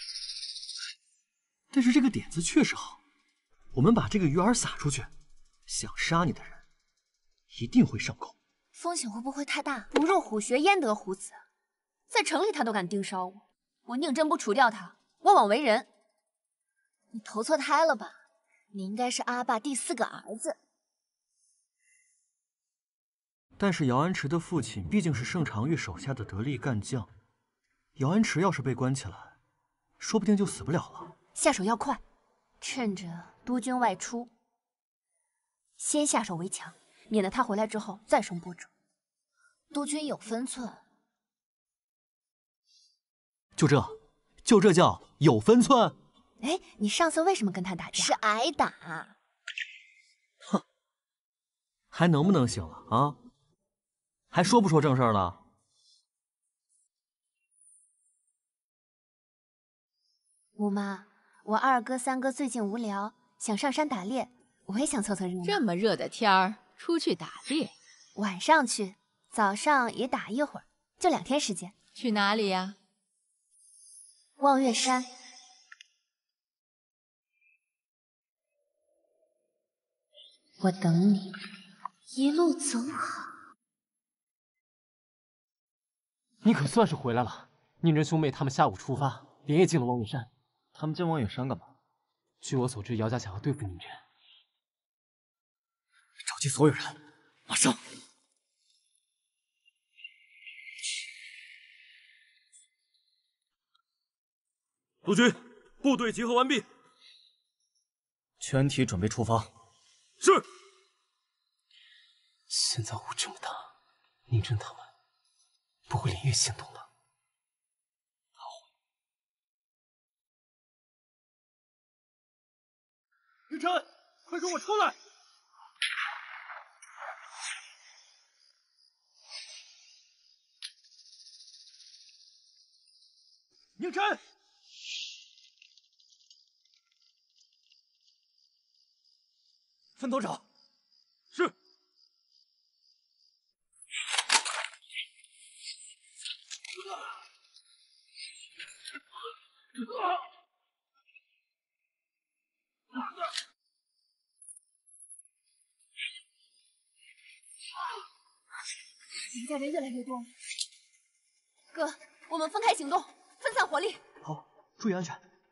但是这个点子确实好，我们把这个鱼饵撒出去，想杀你的人一定会上钩。 风险会不会太大？ 不入虎穴焉得虎子？在城里他都敢盯梢我，我宁真不除掉他，我枉为人。 你投错胎了吧？你应该是阿爸第四个儿子。 但是姚安池的父亲毕竟是盛长玉手下的得力干将，姚安池要是被关起来，说不定就死不了了。 下手要快，趁着督军外出，先下手为强，免得他回来之后再生波折。 督军有分寸， 就这，就这叫有分寸？ 哎，你上次为什么跟他打架？ 是挨打。 哼，还能不能行了啊？还说不说正事儿了？ 姑妈，我二哥、三哥最近无聊，想上山打猎，我也想凑凑热闹。 这么热的天儿，出去打猎？ 晚上去，早上也打一会儿，就两天时间。 去哪里呀？ 望月山。我等你， 一路走好。 你可算是回来了。宁真兄妹他们下午出发，连夜进了望月山。 他们进望月山干嘛？ 据我所知，姚家想要对付宁真。 召集所有人，马上！ 督军，部队集合完毕， 全体准备出发。 是。 现在雾这么大，宁真他们不会连夜行动了。 宁真，快跟我出来！宁真，分头找。 是。 宁家人越来越多了，哥，我们分开行动，分散火力。 好，注意安全。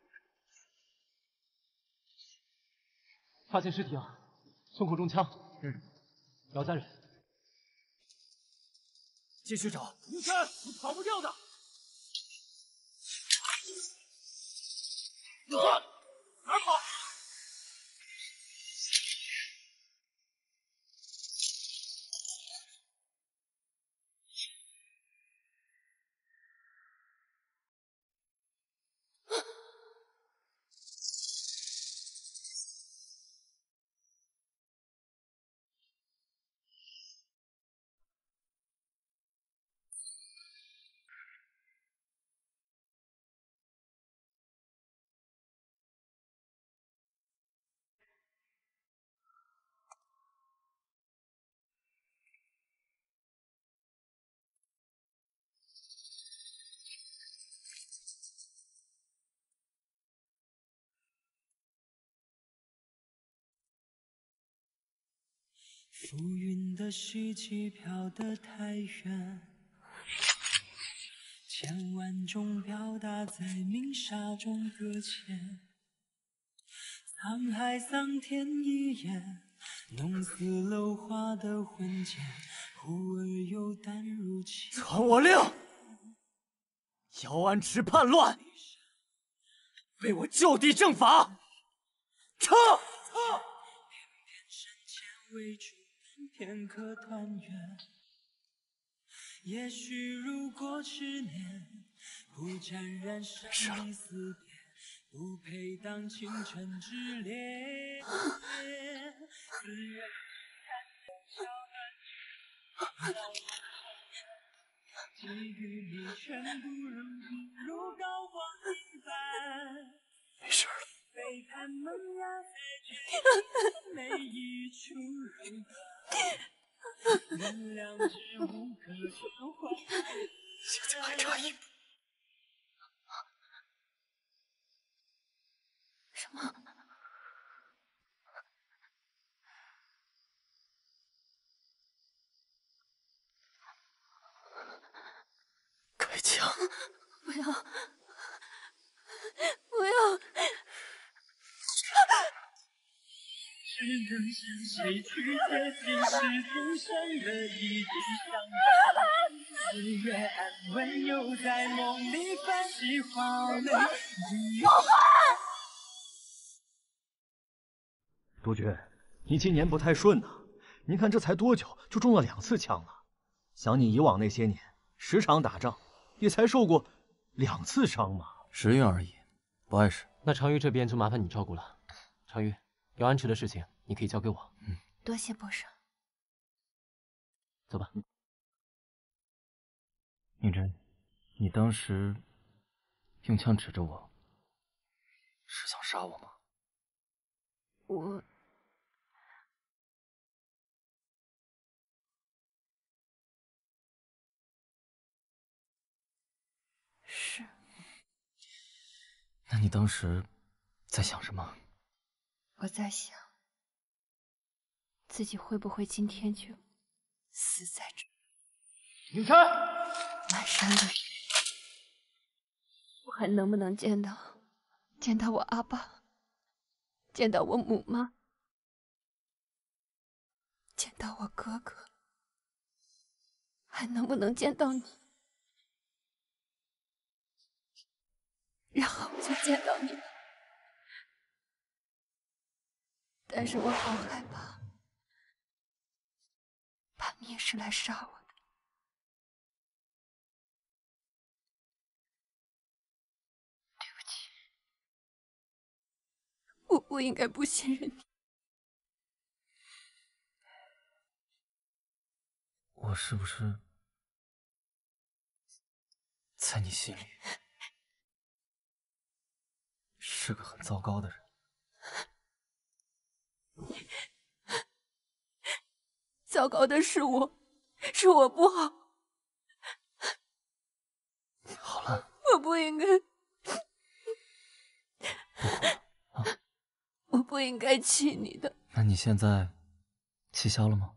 发现尸体了，胸口中枪。嗯，姚家人。 继续找。宁真，你跑不掉的。哪儿跑？ 浮云的希冀飘得太远，千万种表达在明沙中搁浅。 沧海桑田一眼，弄死楼花的魂剑，忽而又淡如情。 传我令，姚安池叛乱，为我就地正法，撤！ 为主天可团圆，也许如果十年不沾染生离死别，不配当倾城之恋。自然给予你全部如今如高光一般。 没事了。 背叛萌芽在每一处柔软，原谅只无可救还。 现在还差一步。 什么？ 开枪！ 不要！不要！ 只能向谁去接近是今生的一句相伴，岁月安稳又在梦里泛起花蕾。 督军，你今年不太顺呐、啊。您看这才多久就中了两次枪了？想你以往那些年，十场打仗也才受过两次伤嘛。 时运而已，不碍事。 那常玉这边就麻烦你照顾了。常玉，姚安池的事情你可以交给我。 嗯， 多谢博士。 走吧。 宁真，你当时用枪指着我，是想杀我吗？ 我。是。 那你当时在想什么？ 我在想，自己会不会今天就死在这？ 宁琛， 满山的雨，我还能不能见到见到我阿爸，见到我母妈，见到我哥哥，还能不能见到你？然后我就见到你了。但是我好害怕，怕你也是来杀我的。对不起，我不应该不信任你。 我是不是在你心里是个很糟糕的人？ 糟糕的是我，是我不好。 好了， 我不应该， 啊、 我不应该气你的。 那你现在气消了吗？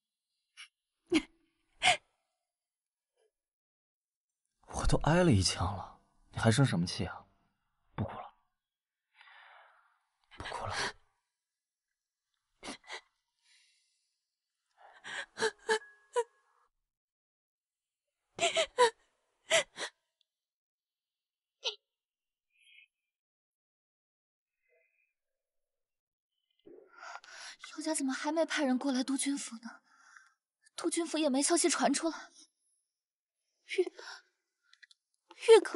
我都挨了一枪了，你还生什么气啊？不哭了，不哭了。 姚家怎么还没派人过来督军府呢？督军府也没消息传出来。玉，玉哥，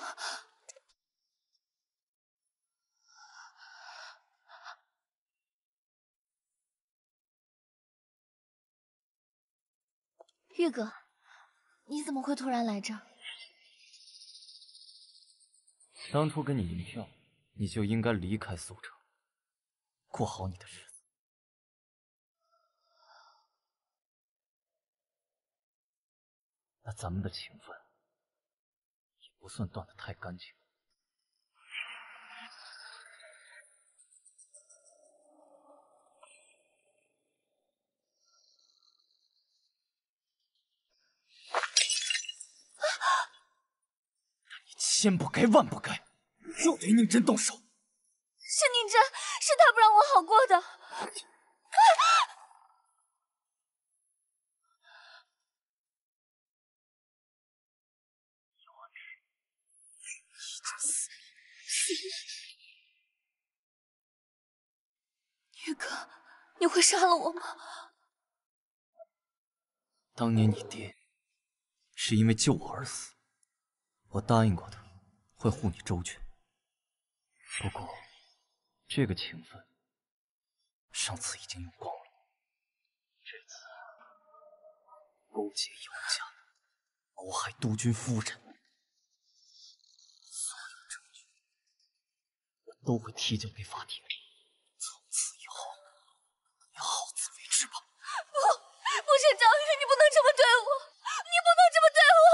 玉哥，你怎么会突然来这儿？ 当初跟你赢票，你就应该离开苏城，过好你的日子。那咱们的情分也不算断得太干净。你千不该万不该，又对宁真动手。 是宁真，是他不让我好过的。玉哥，你会杀了我吗？ 当年你爹是因为救我而死，我答应过他会护你周全。不过，这个情分上次已经用光了，这次勾结姚家，谋害督军夫人，所有证据我都会提交给法庭。从此以后，你好自为之吧。 不，不是张宇，你不能这么对我，你不能这么对我。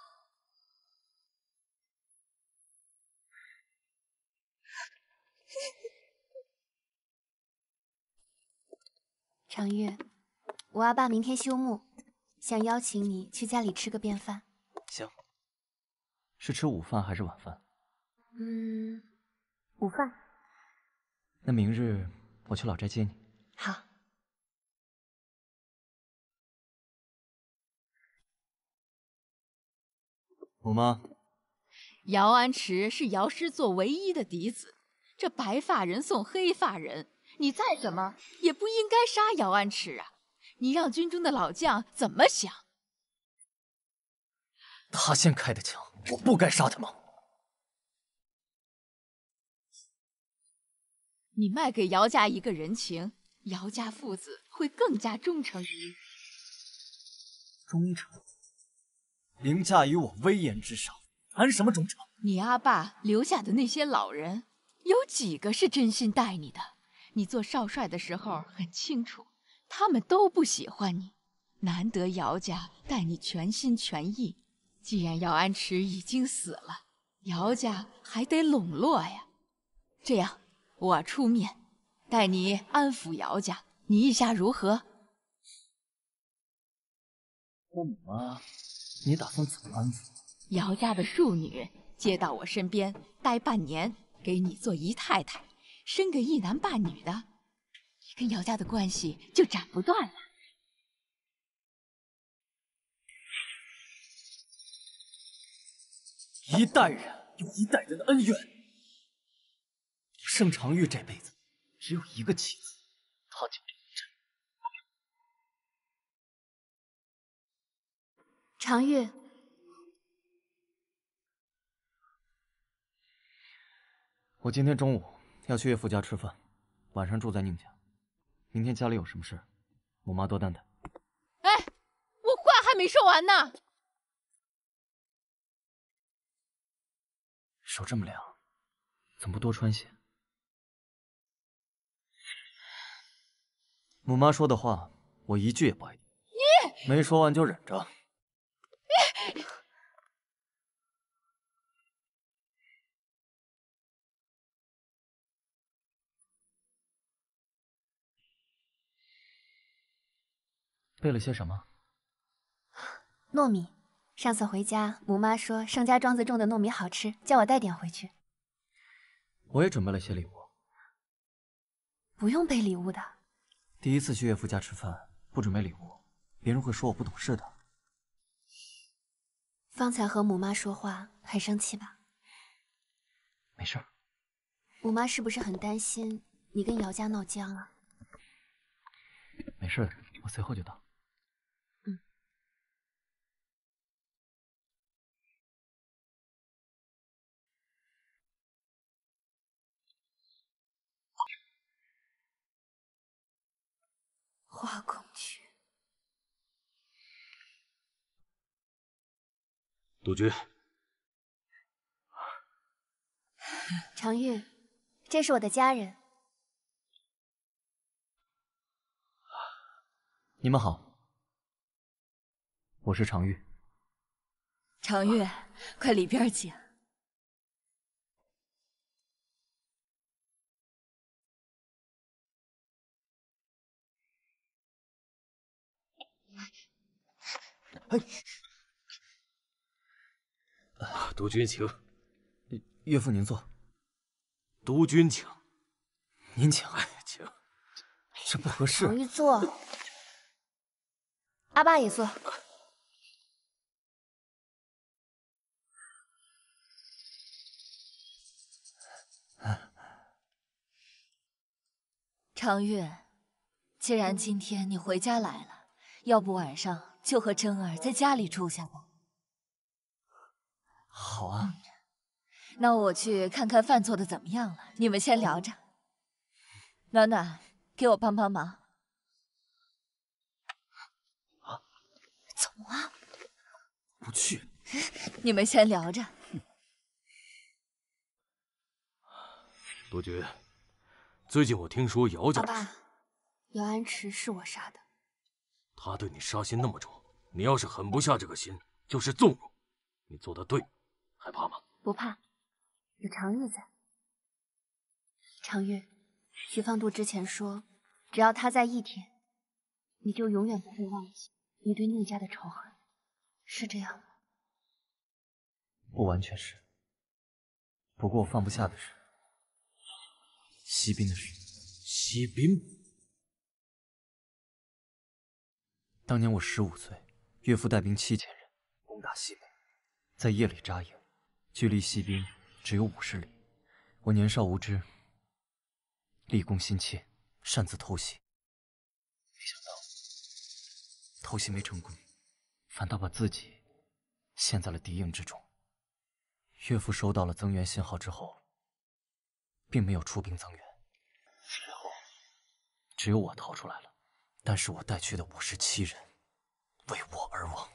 常玉，我阿爸明天休沐，想邀请你去家里吃个便饭。 行，是吃午饭还是晚饭？ 嗯，午饭。 那明日我去老宅接你。 好。 母妈， 姚安池是姚师座唯一的嫡子，这白发人送黑发人。你再怎么也不应该杀姚安池啊！你让军中的老将怎么想？ 他先开的枪，我不该杀他吗？ 你卖给姚家一个人情，姚家父子会更加忠诚于你。 忠诚，凌驾于我威严之上，谈什么忠诚？ 你阿爸留下的那些老人，有几个是真心待你的？你做少帅的时候很清楚，他们都不喜欢你。难得姚家待你全心全意，既然姚安池已经死了，姚家还得笼络呀。这样，我出面带你安抚姚家，你意下如何？ 我母妈，你打算怎么安抚？ 姚家的庶女接到我身边待半年，给你做姨太太。生个一男半女的，你跟姚家的关系就斩不断了。 一代人有一代人的恩怨。盛长玉这辈子只有一个妻子，她叫林真。 常玉， 我今天中午要去岳父家吃饭，晚上住在宁家。明天家里有什么事，母妈多担待。 哎，我话还没说完呢。 手这么凉，怎么不多穿些？母妈说的话，我一句也不爱听。 你没说完就忍着。 你。 备了些什么？ 糯米。上次回家，母妈说盛家庄子种的糯米好吃，叫我带点回去。 我也准备了些礼物。 不用备礼物的。 第一次去岳父家吃饭，不准备礼物，别人会说我不懂事的。 方才和母妈说话，很生气吧？ 没事。 母妈是不是很担心你跟姚家闹僵啊？ 没事的，我随后就到。 嗯。花孔雀。 督军。 常玉，这是我的家人。 你们好，我是常玉。 常玉，快里边请。 哎， 督军请。 岳父您坐。 督军请。 您请。 哎， 这不合适。 常玉坐，阿爸也坐。 常玉，既然今天你回家来了，要不晚上就和真儿在家里住下吧？ 好啊。 那我去看看饭做的怎么样了，你们先聊着。暖暖，给我帮帮忙。 啊？ 走啊！ 不去。 你们先聊着。 多君，最近我听说姚家…… 阿爸，姚安池是我杀的。 他对你杀心那么重，你要是狠不下这个心，就是纵容。你做的对，害怕吗？ 不怕，有常玉在。常玉，徐放度之前说，只要他在一天，你就永远不会忘记你对宁家的仇恨，是这样吗？ 不完全是，不过我放不下的是西滨的事。 西滨？ 当年我十五岁，岳父带兵七千人攻打西北，在夜里扎营，距离西滨只有五十里。我年少无知，立功心切，擅自偷袭。没想到偷袭没成功，反倒把自己陷在了敌营之中。岳父收到了增援信号之后，并没有出兵增援。最后，只有我逃出来了。但是我带去的五十七人为我而亡，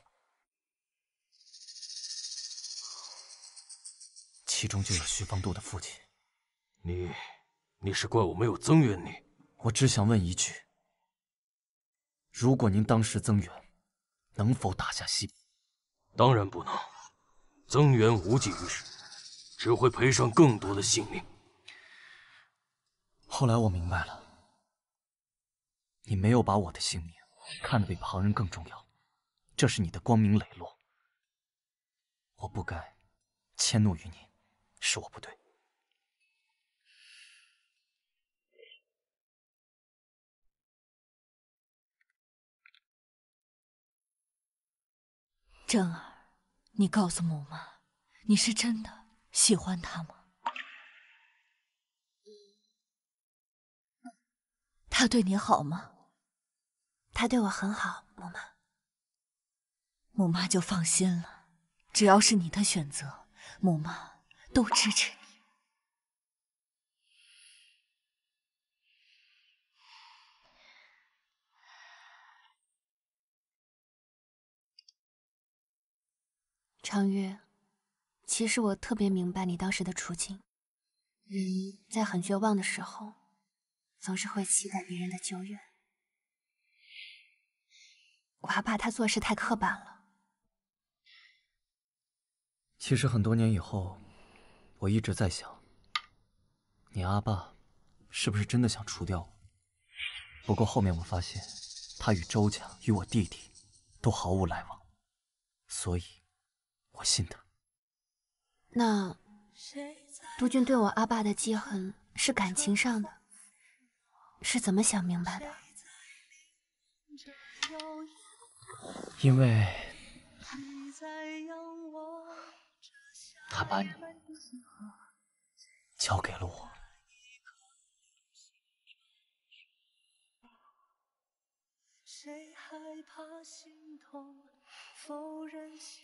其中就有徐方度的父亲。 你，你是怪我没有增援你？ 我只想问一句：如果您当时增援，能否打下西北？ 当然不能，增援无济于事，只会赔上更多的性命。 后来我明白了。你没有把我的性命看得比旁人更重要，这是你的光明磊落。我不该迁怒于你，是我不对。 真儿，你告诉母妈，你是真的喜欢他吗？他对你好吗？ 他对我很好，母妈。 母妈就放心了，只要是你的选择，母妈都支持你。 常玉，其实我特别明白你当时的处境。人在很绝望的时候，总是会期待别人的救援。我还怕他做事太刻板了。 其实很多年以后，我一直在想，你阿爸是不是真的想除掉我？不过后面我发现，他与周家与我弟弟都毫无来往，所以我信他。 那督军对我阿爸的记恨是感情上的，是怎么想明白的？ 因为他把你交给了我。 谁害怕心痛否认心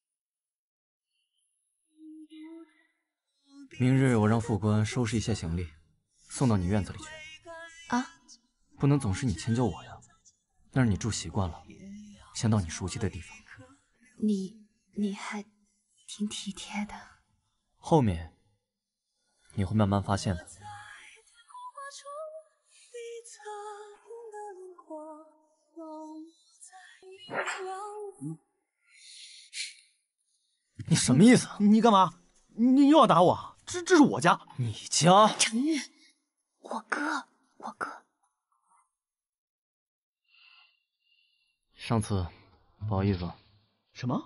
明日我让副官收拾一下行李，送到你院子里去。 啊？ 不能总是你迁就我呀，那儿你住习惯了，先到你熟悉的地方。 你你还挺体贴的。 后面你会慢慢发现的。你什么意思？ 你干嘛？你又要打我？这这是我家。 你家？ 程玉，我哥，我哥。 上次不好意思。 什么？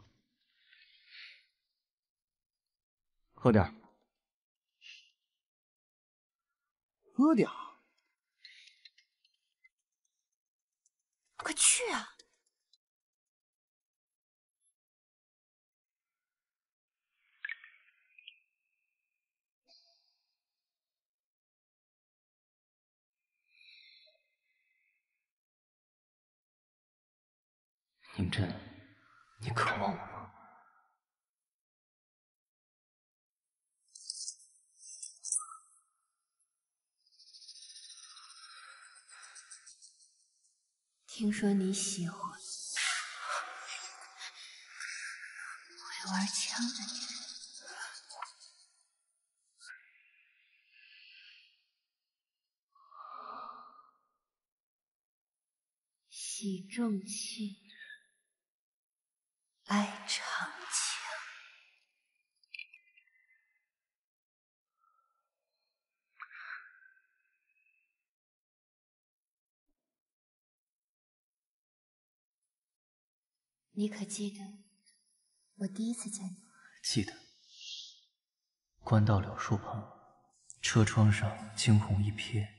喝点。 喝点。 快去啊！ 宁真，你渴望我吗？ 听说你喜欢会玩枪的女人。喜重器，爱长枪。你可记得我第一次见你？ 记得。官道柳树旁，车窗上惊鸿一瞥，